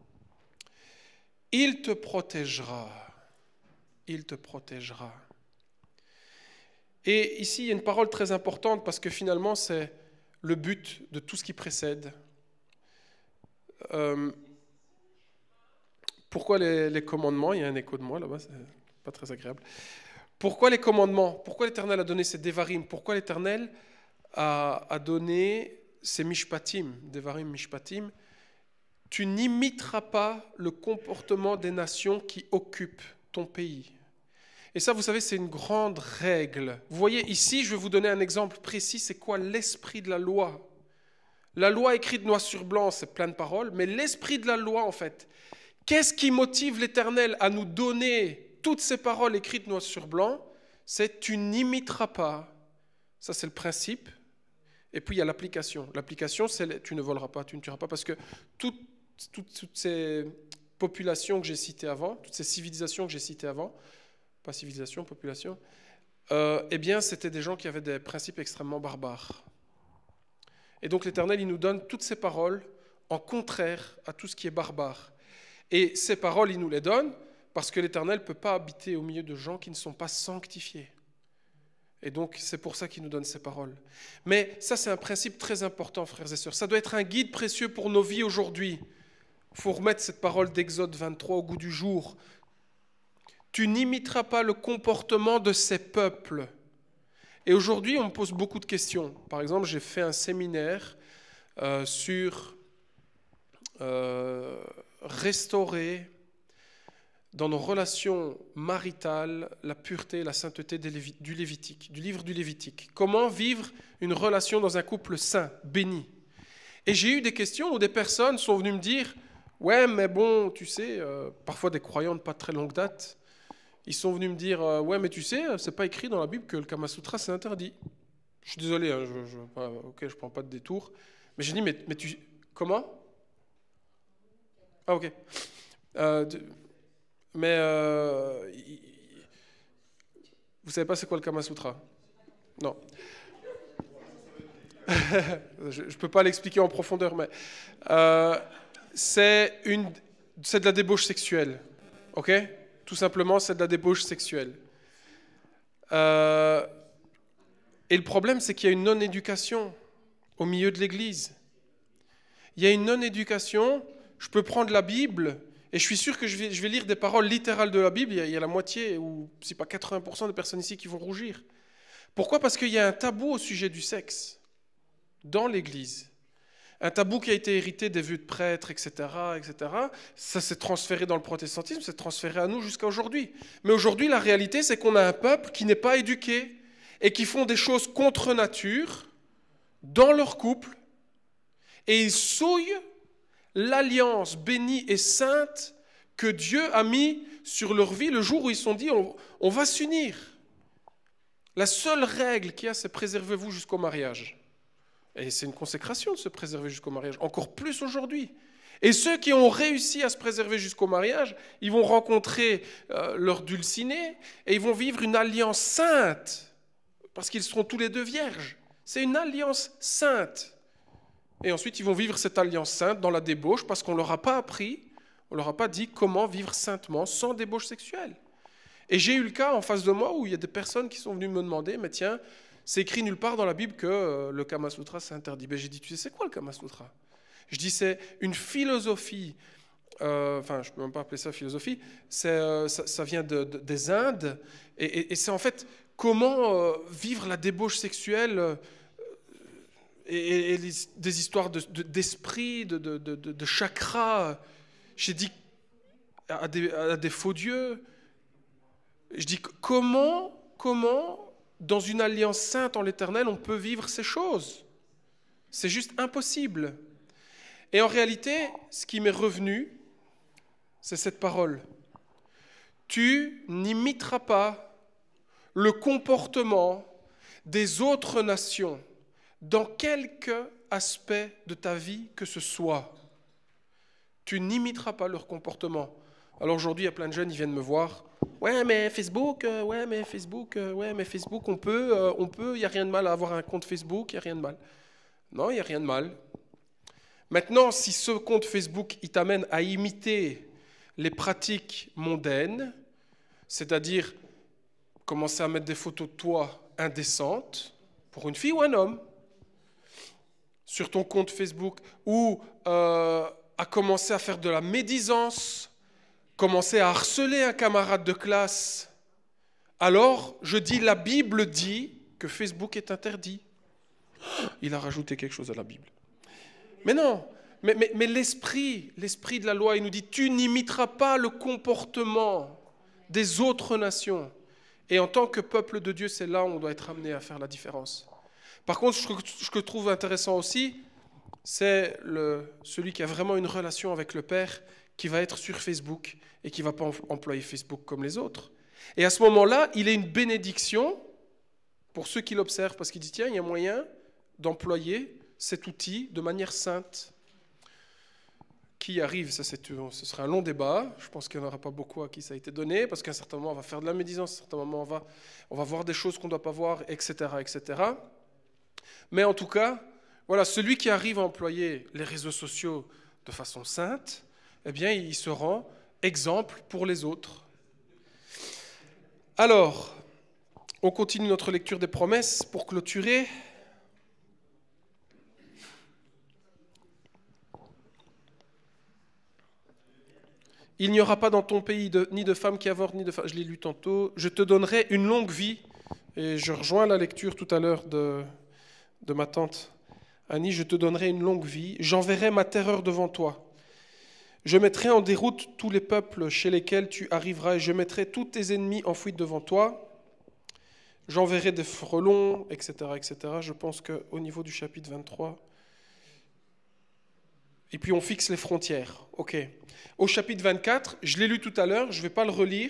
Il te protégera. Il te protégera. Et ici, il y a une parole très importante parce que finalement, c'est le but de tout ce qui précède. Pourquoi les commandements ? Il y a un écho de moi là-bas, c'est pas très agréable. Pourquoi les commandements ? Pourquoi l'Éternel a donné ces devarim ? Pourquoi l'Éternel a donné ces mishpatim, devarim mishpatim ? Tu n'imiteras pas le comportement des nations qui occupent ton pays. Et ça, vous savez, c'est une grande règle. Vous voyez, ici, je vais vous donner un exemple précis. C'est quoi l'esprit de la loi ? La loi écrite noir sur blanc, c'est plein de paroles, mais l'esprit de la loi, en fait, qu'est-ce qui motive l'Éternel à nous donner toutes ces paroles écrites noir sur blanc ? C'est « tu n'imiteras pas ». Ça, c'est le principe. Et puis, il y a l'application. L'application, c'est « tu ne voleras pas, tu ne tueras pas ». Parce que toutes ces populations que j'ai citées avant, toutes ces civilisations que j'ai citées avant, pas civilisation, population, eh bien, c'était des gens qui avaient des principes extrêmement barbares. Et donc, l'Éternel, il nous donne toutes ces paroles en contraire à tout ce qui est barbare. Et ces paroles, il nous les donne parce que l'Éternel ne peut pas habiter au milieu de gens qui ne sont pas sanctifiés. Et donc, c'est pour ça qu'il nous donne ces paroles. Mais ça, c'est un principe très important, frères et sœurs. Ça doit être un guide précieux pour nos vies aujourd'hui. Il faut remettre cette parole d'Exode 23 au goût du jour. Tu n'imiteras pas le comportement de ces peuples. Et aujourd'hui, on me pose beaucoup de questions. Par exemple, j'ai fait un séminaire sur restaurer dans nos relations maritales la pureté et la sainteté du Lévitique, du livre du Lévitique. Comment vivre une relation dans un couple saint, béni. Et j'ai eu des questions où des personnes sont venues me dire « Ouais, mais bon, tu sais, parfois des croyants de pas très longue date, ils sont venus me dire « Ouais, mais tu sais, c'est pas écrit dans la Bible que le Kama Sutra, c'est interdit. » Je suis désolé, hein, je prends pas de détour. Mais j'ai dit « Mais tu... Comment ?» Ah, ok. Mais vous savez pas c'est quoi le Kama Sutra ? Non. Je ne peux pas l'expliquer en profondeur, mais c'est de la débauche sexuelle. Ok ? Tout simplement, c'est de la débauche sexuelle. Et le problème, c'est qu'il y a une non-éducation au milieu de l'Église. Il y a une non-éducation je peux prendre la Bible, et je suis sûr que je vais lire des paroles littérales de la Bible, il y a la moitié, ou si pas 80% des personnes ici qui vont rougir. Pourquoi ? Parce qu'il y a un tabou au sujet du sexe dans l'Église. Un tabou qui a été hérité des vues de prêtres, etc., etc. Ça s'est transféré dans le protestantisme, c'est transféré à nous jusqu'à aujourd'hui. Mais aujourd'hui, la réalité, c'est qu'on a un peuple qui n'est pas éduqué et qui font des choses contre nature dans leur couple, et ils souillent l'alliance bénie et sainte que Dieu a mis sur leur vie le jour où ils se sont dit on va s'unir. La seule règle qu'il y a, c'est préservez-vous jusqu'au mariage. Et c'est une consécration de se préserver jusqu'au mariage, encore plus aujourd'hui. Et ceux qui ont réussi à se préserver jusqu'au mariage, ils vont rencontrer leur dulcinée et ils vont vivre une alliance sainte, parce qu'ils seront tous les deux vierges. C'est une alliance sainte. Et ensuite, ils vont vivre cette alliance sainte dans la débauche, parce qu'on ne leur a pas appris, on ne leur a pas dit comment vivre saintement sans débauche sexuelle. Et j'ai eu le cas en face de moi où il y a des personnes qui sont venues me demander, mais tiens, c'est écrit nulle part dans la Bible que le Kama Sutra c'est interdit. Ben, j'ai dit, tu sais, c'est quoi le Kama Sutra ? Je dis, c'est une philosophie, enfin, je ne peux même pas appeler ça philosophie, ça vient des Indes, et c'est en fait comment vivre la débauche sexuelle et des histoires d'esprit, de chakras. J'ai dit à des faux dieux. Je dis, comment dans une alliance sainte en l'Éternel, on peut vivre ces choses ? C'est juste impossible. Et en réalité, ce qui m'est revenu, c'est cette parole. Tu n'imiteras pas le comportement des autres nations dans quelque aspect de ta vie que ce soit. Tu n'imiteras pas leur comportement. Alors aujourd'hui, il y a plein de jeunes, ils viennent me voir. Ouais, mais Facebook, on peut, il n'y a rien de mal à avoir un compte Facebook, il n'y a rien de mal. Non, il n'y a rien de mal. Maintenant, si ce compte Facebook, il t'amène à imiter les pratiques mondaines, c'est-à-dire commencer à mettre des photos de toi indécentes, pour une fille ou un homme, sur ton compte Facebook, ou à commencer à faire de la médisance, commencer à harceler un camarade de classe, alors je dis, la Bible dit que Facebook est interdit. Il a rajouté quelque chose à la Bible. Mais non, mais l'esprit de la loi, il nous dit, tu n'imiteras pas le comportement des autres nations. Et en tant que peuple de Dieu, c'est là où on doit être amené à faire la différence. Par contre, ce que je trouve intéressant aussi, c'est celui qui a vraiment une relation avec le Père, qui va être sur Facebook et qui ne va pas employer Facebook comme les autres. Et à ce moment-là, il est une bénédiction pour ceux qui l'observent, parce qu'il dit, tiens, il y a moyen d'employer cet outil de manière sainte. Qui arrive, ce sera un long débat, je pense qu'il n'y en aura pas beaucoup à qui ça a été donné, parce qu'à un certain moment, on va faire de la médisance, à un certain moment, on va voir des choses qu'on ne doit pas voir, etc., etc. Mais en tout cas, voilà, celui qui arrive à employer les réseaux sociaux de façon sainte, eh bien, il se rend exemple pour les autres. Alors, on continue notre lecture des promesses pour clôturer. Il n'y aura pas dans ton pays ni de femme qui avorte, ni de femme... Je l'ai lu tantôt. Je te donnerai une longue vie. Et je rejoins la lecture tout à l'heure de ma tante Annie. Je te donnerai une longue vie. J'enverrai ma terreur devant toi. Je mettrai en déroute tous les peuples chez lesquels tu arriveras et je mettrai tous tes ennemis en fuite devant toi. J'enverrai des frelons, etc., etc. Je pense qu'au niveau du chapitre 23... Et puis on fixe les frontières. Ok. Au chapitre 24, je l'ai lu tout à l'heure, je ne vais pas le relire.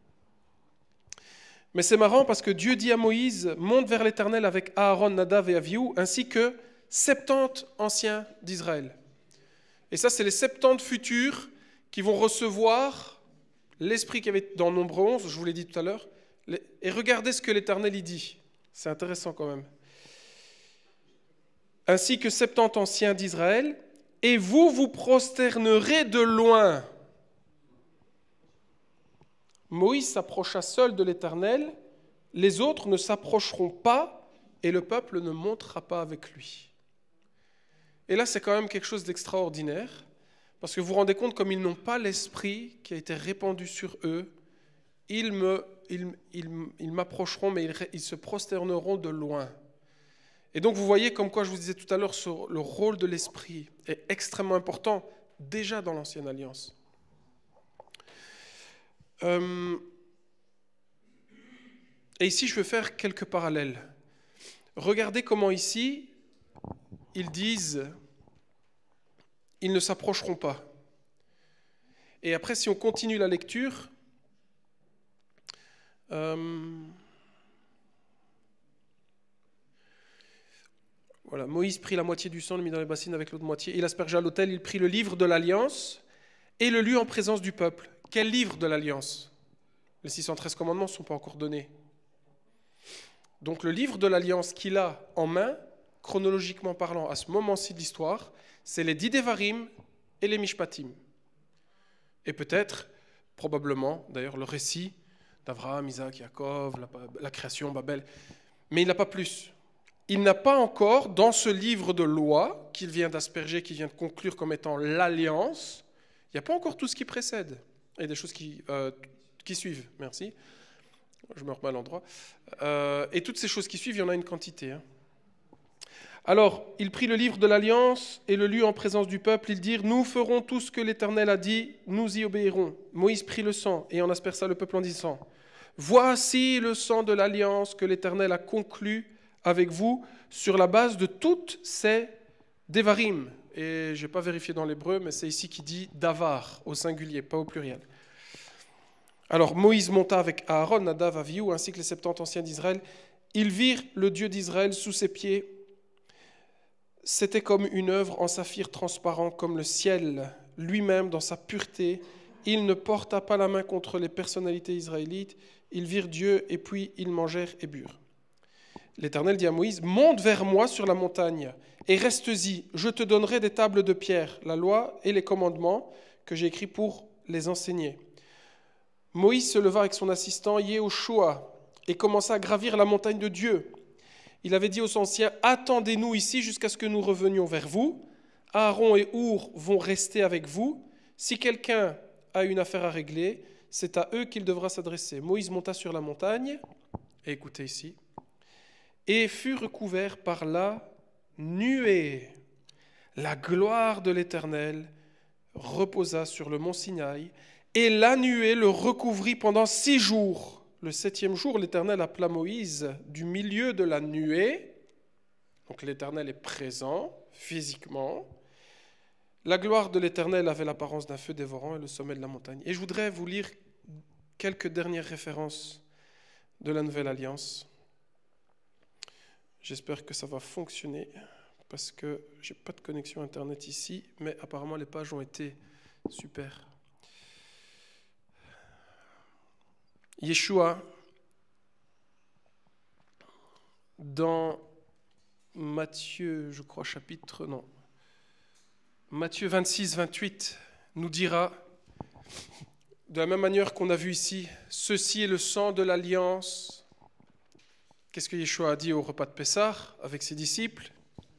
Mais c'est marrant parce que Dieu dit à Moïse, monte vers l'Éternel avec Aaron, Nadav et Avihu, ainsi que 70 anciens d'Israël. Et ça, c'est les 70 futurs qui vont recevoir l'esprit qu'il y avait dans Nombre 11, je vous l'ai dit tout à l'heure. Et regardez ce que l'Éternel y dit. C'est intéressant quand même. Ainsi que 70 anciens d'Israël, et vous vous prosternerez de loin. Moïse s'approcha seul de l'Éternel, les autres ne s'approcheront pas, et le peuple ne montera pas avec lui. Et là, c'est quand même quelque chose d'extraordinaire, Parce que vous vous rendez compte, comme ils n'ont pas l'esprit qui a été répandu sur eux, ils m'approcheront, mais ils se prosterneront de loin. Et donc vous voyez, comme quoi je vous disais tout à l'heure, le rôle de l'esprit est extrêmement important, déjà dans l'Ancienne Alliance. Et ici, je veux faire quelques parallèles. Regardez comment ici, ils disent, ils ne s'approcheront pas. Et après, si on continue la lecture, voilà, Moïse prit la moitié du sang, le mit dans les bassines avec l'autre moitié, il aspergea à l'autel, il prit le livre de l'Alliance et le lut en présence du peuple. Quel livre de l'Alliance ? Les 613 commandements ne sont pas encore donnés. Donc le livre de l'Alliance qu'il a en main, chronologiquement parlant, à ce moment-ci de l'histoire, c'est les 10 Devarim et les Mishpatim. Et peut-être, probablement, d'ailleurs, le récit d'Abraham, Isaac, Yaakov, la création, Babel. Mais il n'a pas plus. Il n'a pas encore, dans ce livre de loi qu'il vient d'asperger, qu'il vient de conclure comme étant l'Alliance, il n'y a pas encore tout ce qui précède. Il y a des choses qui suivent. Merci. Je me remets à l'endroit. Et toutes ces choses qui suivent, il y en a une quantité. Alors, il prit le livre de l'Alliance et le lut en présence du peuple. Ils dirent, nous ferons tout ce que l'Éternel a dit, nous y obéirons. Moïse prit le sang et en aspersa le peuple en disant, voici le sang de l'Alliance que l'Éternel a conclu avec vous sur la base de toutes ces Devarim. Et je n'ai pas vérifié dans l'hébreu, mais c'est ici qui dit davar, au singulier, pas au pluriel. Alors Moïse monta avec Aaron, Nadav, Avihu, ainsi que les 70 anciens d'Israël. Ils virent le Dieu d'Israël sous ses pieds. C'était comme une œuvre en saphir transparent, comme le ciel lui-même dans sa pureté. Il ne porta pas la main contre les personnalités israélites. Ils virent Dieu et puis ils mangèrent et burent. L'Éternel dit à Moïse, monte vers moi sur la montagne et reste-y. Je te donnerai des tables de pierre, la loi et les commandements que j'ai écrits pour les enseigner. Moïse se leva avec son assistant Yehoshua et commença à gravir la montagne de Dieu. Il avait dit aux anciens, attendez-nous ici jusqu'à ce que nous revenions vers vous. Aaron et Our vont rester avec vous. Si quelqu'un a une affaire à régler, c'est à eux qu'il devra s'adresser. Moïse monta sur la montagne, et écoutez ici, et fut recouvert par la nuée. La gloire de l'Éternel reposa sur le mont Sinaï, et la nuée le recouvrit pendant 6 jours. Le 7e jour, l'Éternel appela Moïse du milieu de la nuée. Donc l'Éternel est présent physiquement. La gloire de l'Éternel avait l'apparence d'un feu dévorant et le sommet de la montagne. Et je voudrais vous lire quelques dernières références de la Nouvelle Alliance. J'espère que ça va fonctionner parce que je n'ai pas de connexion Internet ici, mais apparemment les pages ont été super. Yeshua, dans Matthieu, je crois, Matthieu 26, 28, nous dira, de la même manière qu'on a vu ici, ceci est le sang de l'alliance. Qu'est-ce que Yeshua a dit au repas de Pessah avec ses disciples?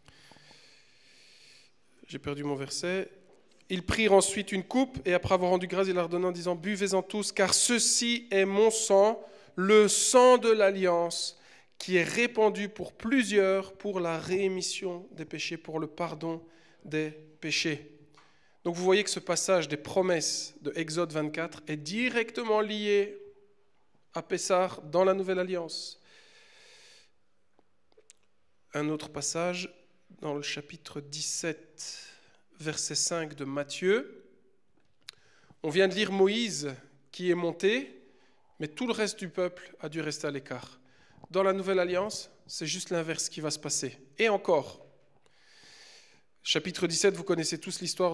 J'ai perdu mon verset. Ils prirent ensuite une coupe et après avoir rendu grâce, il leur donna en disant, buvez-en tous, car ceci est mon sang, le sang de l'alliance, qui est répandu pour plusieurs pour la rémission des péchés, pour le pardon des péchés. Donc vous voyez que ce passage des promesses de Exode 24 est directement lié à Pessah dans la Nouvelle Alliance. Un autre passage dans le chapitre 17, verset 5 de Matthieu. On vient de lire Moïse qui est monté, mais tout le reste du peuple a dû rester à l'écart. Dans la Nouvelle Alliance, c'est juste l'inverse qui va se passer. Et encore, chapitre 17, vous connaissez tous l'histoire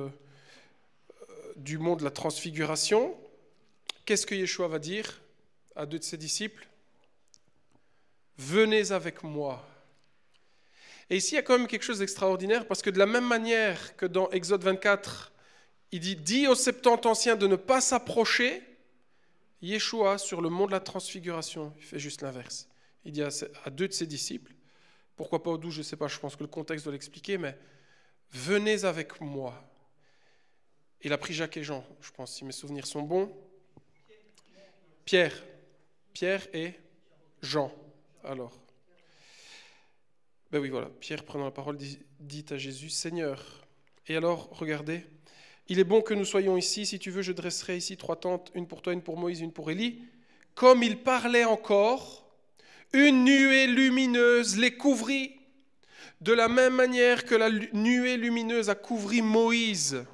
du mont de la transfiguration. Qu'est-ce que Yeshua va dire à 2 de ses disciples? Venez avec moi. Et ici, il y a quand même quelque chose d'extraordinaire, parce que de la même manière que dans Exode 24, il dit aux 70 anciens de ne pas s'approcher, Yeshua, sur le mont de la transfiguration, il fait juste l'inverse. Il dit à 2 de ses disciples, pourquoi pas aux 12, je ne sais pas, je pense que le contexte doit l'expliquer, mais venez avec moi. Il a pris Jacques et Jean, je pense, si mes souvenirs sont bons. Pierre et Jean. Alors, ben oui, voilà, Pierre prenant la parole dit à Jésus, Seigneur. Et alors, regardez, il est bon que nous soyons ici, si tu veux, je dresserai ici 3 tentes, une pour toi, une pour Moïse, une pour Élie. Comme il parlait encore, une nuée lumineuse les couvrit, de la même manière que la nuée lumineuse a couvert Moïse.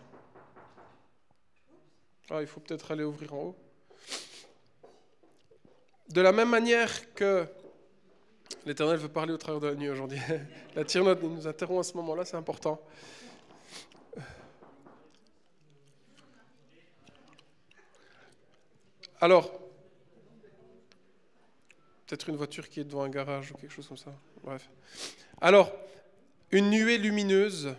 Ah, il faut peut-être aller ouvrir en haut. De la même manière que l'Éternel veut parler au travers de la nuit aujourd'hui. La tire-note nous interrompt à ce moment-là, c'est important. Alors, peut-être une voiture qui est devant un garage ou quelque chose comme ça. Bref. Alors, une nuée lumineuse.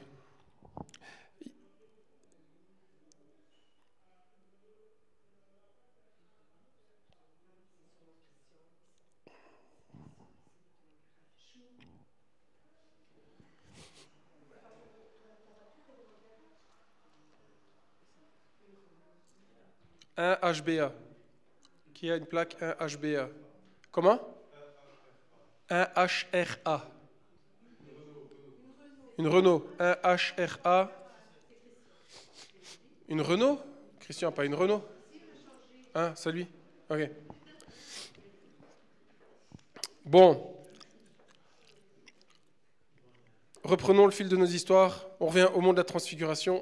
Un HBA. Qui a une plaque 1 HBA? Comment? Un HRA. Une Renault. Un HRA. Une Renault? Christian, pas une Renault? Hein, c'est lui? Ok. Bon. Reprenons le fil de nos histoires. On revient au monde de la transfiguration.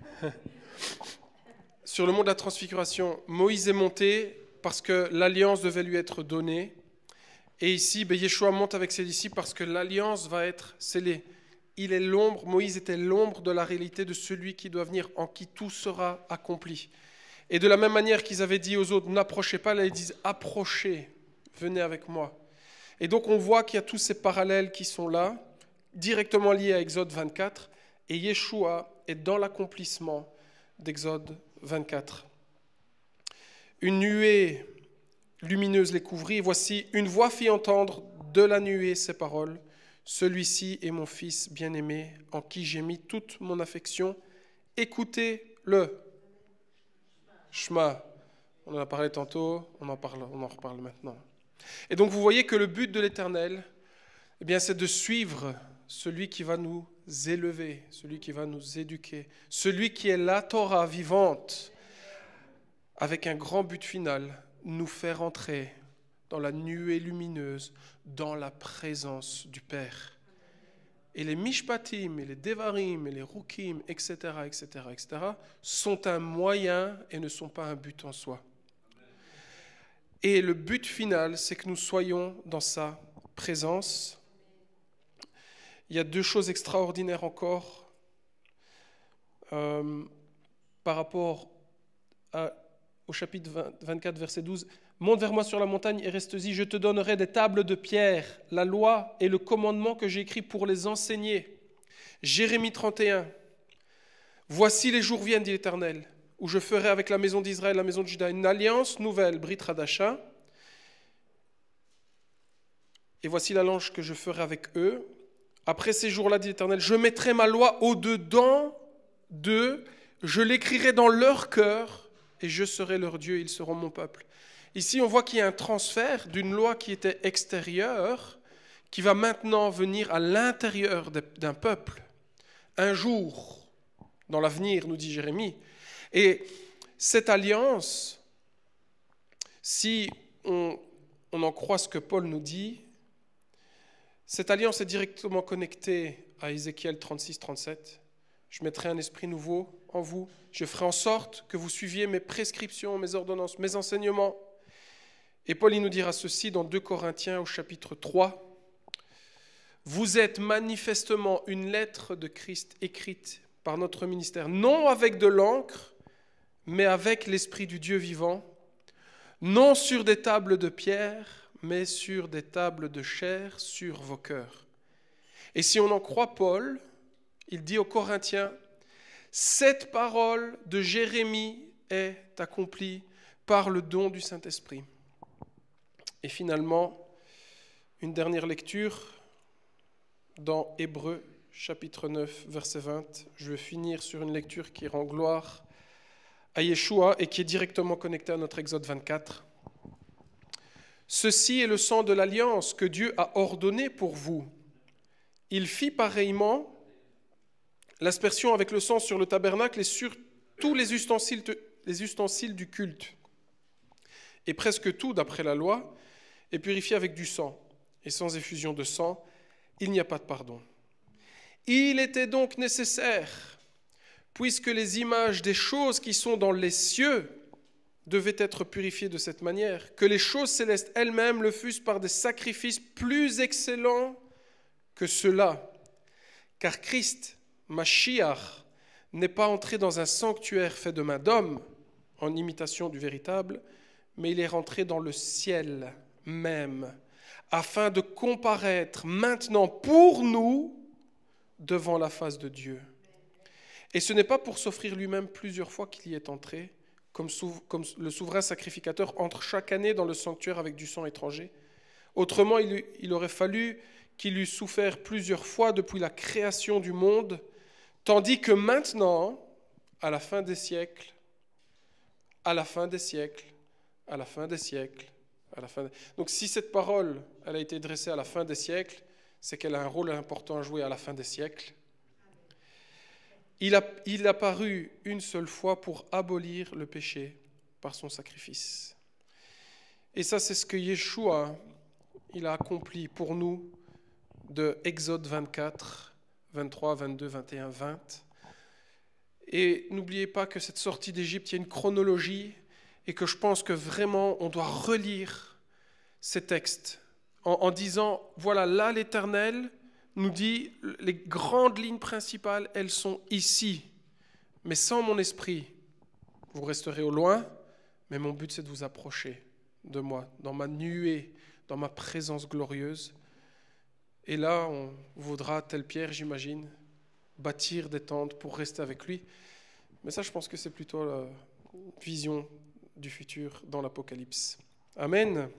Sur le mont de la transfiguration, Moïse est monté parce que l'alliance devait lui être donnée. Et ici, Yeshua monte avec ses disciples parce que l'alliance va être scellée. Il est l'ombre, Moïse était l'ombre de la réalité de celui qui doit venir, en qui tout sera accompli. Et de la même manière qu'ils avaient dit aux autres, n'approchez pas, là ils disent, approchez, venez avec moi. Et donc on voit qu'il y a tous ces parallèles qui sont là, directement liés à Exode 24, et Yeshua est dans l'accomplissement d'Exode 24. Une nuée lumineuse les couvrit, et voici, une voix fit entendre de la nuée ces paroles. Celui-ci est mon fils bien-aimé, en qui j'ai mis toute mon affection. Écoutez-le. Shema. On en a parlé tantôt, on en reparle maintenant. Et donc vous voyez que le but de l'Éternel, eh bien, c'est de suivre celui qui va nous élever, celui qui va nous éduquer, celui qui est la Torah vivante, avec un grand but final, nous faire entrer dans la nuée lumineuse, dans la présence du Père. Et les Mishpatim, et les Devarim, et les Rukim, etc., sont un moyen et ne sont pas un but en soi. Et le but final, c'est que nous soyons dans sa présence. Il y a 2 choses extraordinaires encore par rapport au chapitre 24, verset 12. « Monte vers moi sur la montagne et reste-y, je te donnerai des tables de pierre, la loi et le commandement que j'ai écrit pour les enseigner. » Jérémie 31. « Voici les jours viennent, dit l'Éternel, où je ferai avec la maison d'Israël, la maison de Juda, une alliance nouvelle, Brit Hadasha. Et voici l'alliance que je ferai avec eux. Après ces jours-là, dit l'Éternel, je mettrai ma loi au-dedans d'eux, je l'écrirai dans leur cœur, et je serai leur Dieu, ils seront mon peuple. » Ici, on voit qu'il y a un transfert d'une loi qui était extérieure, qui va maintenant venir à l'intérieur d'un peuple. Un jour, dans l'avenir, nous dit Jérémie. Et cette alliance, si on en croit ce que Paul nous dit, cette alliance est directement connectée à Ézéchiel 36-37. Je mettrai un esprit nouveau en vous. Je ferai en sorte que vous suiviez mes prescriptions, mes ordonnances, mes enseignements. Et Paul il nous dira ceci dans 2 Corinthiens au chapitre 3. Vous êtes manifestement une lettre de Christ écrite par notre ministère, non avec de l'encre, mais avec l'Esprit du Dieu vivant, non sur des tables de pierre, mais sur des tables de chair, sur vos cœurs. Et si on en croit Paul, il dit aux Corinthiens, cette parole de Jérémie est accomplie par le don du Saint-Esprit. Et finalement, une dernière lecture dans Hébreux, chapitre 9, verset 20. Je vais finir sur une lecture qui rend gloire à Yeshua et qui est directement connecté à notre Exode 24. Ceci est le sang de l'alliance que Dieu a ordonné pour vous. Il fit pareillement l'aspersion avec le sang sur le tabernacle et sur tous les ustensiles du culte. Et presque tout, d'après la loi, est purifié avec du sang. Et sans effusion de sang, il n'y a pas de pardon. Il était donc nécessaire, puisque les images des choses qui sont dans les cieux devaient être purifiées de cette manière, que les choses célestes elles-mêmes le fussent par des sacrifices plus excellents que ceux-là. Car Christ, Mashiach, n'est pas entré dans un sanctuaire fait de main d'homme, en imitation du véritable, mais il est rentré dans le ciel même, afin de comparaître maintenant pour nous devant la face de Dieu. Et ce n'est pas pour s'offrir lui-même plusieurs fois qu'il y est entré, comme le souverain sacrificateur entre chaque année dans le sanctuaire avec du sang étranger. Autrement, il aurait fallu qu'il eût souffert plusieurs fois depuis la création du monde, tandis que maintenant, à la fin des siècles, à la fin des siècles, à la fin des siècles, à la fin des... Donc si cette parole elle a été dressée à la fin des siècles, c'est qu'elle a un rôle important à jouer à la fin des siècles. Il a paru une seule fois pour abolir le péché par son sacrifice. Et ça, c'est ce que Yeshua il a accompli pour nous de Exode 24, 23, 22, 21, 20. Et n'oubliez pas que cette sortie d'Égypte, il y a une chronologie et que je pense que vraiment on doit relire ces textes en disant, voilà, là l'Éternel nous dit, les grandes lignes principales, elles sont ici. Mais sans mon esprit, vous resterez au loin, mais mon but c'est de vous approcher de moi, dans ma nuée, dans ma présence glorieuse. Et là, on voudra, tel Pierre, j'imagine, bâtir des tentes pour rester avec lui. Mais ça, je pense que c'est plutôt la vision du futur dans l'Apocalypse. Amen.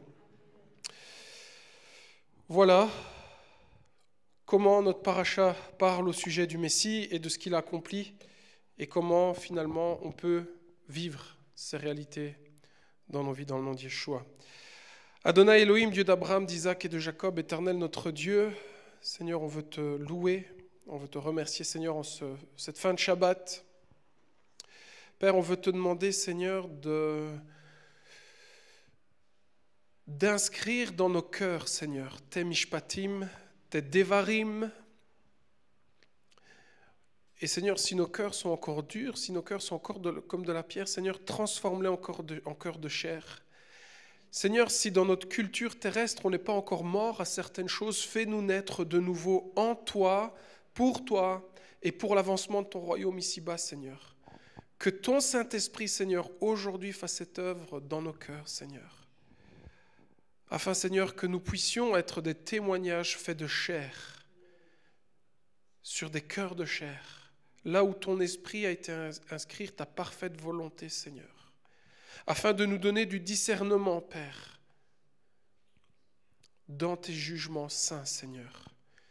Voilà comment notre paracha parle au sujet du Messie et de ce qu'il a accompli et comment finalement on peut vivre ces réalités dans nos vies dans le nom de Yeshua. Adonai Elohim, Dieu d'Abraham, d'Isaac et de Jacob, Éternel notre Dieu, Seigneur, on veut te louer, on veut te remercier, Seigneur, en cette fin de Shabbat. Père, on veut te demander, Seigneur, d'inscrire dans nos cœurs, Seigneur, tes mishpatim, tes devarim. Et Seigneur, si nos cœurs sont encore durs, si nos cœurs sont encore comme de la pierre, Seigneur, transforme-les encore en cœur de chair. Seigneur, si dans notre culture terrestre, on n'est pas encore mort à certaines choses, fais-nous naître de nouveau en toi, pour toi et pour l'avancement de ton royaume ici-bas, Seigneur. Que ton Saint-Esprit, Seigneur, aujourd'hui fasse cette œuvre dans nos cœurs, Seigneur. Afin, Seigneur, que nous puissions être des témoignages faits de chair, sur des cœurs de chair, là où ton esprit a été inscrit, ta parfaite volonté, Seigneur, afin de nous donner du discernement, Père, dans tes jugements saints, Seigneur.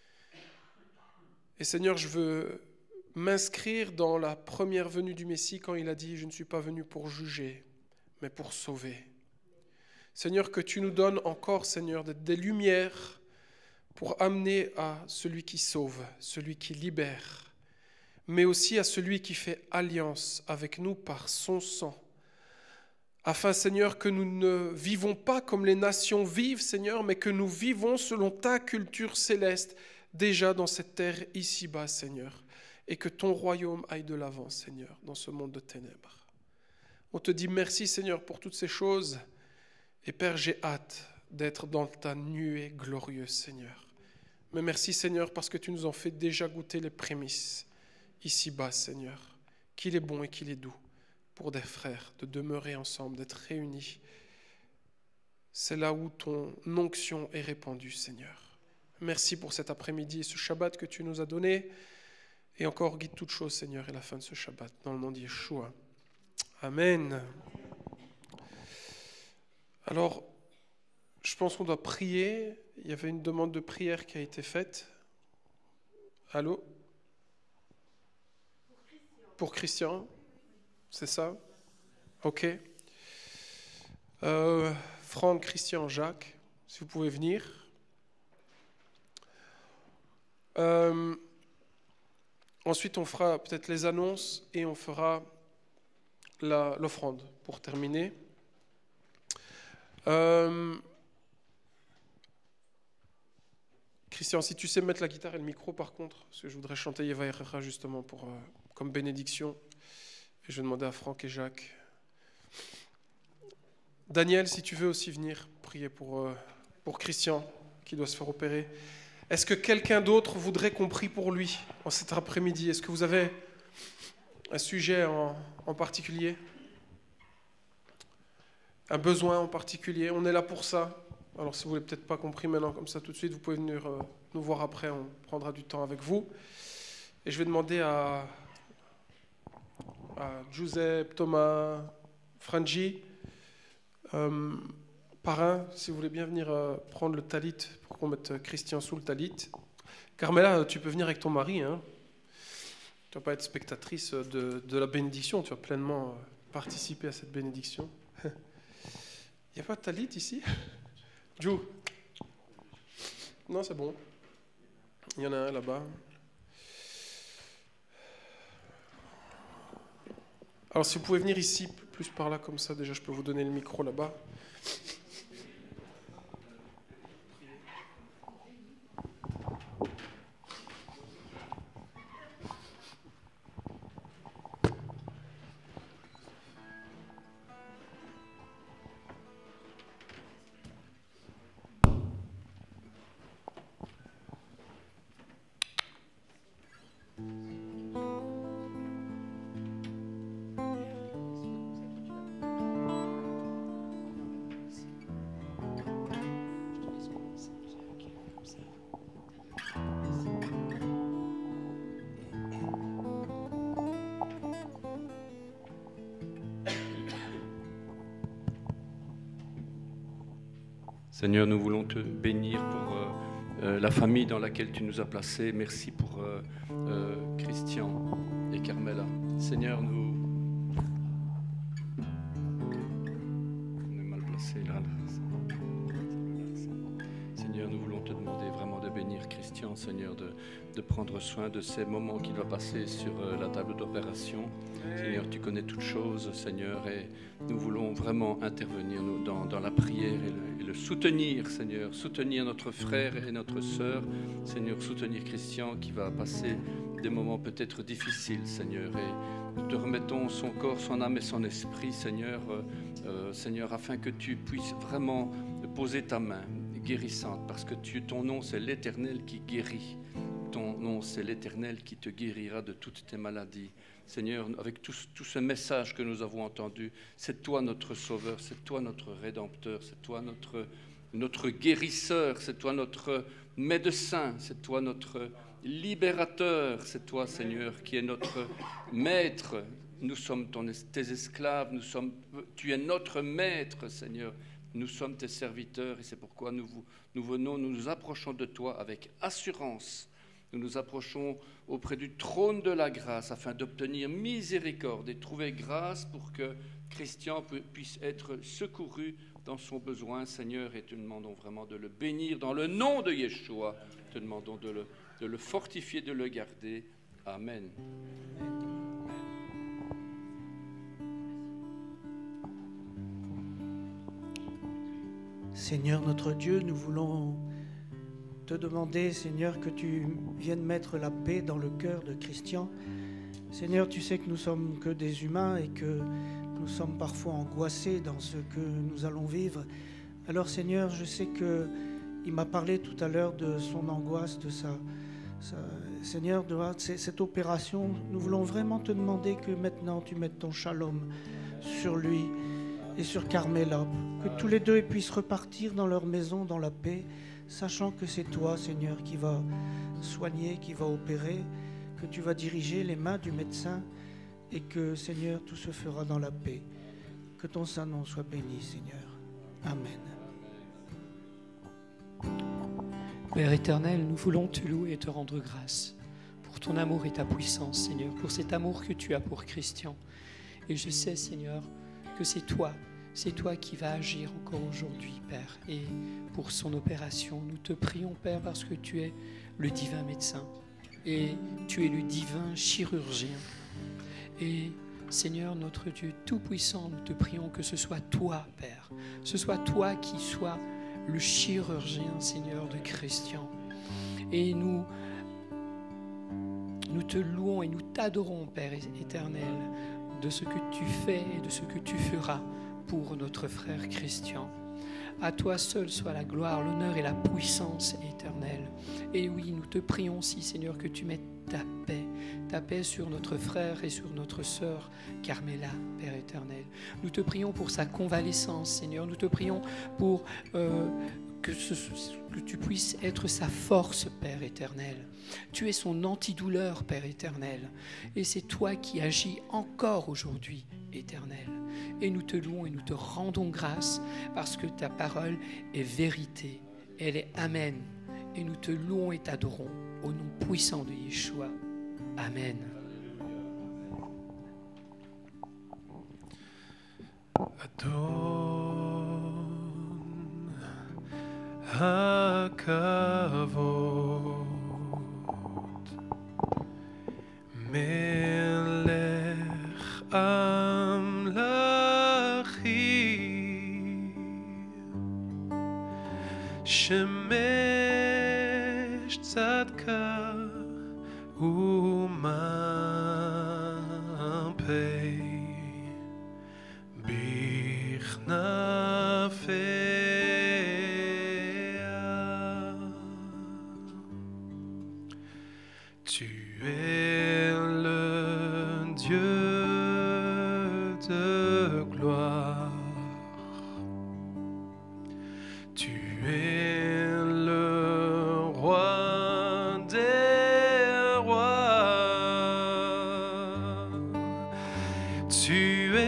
Et Seigneur, je veux m'inscrire dans la première venue du Messie quand il a dit « Je ne suis pas venu pour juger, mais pour sauver ». Seigneur, que tu nous donnes encore, Seigneur, des lumières pour amener à celui qui sauve, celui qui libère, mais aussi à celui qui fait alliance avec nous par son sang. Afin, Seigneur, que nous ne vivons pas comme les nations vivent, Seigneur, mais que nous vivons selon ta culture céleste, déjà dans cette terre ici-bas, Seigneur, et que ton royaume aille de l'avant, Seigneur, dans ce monde de ténèbres. On te dit merci, Seigneur, pour toutes ces choses. Et Père, j'ai hâte d'être dans ta nuée glorieuse, Seigneur. Mais merci, Seigneur, parce que tu nous en fais déjà goûter les prémices ici-bas, Seigneur. Qu'il est bon et qu'il est doux pour des frères de demeurer ensemble, d'être réunis. C'est là où ton onction est répandue, Seigneur. Merci pour cet après-midi et ce Shabbat que tu nous as donné. Et encore, guide toutes choses, Seigneur, et la fin de ce Shabbat, dans le nom de Yeshua. Amen. Alors, je pense qu'on doit prier. Il y avait une demande de prière qui a été faite. Allô? Pour Christian, c'est ça? Ok. Franck, Christian, Jacques, si vous pouvez venir. Ensuite, on fera peut-être les annonces et on fera l'offrande pour terminer. Christian, si tu sais mettre la guitare et le micro par contre, parce que je voudrais chanter Yeva Herrera justement comme bénédiction. Et je vais demander à Franck et Jacques. Daniel, si tu veux aussi venir prier pour Christian qui doit se faire opérer. Est-ce que quelqu'un d'autre voudrait qu'on prie pour lui en cet après-midi? Est-ce que vous avez un sujet en particulier? Un besoin en particulier? On est là pour ça. Alors si vous n'avez peut-être pas compris maintenant comme ça tout de suite, vous pouvez venir nous voir après, on prendra du temps avec vous. Et je vais demander à Giuseppe, Thomas, Frangi, parrain, si vous voulez bien venir prendre le talit pour qu'on mette Christian sous le talit. Carmela, tu peux venir avec ton mari. Hein. Tu ne vas pas être spectatrice de la bénédiction, tu vas pleinement participer à cette bénédiction. Il n'y a pas de talit ici? Jou? Non, c'est bon. Il y en a un là-bas. Alors si vous pouvez venir ici, plus par là comme ça, déjà je peux vous donner le micro là-bas. Seigneur, nous voulons te bénir pour la famille dans laquelle tu nous as placés. Merci pour Christian et Carmela. Seigneur, on est mal placés là. Seigneur, nous voulons te demander vraiment de bénir Christian, Seigneur, de prendre soin de ces moments qu'il va passer sur la table d'opération. Seigneur, tu connais toutes choses, Seigneur, et nous voulons vraiment intervenir dans la prière et le soutenir, Seigneur, soutenir notre frère et notre sœur, Seigneur, soutenir Christian qui va passer des moments peut-être difficiles, Seigneur, et nous te remettons son corps, son âme et son esprit, Seigneur, Seigneur, afin que tu puisses vraiment poser ta main guérissante, parce que ton nom c'est l'Éternel qui guérit, ton nom c'est l'Éternel qui te guérira de toutes tes maladies. Seigneur, avec tout ce message que nous avons entendu, c'est toi notre Sauveur, c'est toi notre Rédempteur, c'est toi notre guérisseur, c'est toi notre médecin, c'est toi notre libérateur, c'est toi, Seigneur, qui es notre maître. Nous sommes tes esclaves, tu es notre maître, Seigneur. Nous sommes tes serviteurs et c'est pourquoi nous nous approchons de toi avec assurance. Nous nous approchons auprès du trône de la grâce afin d'obtenir miséricorde et trouver grâce pour que Christian puisse être secouru dans son besoin, Seigneur, et te demandons vraiment de le bénir dans le nom de Yeshua. Te demandons de le fortifier, de le garder. Amen. Seigneur notre Dieu, nous voulons te demander, Seigneur, que tu viennes mettre la paix dans le cœur de Christian. Seigneur, tu sais que nous sommes que des humains et que nous sommes parfois angoissés dans ce que nous allons vivre. Alors, Seigneur, je sais qu'il m'a parlé tout à l'heure de son angoisse, de Seigneur, de cette opération. Nous voulons vraiment te demander que maintenant tu mettes ton shalom sur lui et sur Carmela, que tous les deux puissent repartir dans leur maison dans la paix, sachant que c'est toi, Seigneur, qui va soigner, qui va opérer, que tu vas diriger les mains du médecin et que, Seigneur, tout se fera dans la paix. Que ton saint nom soit béni, Seigneur. Amen. Père éternel, nous voulons te louer et te rendre grâce pour ton amour et ta puissance, Seigneur, pour cet amour que tu as pour Christian. Et je sais, Seigneur, que c'est toi qui vas agir encore aujourd'hui, Père, et pour son opération. Nous te prions, Père, parce que tu es le divin médecin et tu es le divin chirurgien. Et Seigneur, notre Dieu Tout-Puissant, nous te prions que ce soit toi, Père, ce soit toi qui sois le chirurgien, Seigneur, de Christian. Et nous te louons et nous t'adorons, Père éternel, de ce que tu fais et de ce que tu feras pour notre frère Christian. À toi seul soit la gloire, l'honneur et la puissance éternelle. Et oui, nous te prions aussi, Seigneur, que tu mettes ta paix sur notre frère et sur notre sœur Carmela, Père éternel. Nous te prions pour sa convalescence, Seigneur. Nous te prions pour que tu puisses être sa force, Père éternel. Tu es son antidouleur, Père éternel. Et c'est toi qui agis encore aujourd'hui, éternel. Et nous te louons et nous te rendons grâce parce que ta parole est vérité. Elle est Amen. Et nous te louons et t'adorons au nom puissant de Yeshua. Amen. Adon hakavod melech amlachim shemesh tzadka u'mampei bichnafea. Tu es le Dieu de gloire. Tu es le roi des rois. Tu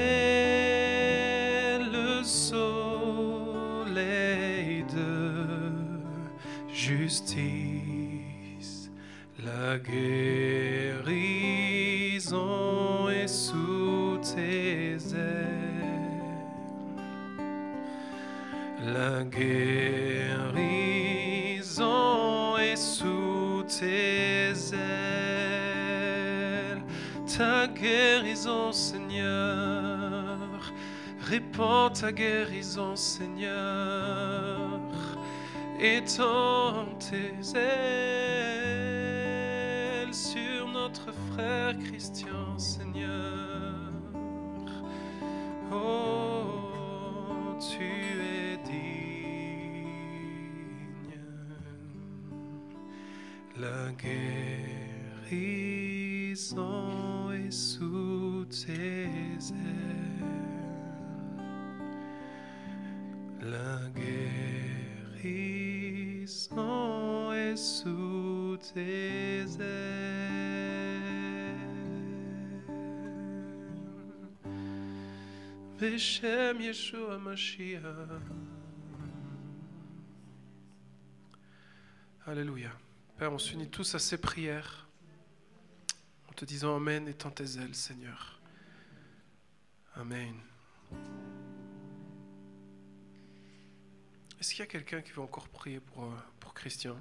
es le soleil de justice. La guérison est sous tes ailes. La guérison est sous tes ailes. Ta guérison, Seigneur, répands ta guérison, Seigneur, étends tes ailes sur notre frère Christian, Seigneur. Oh, tu es digne. La guérison est sous tes ailes. La guérison est sous tes ailes. Beshem Yeshua Mashiach. Alléluia. Père, on s'unit tous à ces prières en te disant Amen et tends tes ailes, Seigneur. Amen. Est-ce qu'il y a quelqu'un qui veut encore prier pour Christian?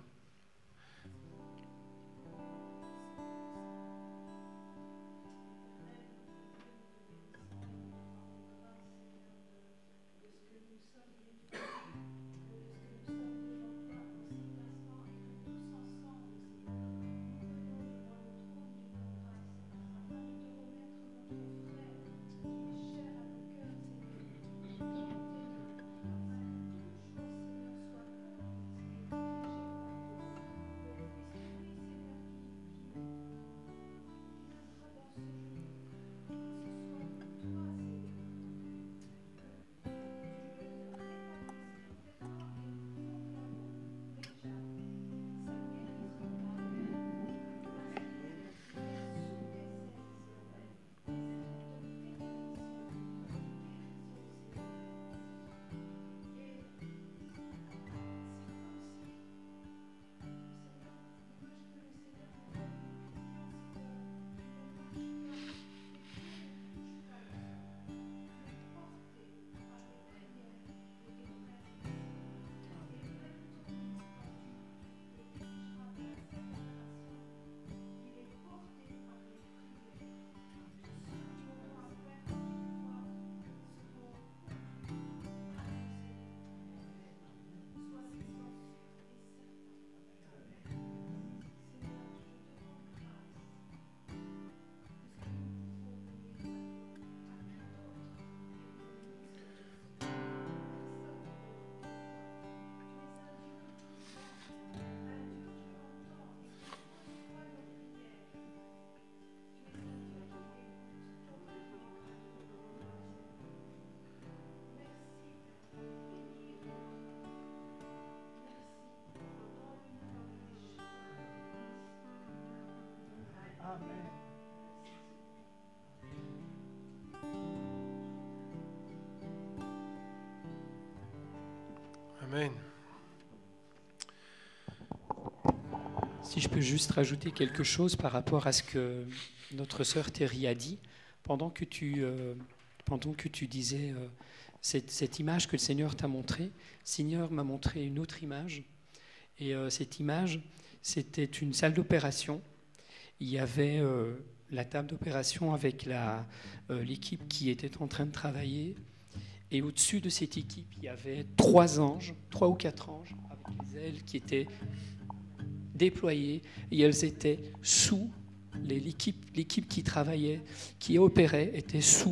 Si je peux juste rajouter quelque chose par rapport à ce que notre sœur Thierry a dit, pendant que tu disais cette image que le Seigneur t'a montrée, le Seigneur m'a montré une autre image. Et cette image, c'était une salle d'opération. Il y avait la table d'opération avec l'équipe qui était en train de travailler. Et au-dessus de cette équipe, il y avait 3 ou 4 anges, avec les ailes qui étaient déployées. Et elles étaient sous, l'équipe qui travaillait, qui opérait, était sous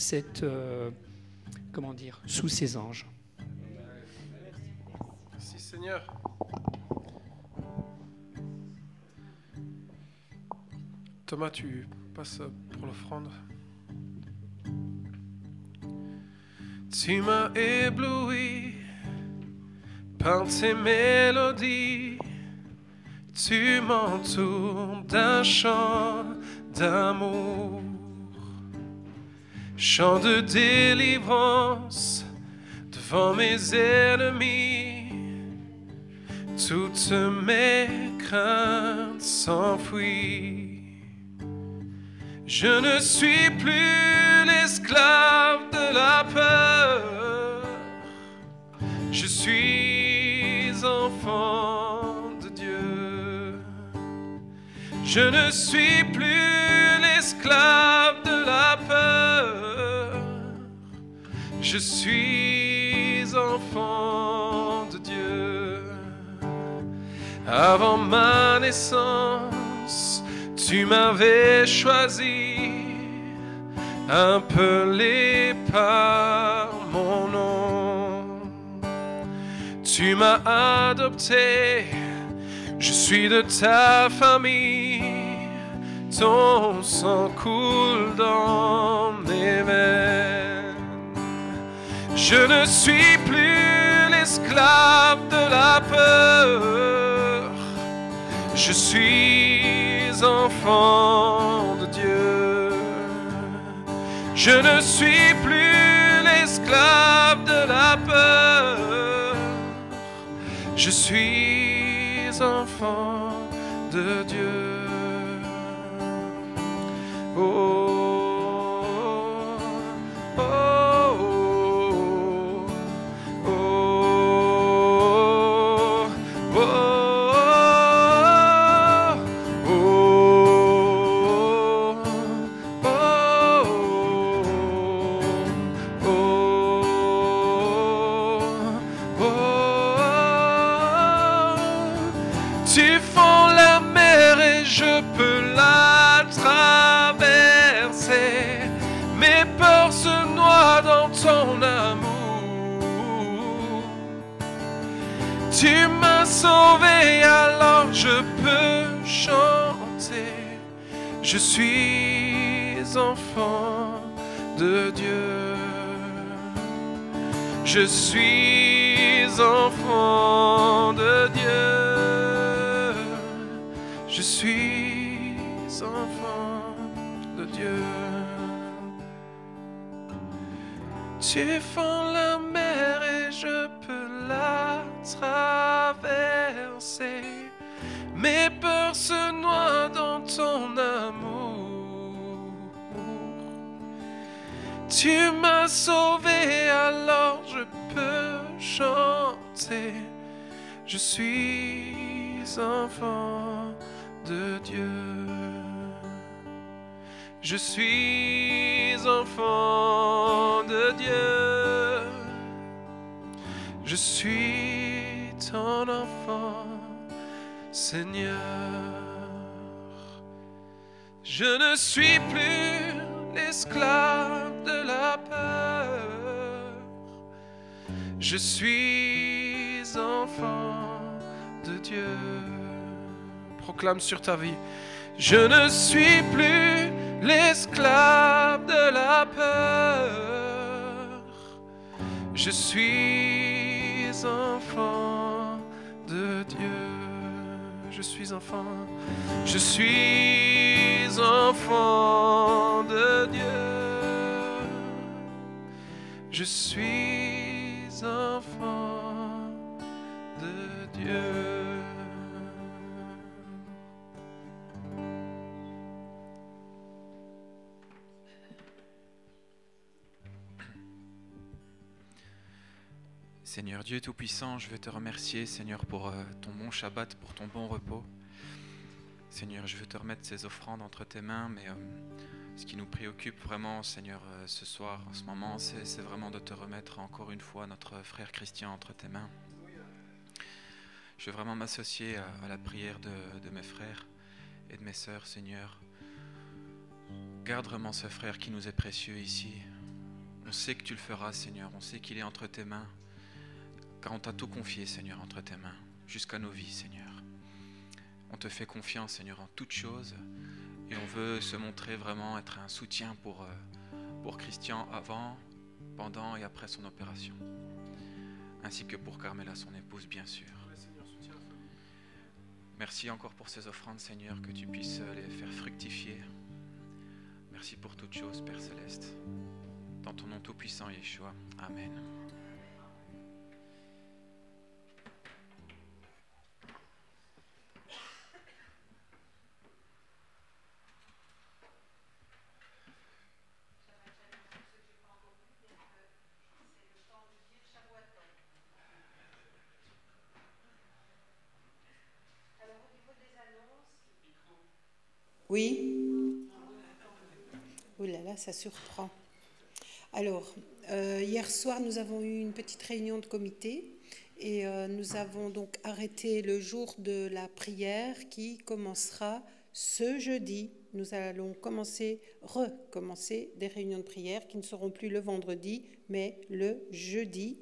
sous ces anges. Merci Seigneur. Thomas, tu passes pour l'offrande. Tu m'as ébloui par tes mélodies. Tu m'entoures d'un chant d'amour, chant de délivrance devant mes ennemis. Toutes mes craintes s'enfuient. Je ne suis plus l'esclave de la peur. Je suis enfant de Dieu. Je ne suis plus l'esclave de la peur. Je suis enfant de Dieu. Avant ma naissance, tu m'avais choisi, appelé par mon nom. Tu m'as adopté, je suis de ta famille. Ton sang coule dans mes veines. Je ne suis plus l'esclave de la peur. Je suis enfant de Dieu. Je ne suis plus l'esclave de la peur. Je suis enfant de Dieu. Oh, oh, oh, oh, oh, Tu fends la mer et je peux la traverser. Mes peurs se noient dans ton amour. Tu m'as sauvé, alors je peux chanter. Je suis enfant de Dieu. Je suis enfant de Dieu. Je suis enfant de Dieu. Tu fends la mer et je peux la traverser. Mes peurs se noient dans ton amour. Tu m'as sauvé, alors je peux chanter. Je suis enfant de Dieu. Je suis enfant de Dieu. Je suis ton enfant, Seigneur. Je ne suis plus l'esclave de la peur. Je suis enfant de Dieu. Proclame sur ta vie. Je ne suis plus l'esclave de la peur. Je suis enfant de Dieu. Je suis enfant. Je suis enfant de Dieu. Je suis enfant de Dieu. Seigneur Dieu Tout-Puissant, je veux te remercier, Seigneur, pour ton bon Shabbat, pour ton bon repos. Seigneur, je veux te remettre ces offrandes entre tes mains, mais ce qui nous préoccupe vraiment, Seigneur, ce soir, en ce moment, c'est vraiment de te remettre encore une fois notre frère Christian entre tes mains. Je veux vraiment m'associer à la prière de mes frères et de mes sœurs, Seigneur. Garde vraiment ce frère qui nous est précieux ici. On sait que tu le feras, Seigneur, on sait qu'il est entre tes mains. Car on t'a tout confié, Seigneur, entre tes mains, jusqu'à nos vies, Seigneur. On te fait confiance, Seigneur, en toutes choses, et on veut se montrer vraiment être un soutien pour Christian avant, pendant et après son opération, ainsi que pour Carmela, son épouse, bien sûr. Merci encore pour ces offrandes, Seigneur, que tu puisses les faire fructifier. Merci pour toutes choses, Père Céleste. Dans ton nom tout-puissant, Yeshua. Amen. Oui. Oh là là, ça surprend. Alors, hier soir, nous avons eu une petite réunion de comité et nous avons donc arrêté le jour de la prière qui commencera ce jeudi. Nous allons recommencer des réunions de prière qui ne seront plus le vendredi, mais le jeudi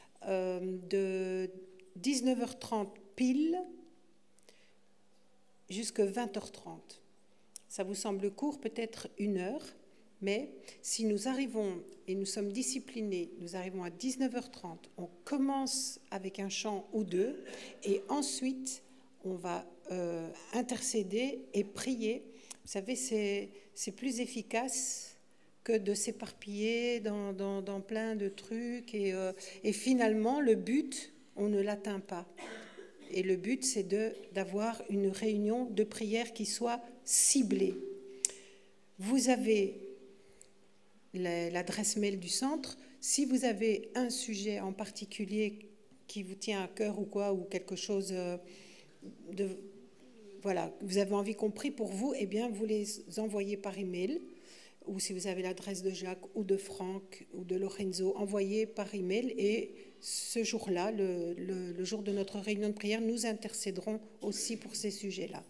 de 19h30 pile jusqu'à 20h30. Ça vous semble court, peut-être 1 heure, mais si nous arrivons, et nous sommes disciplinés, nous arrivons à 19h30, on commence avec un chant ou deux, et ensuite on va intercéder et prier. Vous savez, c'est plus efficace que de s'éparpiller dans plein de trucs, et finalement, le but, on ne l'atteint pas. Et le but, c'est d'avoir une réunion de prière qui soit ciblée. Vous avez l'adresse mail du centre. Si vous avez un sujet en particulier qui vous tient à cœur ou quoi, ou quelque chose voilà, vous avez envie qu'on prie pour vous, eh bien, vous les envoyez par email. Ou si vous avez l'adresse de Jacques ou de Franck ou de Lorenzo, envoyez par email et ce jour-là, le jour de notre réunion de prière, nous intercéderons aussi pour ces sujets-là.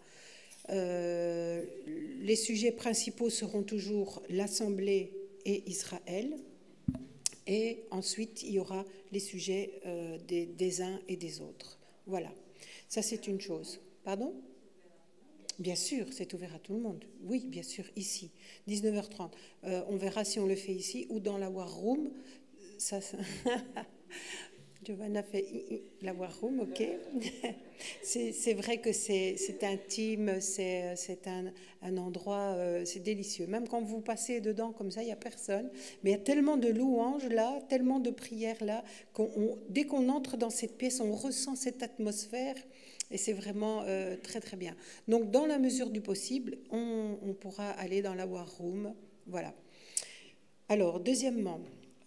Les sujets principaux seront toujours l'Assemblée et Israël. Et ensuite, il y aura les sujets des uns et des autres. Voilà. Ça, c'est une chose. Pardon ? Bien sûr, c'est ouvert à tout le monde. Oui, bien sûr, ici, 19h30. On verra si on le fait ici ou dans la War Room. Ça, Giovanna fait la War Room, ok. C'est vrai que c'est intime, c'est un endroit, c'est délicieux. Même quand vous passez dedans comme ça, il n'y a personne. Mais il y a tellement de louanges là, tellement de prières là, dès qu'on entre dans cette pièce, on ressent cette atmosphère. Et c'est vraiment très, très bien. Donc, dans la mesure du possible, on pourra aller dans la War Room. Voilà. Alors, deuxièmement,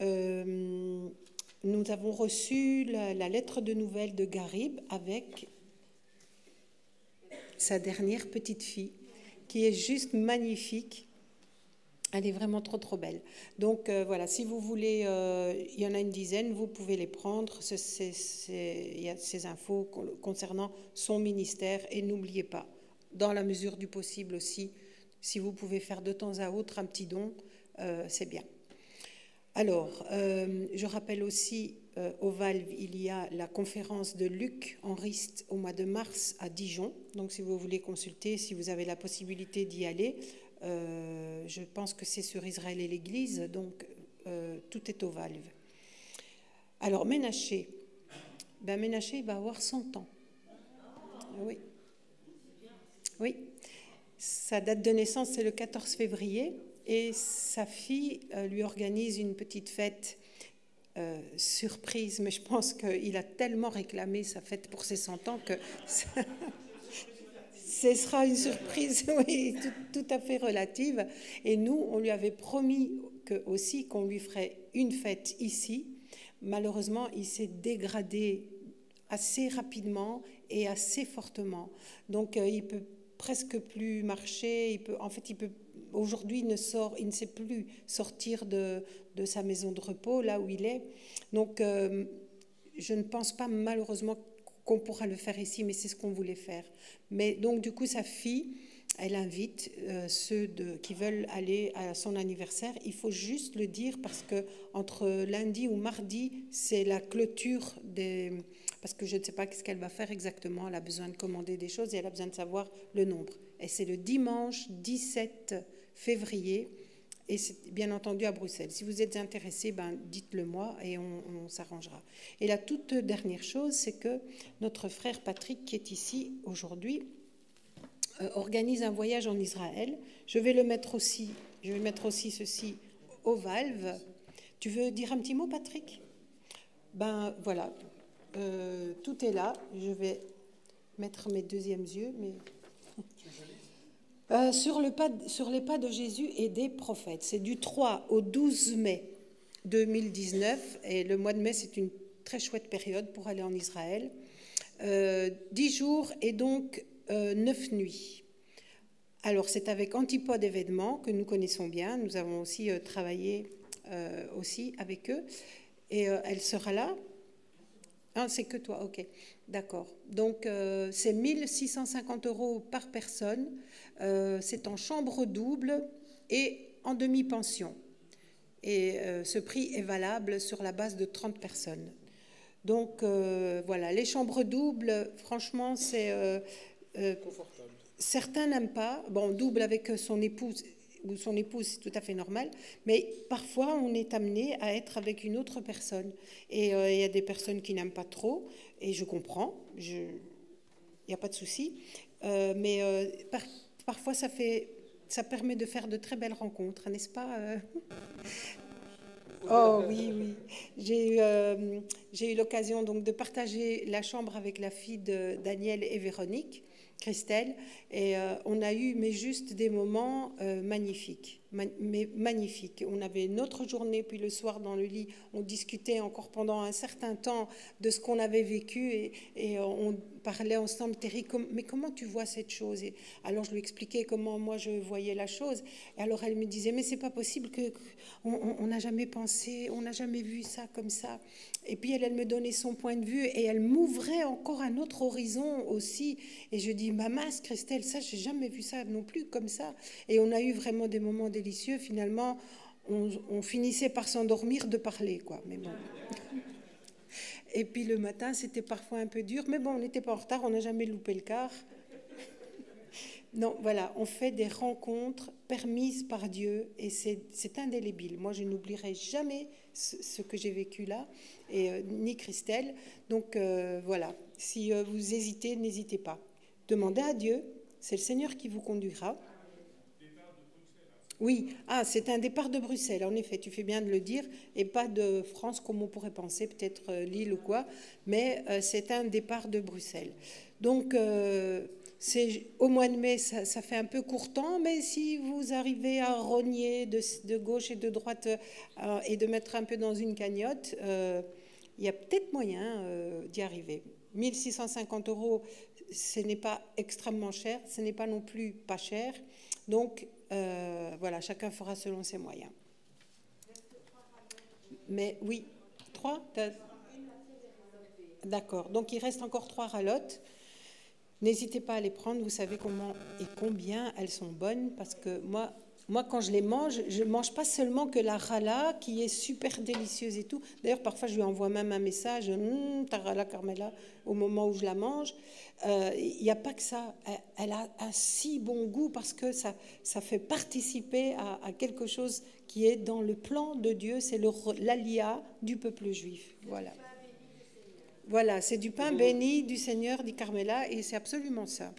nous avons reçu la lettre de nouvelles de Garib avec sa dernière petite fille, qui est juste magnifique. Elle est vraiment trop, trop belle. Donc, voilà, si vous voulez, il y en a une dizaine, vous pouvez les prendre. Il y a ces infos concernant son ministère. Et n'oubliez pas, dans la mesure du possible aussi, si vous pouvez faire de temps à autre un petit don, c'est bien. Alors, je rappelle aussi, au Valve, il y a la conférence de Luc en Rist au mois de mars à Dijon. Donc, si vous voulez consulter, si vous avez la possibilité d'y aller, je pense que c'est sur Israël et l'Église, donc tout est au Valve. Alors, Ménaché, Ménaché, il va avoir 100 ans. Oui. Oui. Sa date de naissance, c'est le 14 février, et sa fille lui organise une petite fête surprise, mais je pense qu'il a tellement réclamé sa fête pour ses 100 ans que... Ce sera une surprise, oui, tout à fait relative. Et nous, on lui avait promis aussi qu'on lui ferait une fête ici, malheureusement, il s'est dégradé assez rapidement et assez fortement. Donc, il peut presque plus marcher. Aujourd'hui, il ne sait plus sortir de sa maison de repos, là où il est. Donc, je ne pense pas malheureusement qu'on pourra le faire ici, mais c'est ce qu'on voulait faire. Mais donc, du coup, sa fille, elle invite ceux qui veulent aller à son anniversaire. Il faut juste le dire parce que entre lundi ou mardi, c'est la clôture parce que je ne sais pas ce qu'elle va faire exactement. Elle a besoin de commander des choses et elle a besoin de savoir le nombre. Et c'est le dimanche 17 février et c'est bien entendu à Bruxelles. Si vous êtes intéressés, dites-le moi et on s'arrangera. Et la toute dernière chose, c'est que notre frère Patrick, qui est ici aujourd'hui, organise un voyage en Israël. Je vais mettre aussi ceci aux valves. Tu veux dire un petit mot, Patrick? Voilà, tout est là. Je vais mettre mes deuxièmes yeux, sur les pas de Jésus et des prophètes. C'est du 3 au 12 mai 2019 et le mois de mai, c'est une très chouette période pour aller en Israël. 10 jours et donc 9 nuits. Alors, c'est avec Antipode Événements, que nous connaissons bien. Nous avons aussi travaillé aussi avec eux. Et elle sera là. Ah, c'est que toi, ok. D'accord. Donc, c'est 1 650 € par personne. C'est en chambre double et en demi-pension. Et ce prix est valable sur la base de 30 personnes. Donc, voilà. Les chambres doubles, franchement, c'est... Confortable. Certains n'aiment pas. Bon, double avec son épouse ou son épouse, c'est tout à fait normal. Mais parfois, on est amené à être avec une autre personne. Et il y a des personnes qui n'aiment pas trop. Et je comprends. Il n'y a pas de souci. Mais parfois, ça permet de faire de très belles rencontres, n'est-ce pas Oh oui, oui. J'ai eu l'occasion donc de partager la chambre avec la fille de Daniel et Véronique, Christelle, et on a eu juste des moments magnifiques, magnifiques. On avait une autre journée, puis le soir dans le lit, on discutait encore pendant un certain temps de ce qu'on avait vécu et on parlait ensemble. Terry, mais comment tu vois cette chose? Et alors je lui expliquais comment moi je voyais la chose. Et alors elle me disait, mais c'est pas possible on n'a jamais pensé, on n'a jamais vu ça comme ça. Et puis elle me donnait son point de vue et elle m'ouvrait encore un autre horizon aussi. Et je dis, ma mince Christelle, ça j'ai jamais vu ça non plus comme ça. Et on a eu vraiment des moments délicieux. Finalement, on finissait par s'endormir de parler, quoi. Mais bon. Et puis le matin, c'était parfois un peu dur, mais bon, on n'était pas en retard, on n'a jamais loupé le quart. Non, voilà, on fait des rencontres permises par Dieu et c'est indélébile. Moi, je n'oublierai jamais ce que j'ai vécu là, et ni Christelle. Donc voilà, si vous hésitez, n'hésitez pas. Demandez à Dieu, c'est le Seigneur qui vous conduira. Oui, c'est un départ de Bruxelles, en effet, tu fais bien de le dire, et pas de France comme on pourrait penser, peut-être Lille ou quoi, mais c'est un départ de Bruxelles. Donc, c'est au mois de mai, ça fait un peu court temps, mais si vous arrivez à rogner de gauche et de droite et de mettre un peu dans une cagnotte, il y a peut-être moyen d'y arriver. 1 650 €, ce n'est pas extrêmement cher, ce n'est pas non plus pas cher, donc... voilà, chacun fera selon ses moyens. Mais oui, 3 D'accord, donc il reste encore 3 ralottes. N'hésitez pas à les prendre, vous savez comment et combien elles sont bonnes, parce que moi quand je les mange, je ne mange pas seulement que la rala, qui est super délicieuse et tout. D'ailleurs, parfois, je lui envoie même un message, ta rala Carmela, au moment où je la mange. Il n'y a pas que ça. Elle a un si bon goût parce que ça fait participer à quelque chose qui est dans le plan de Dieu. C'est l'alia du peuple juif. Voilà. Voilà, c'est du pain béni du Seigneur, dit Carmela, et c'est absolument ça.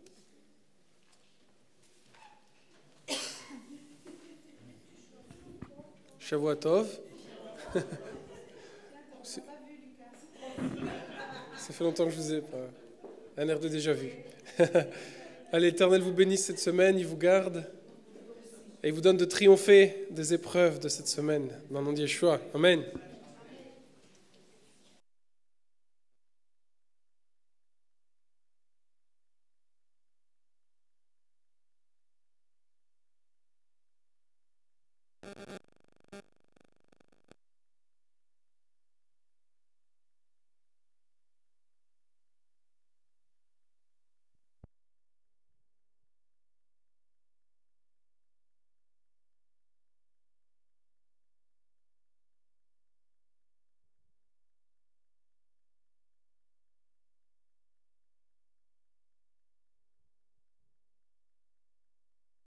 Shavua Tov. Ça fait longtemps que je vous ai pas. Un air de déjà vu. Allez, l'Éternel vous bénisse cette semaine, il vous garde et il vous donne de triompher des épreuves de cette semaine. Dans le nom de Yeshua. Amen.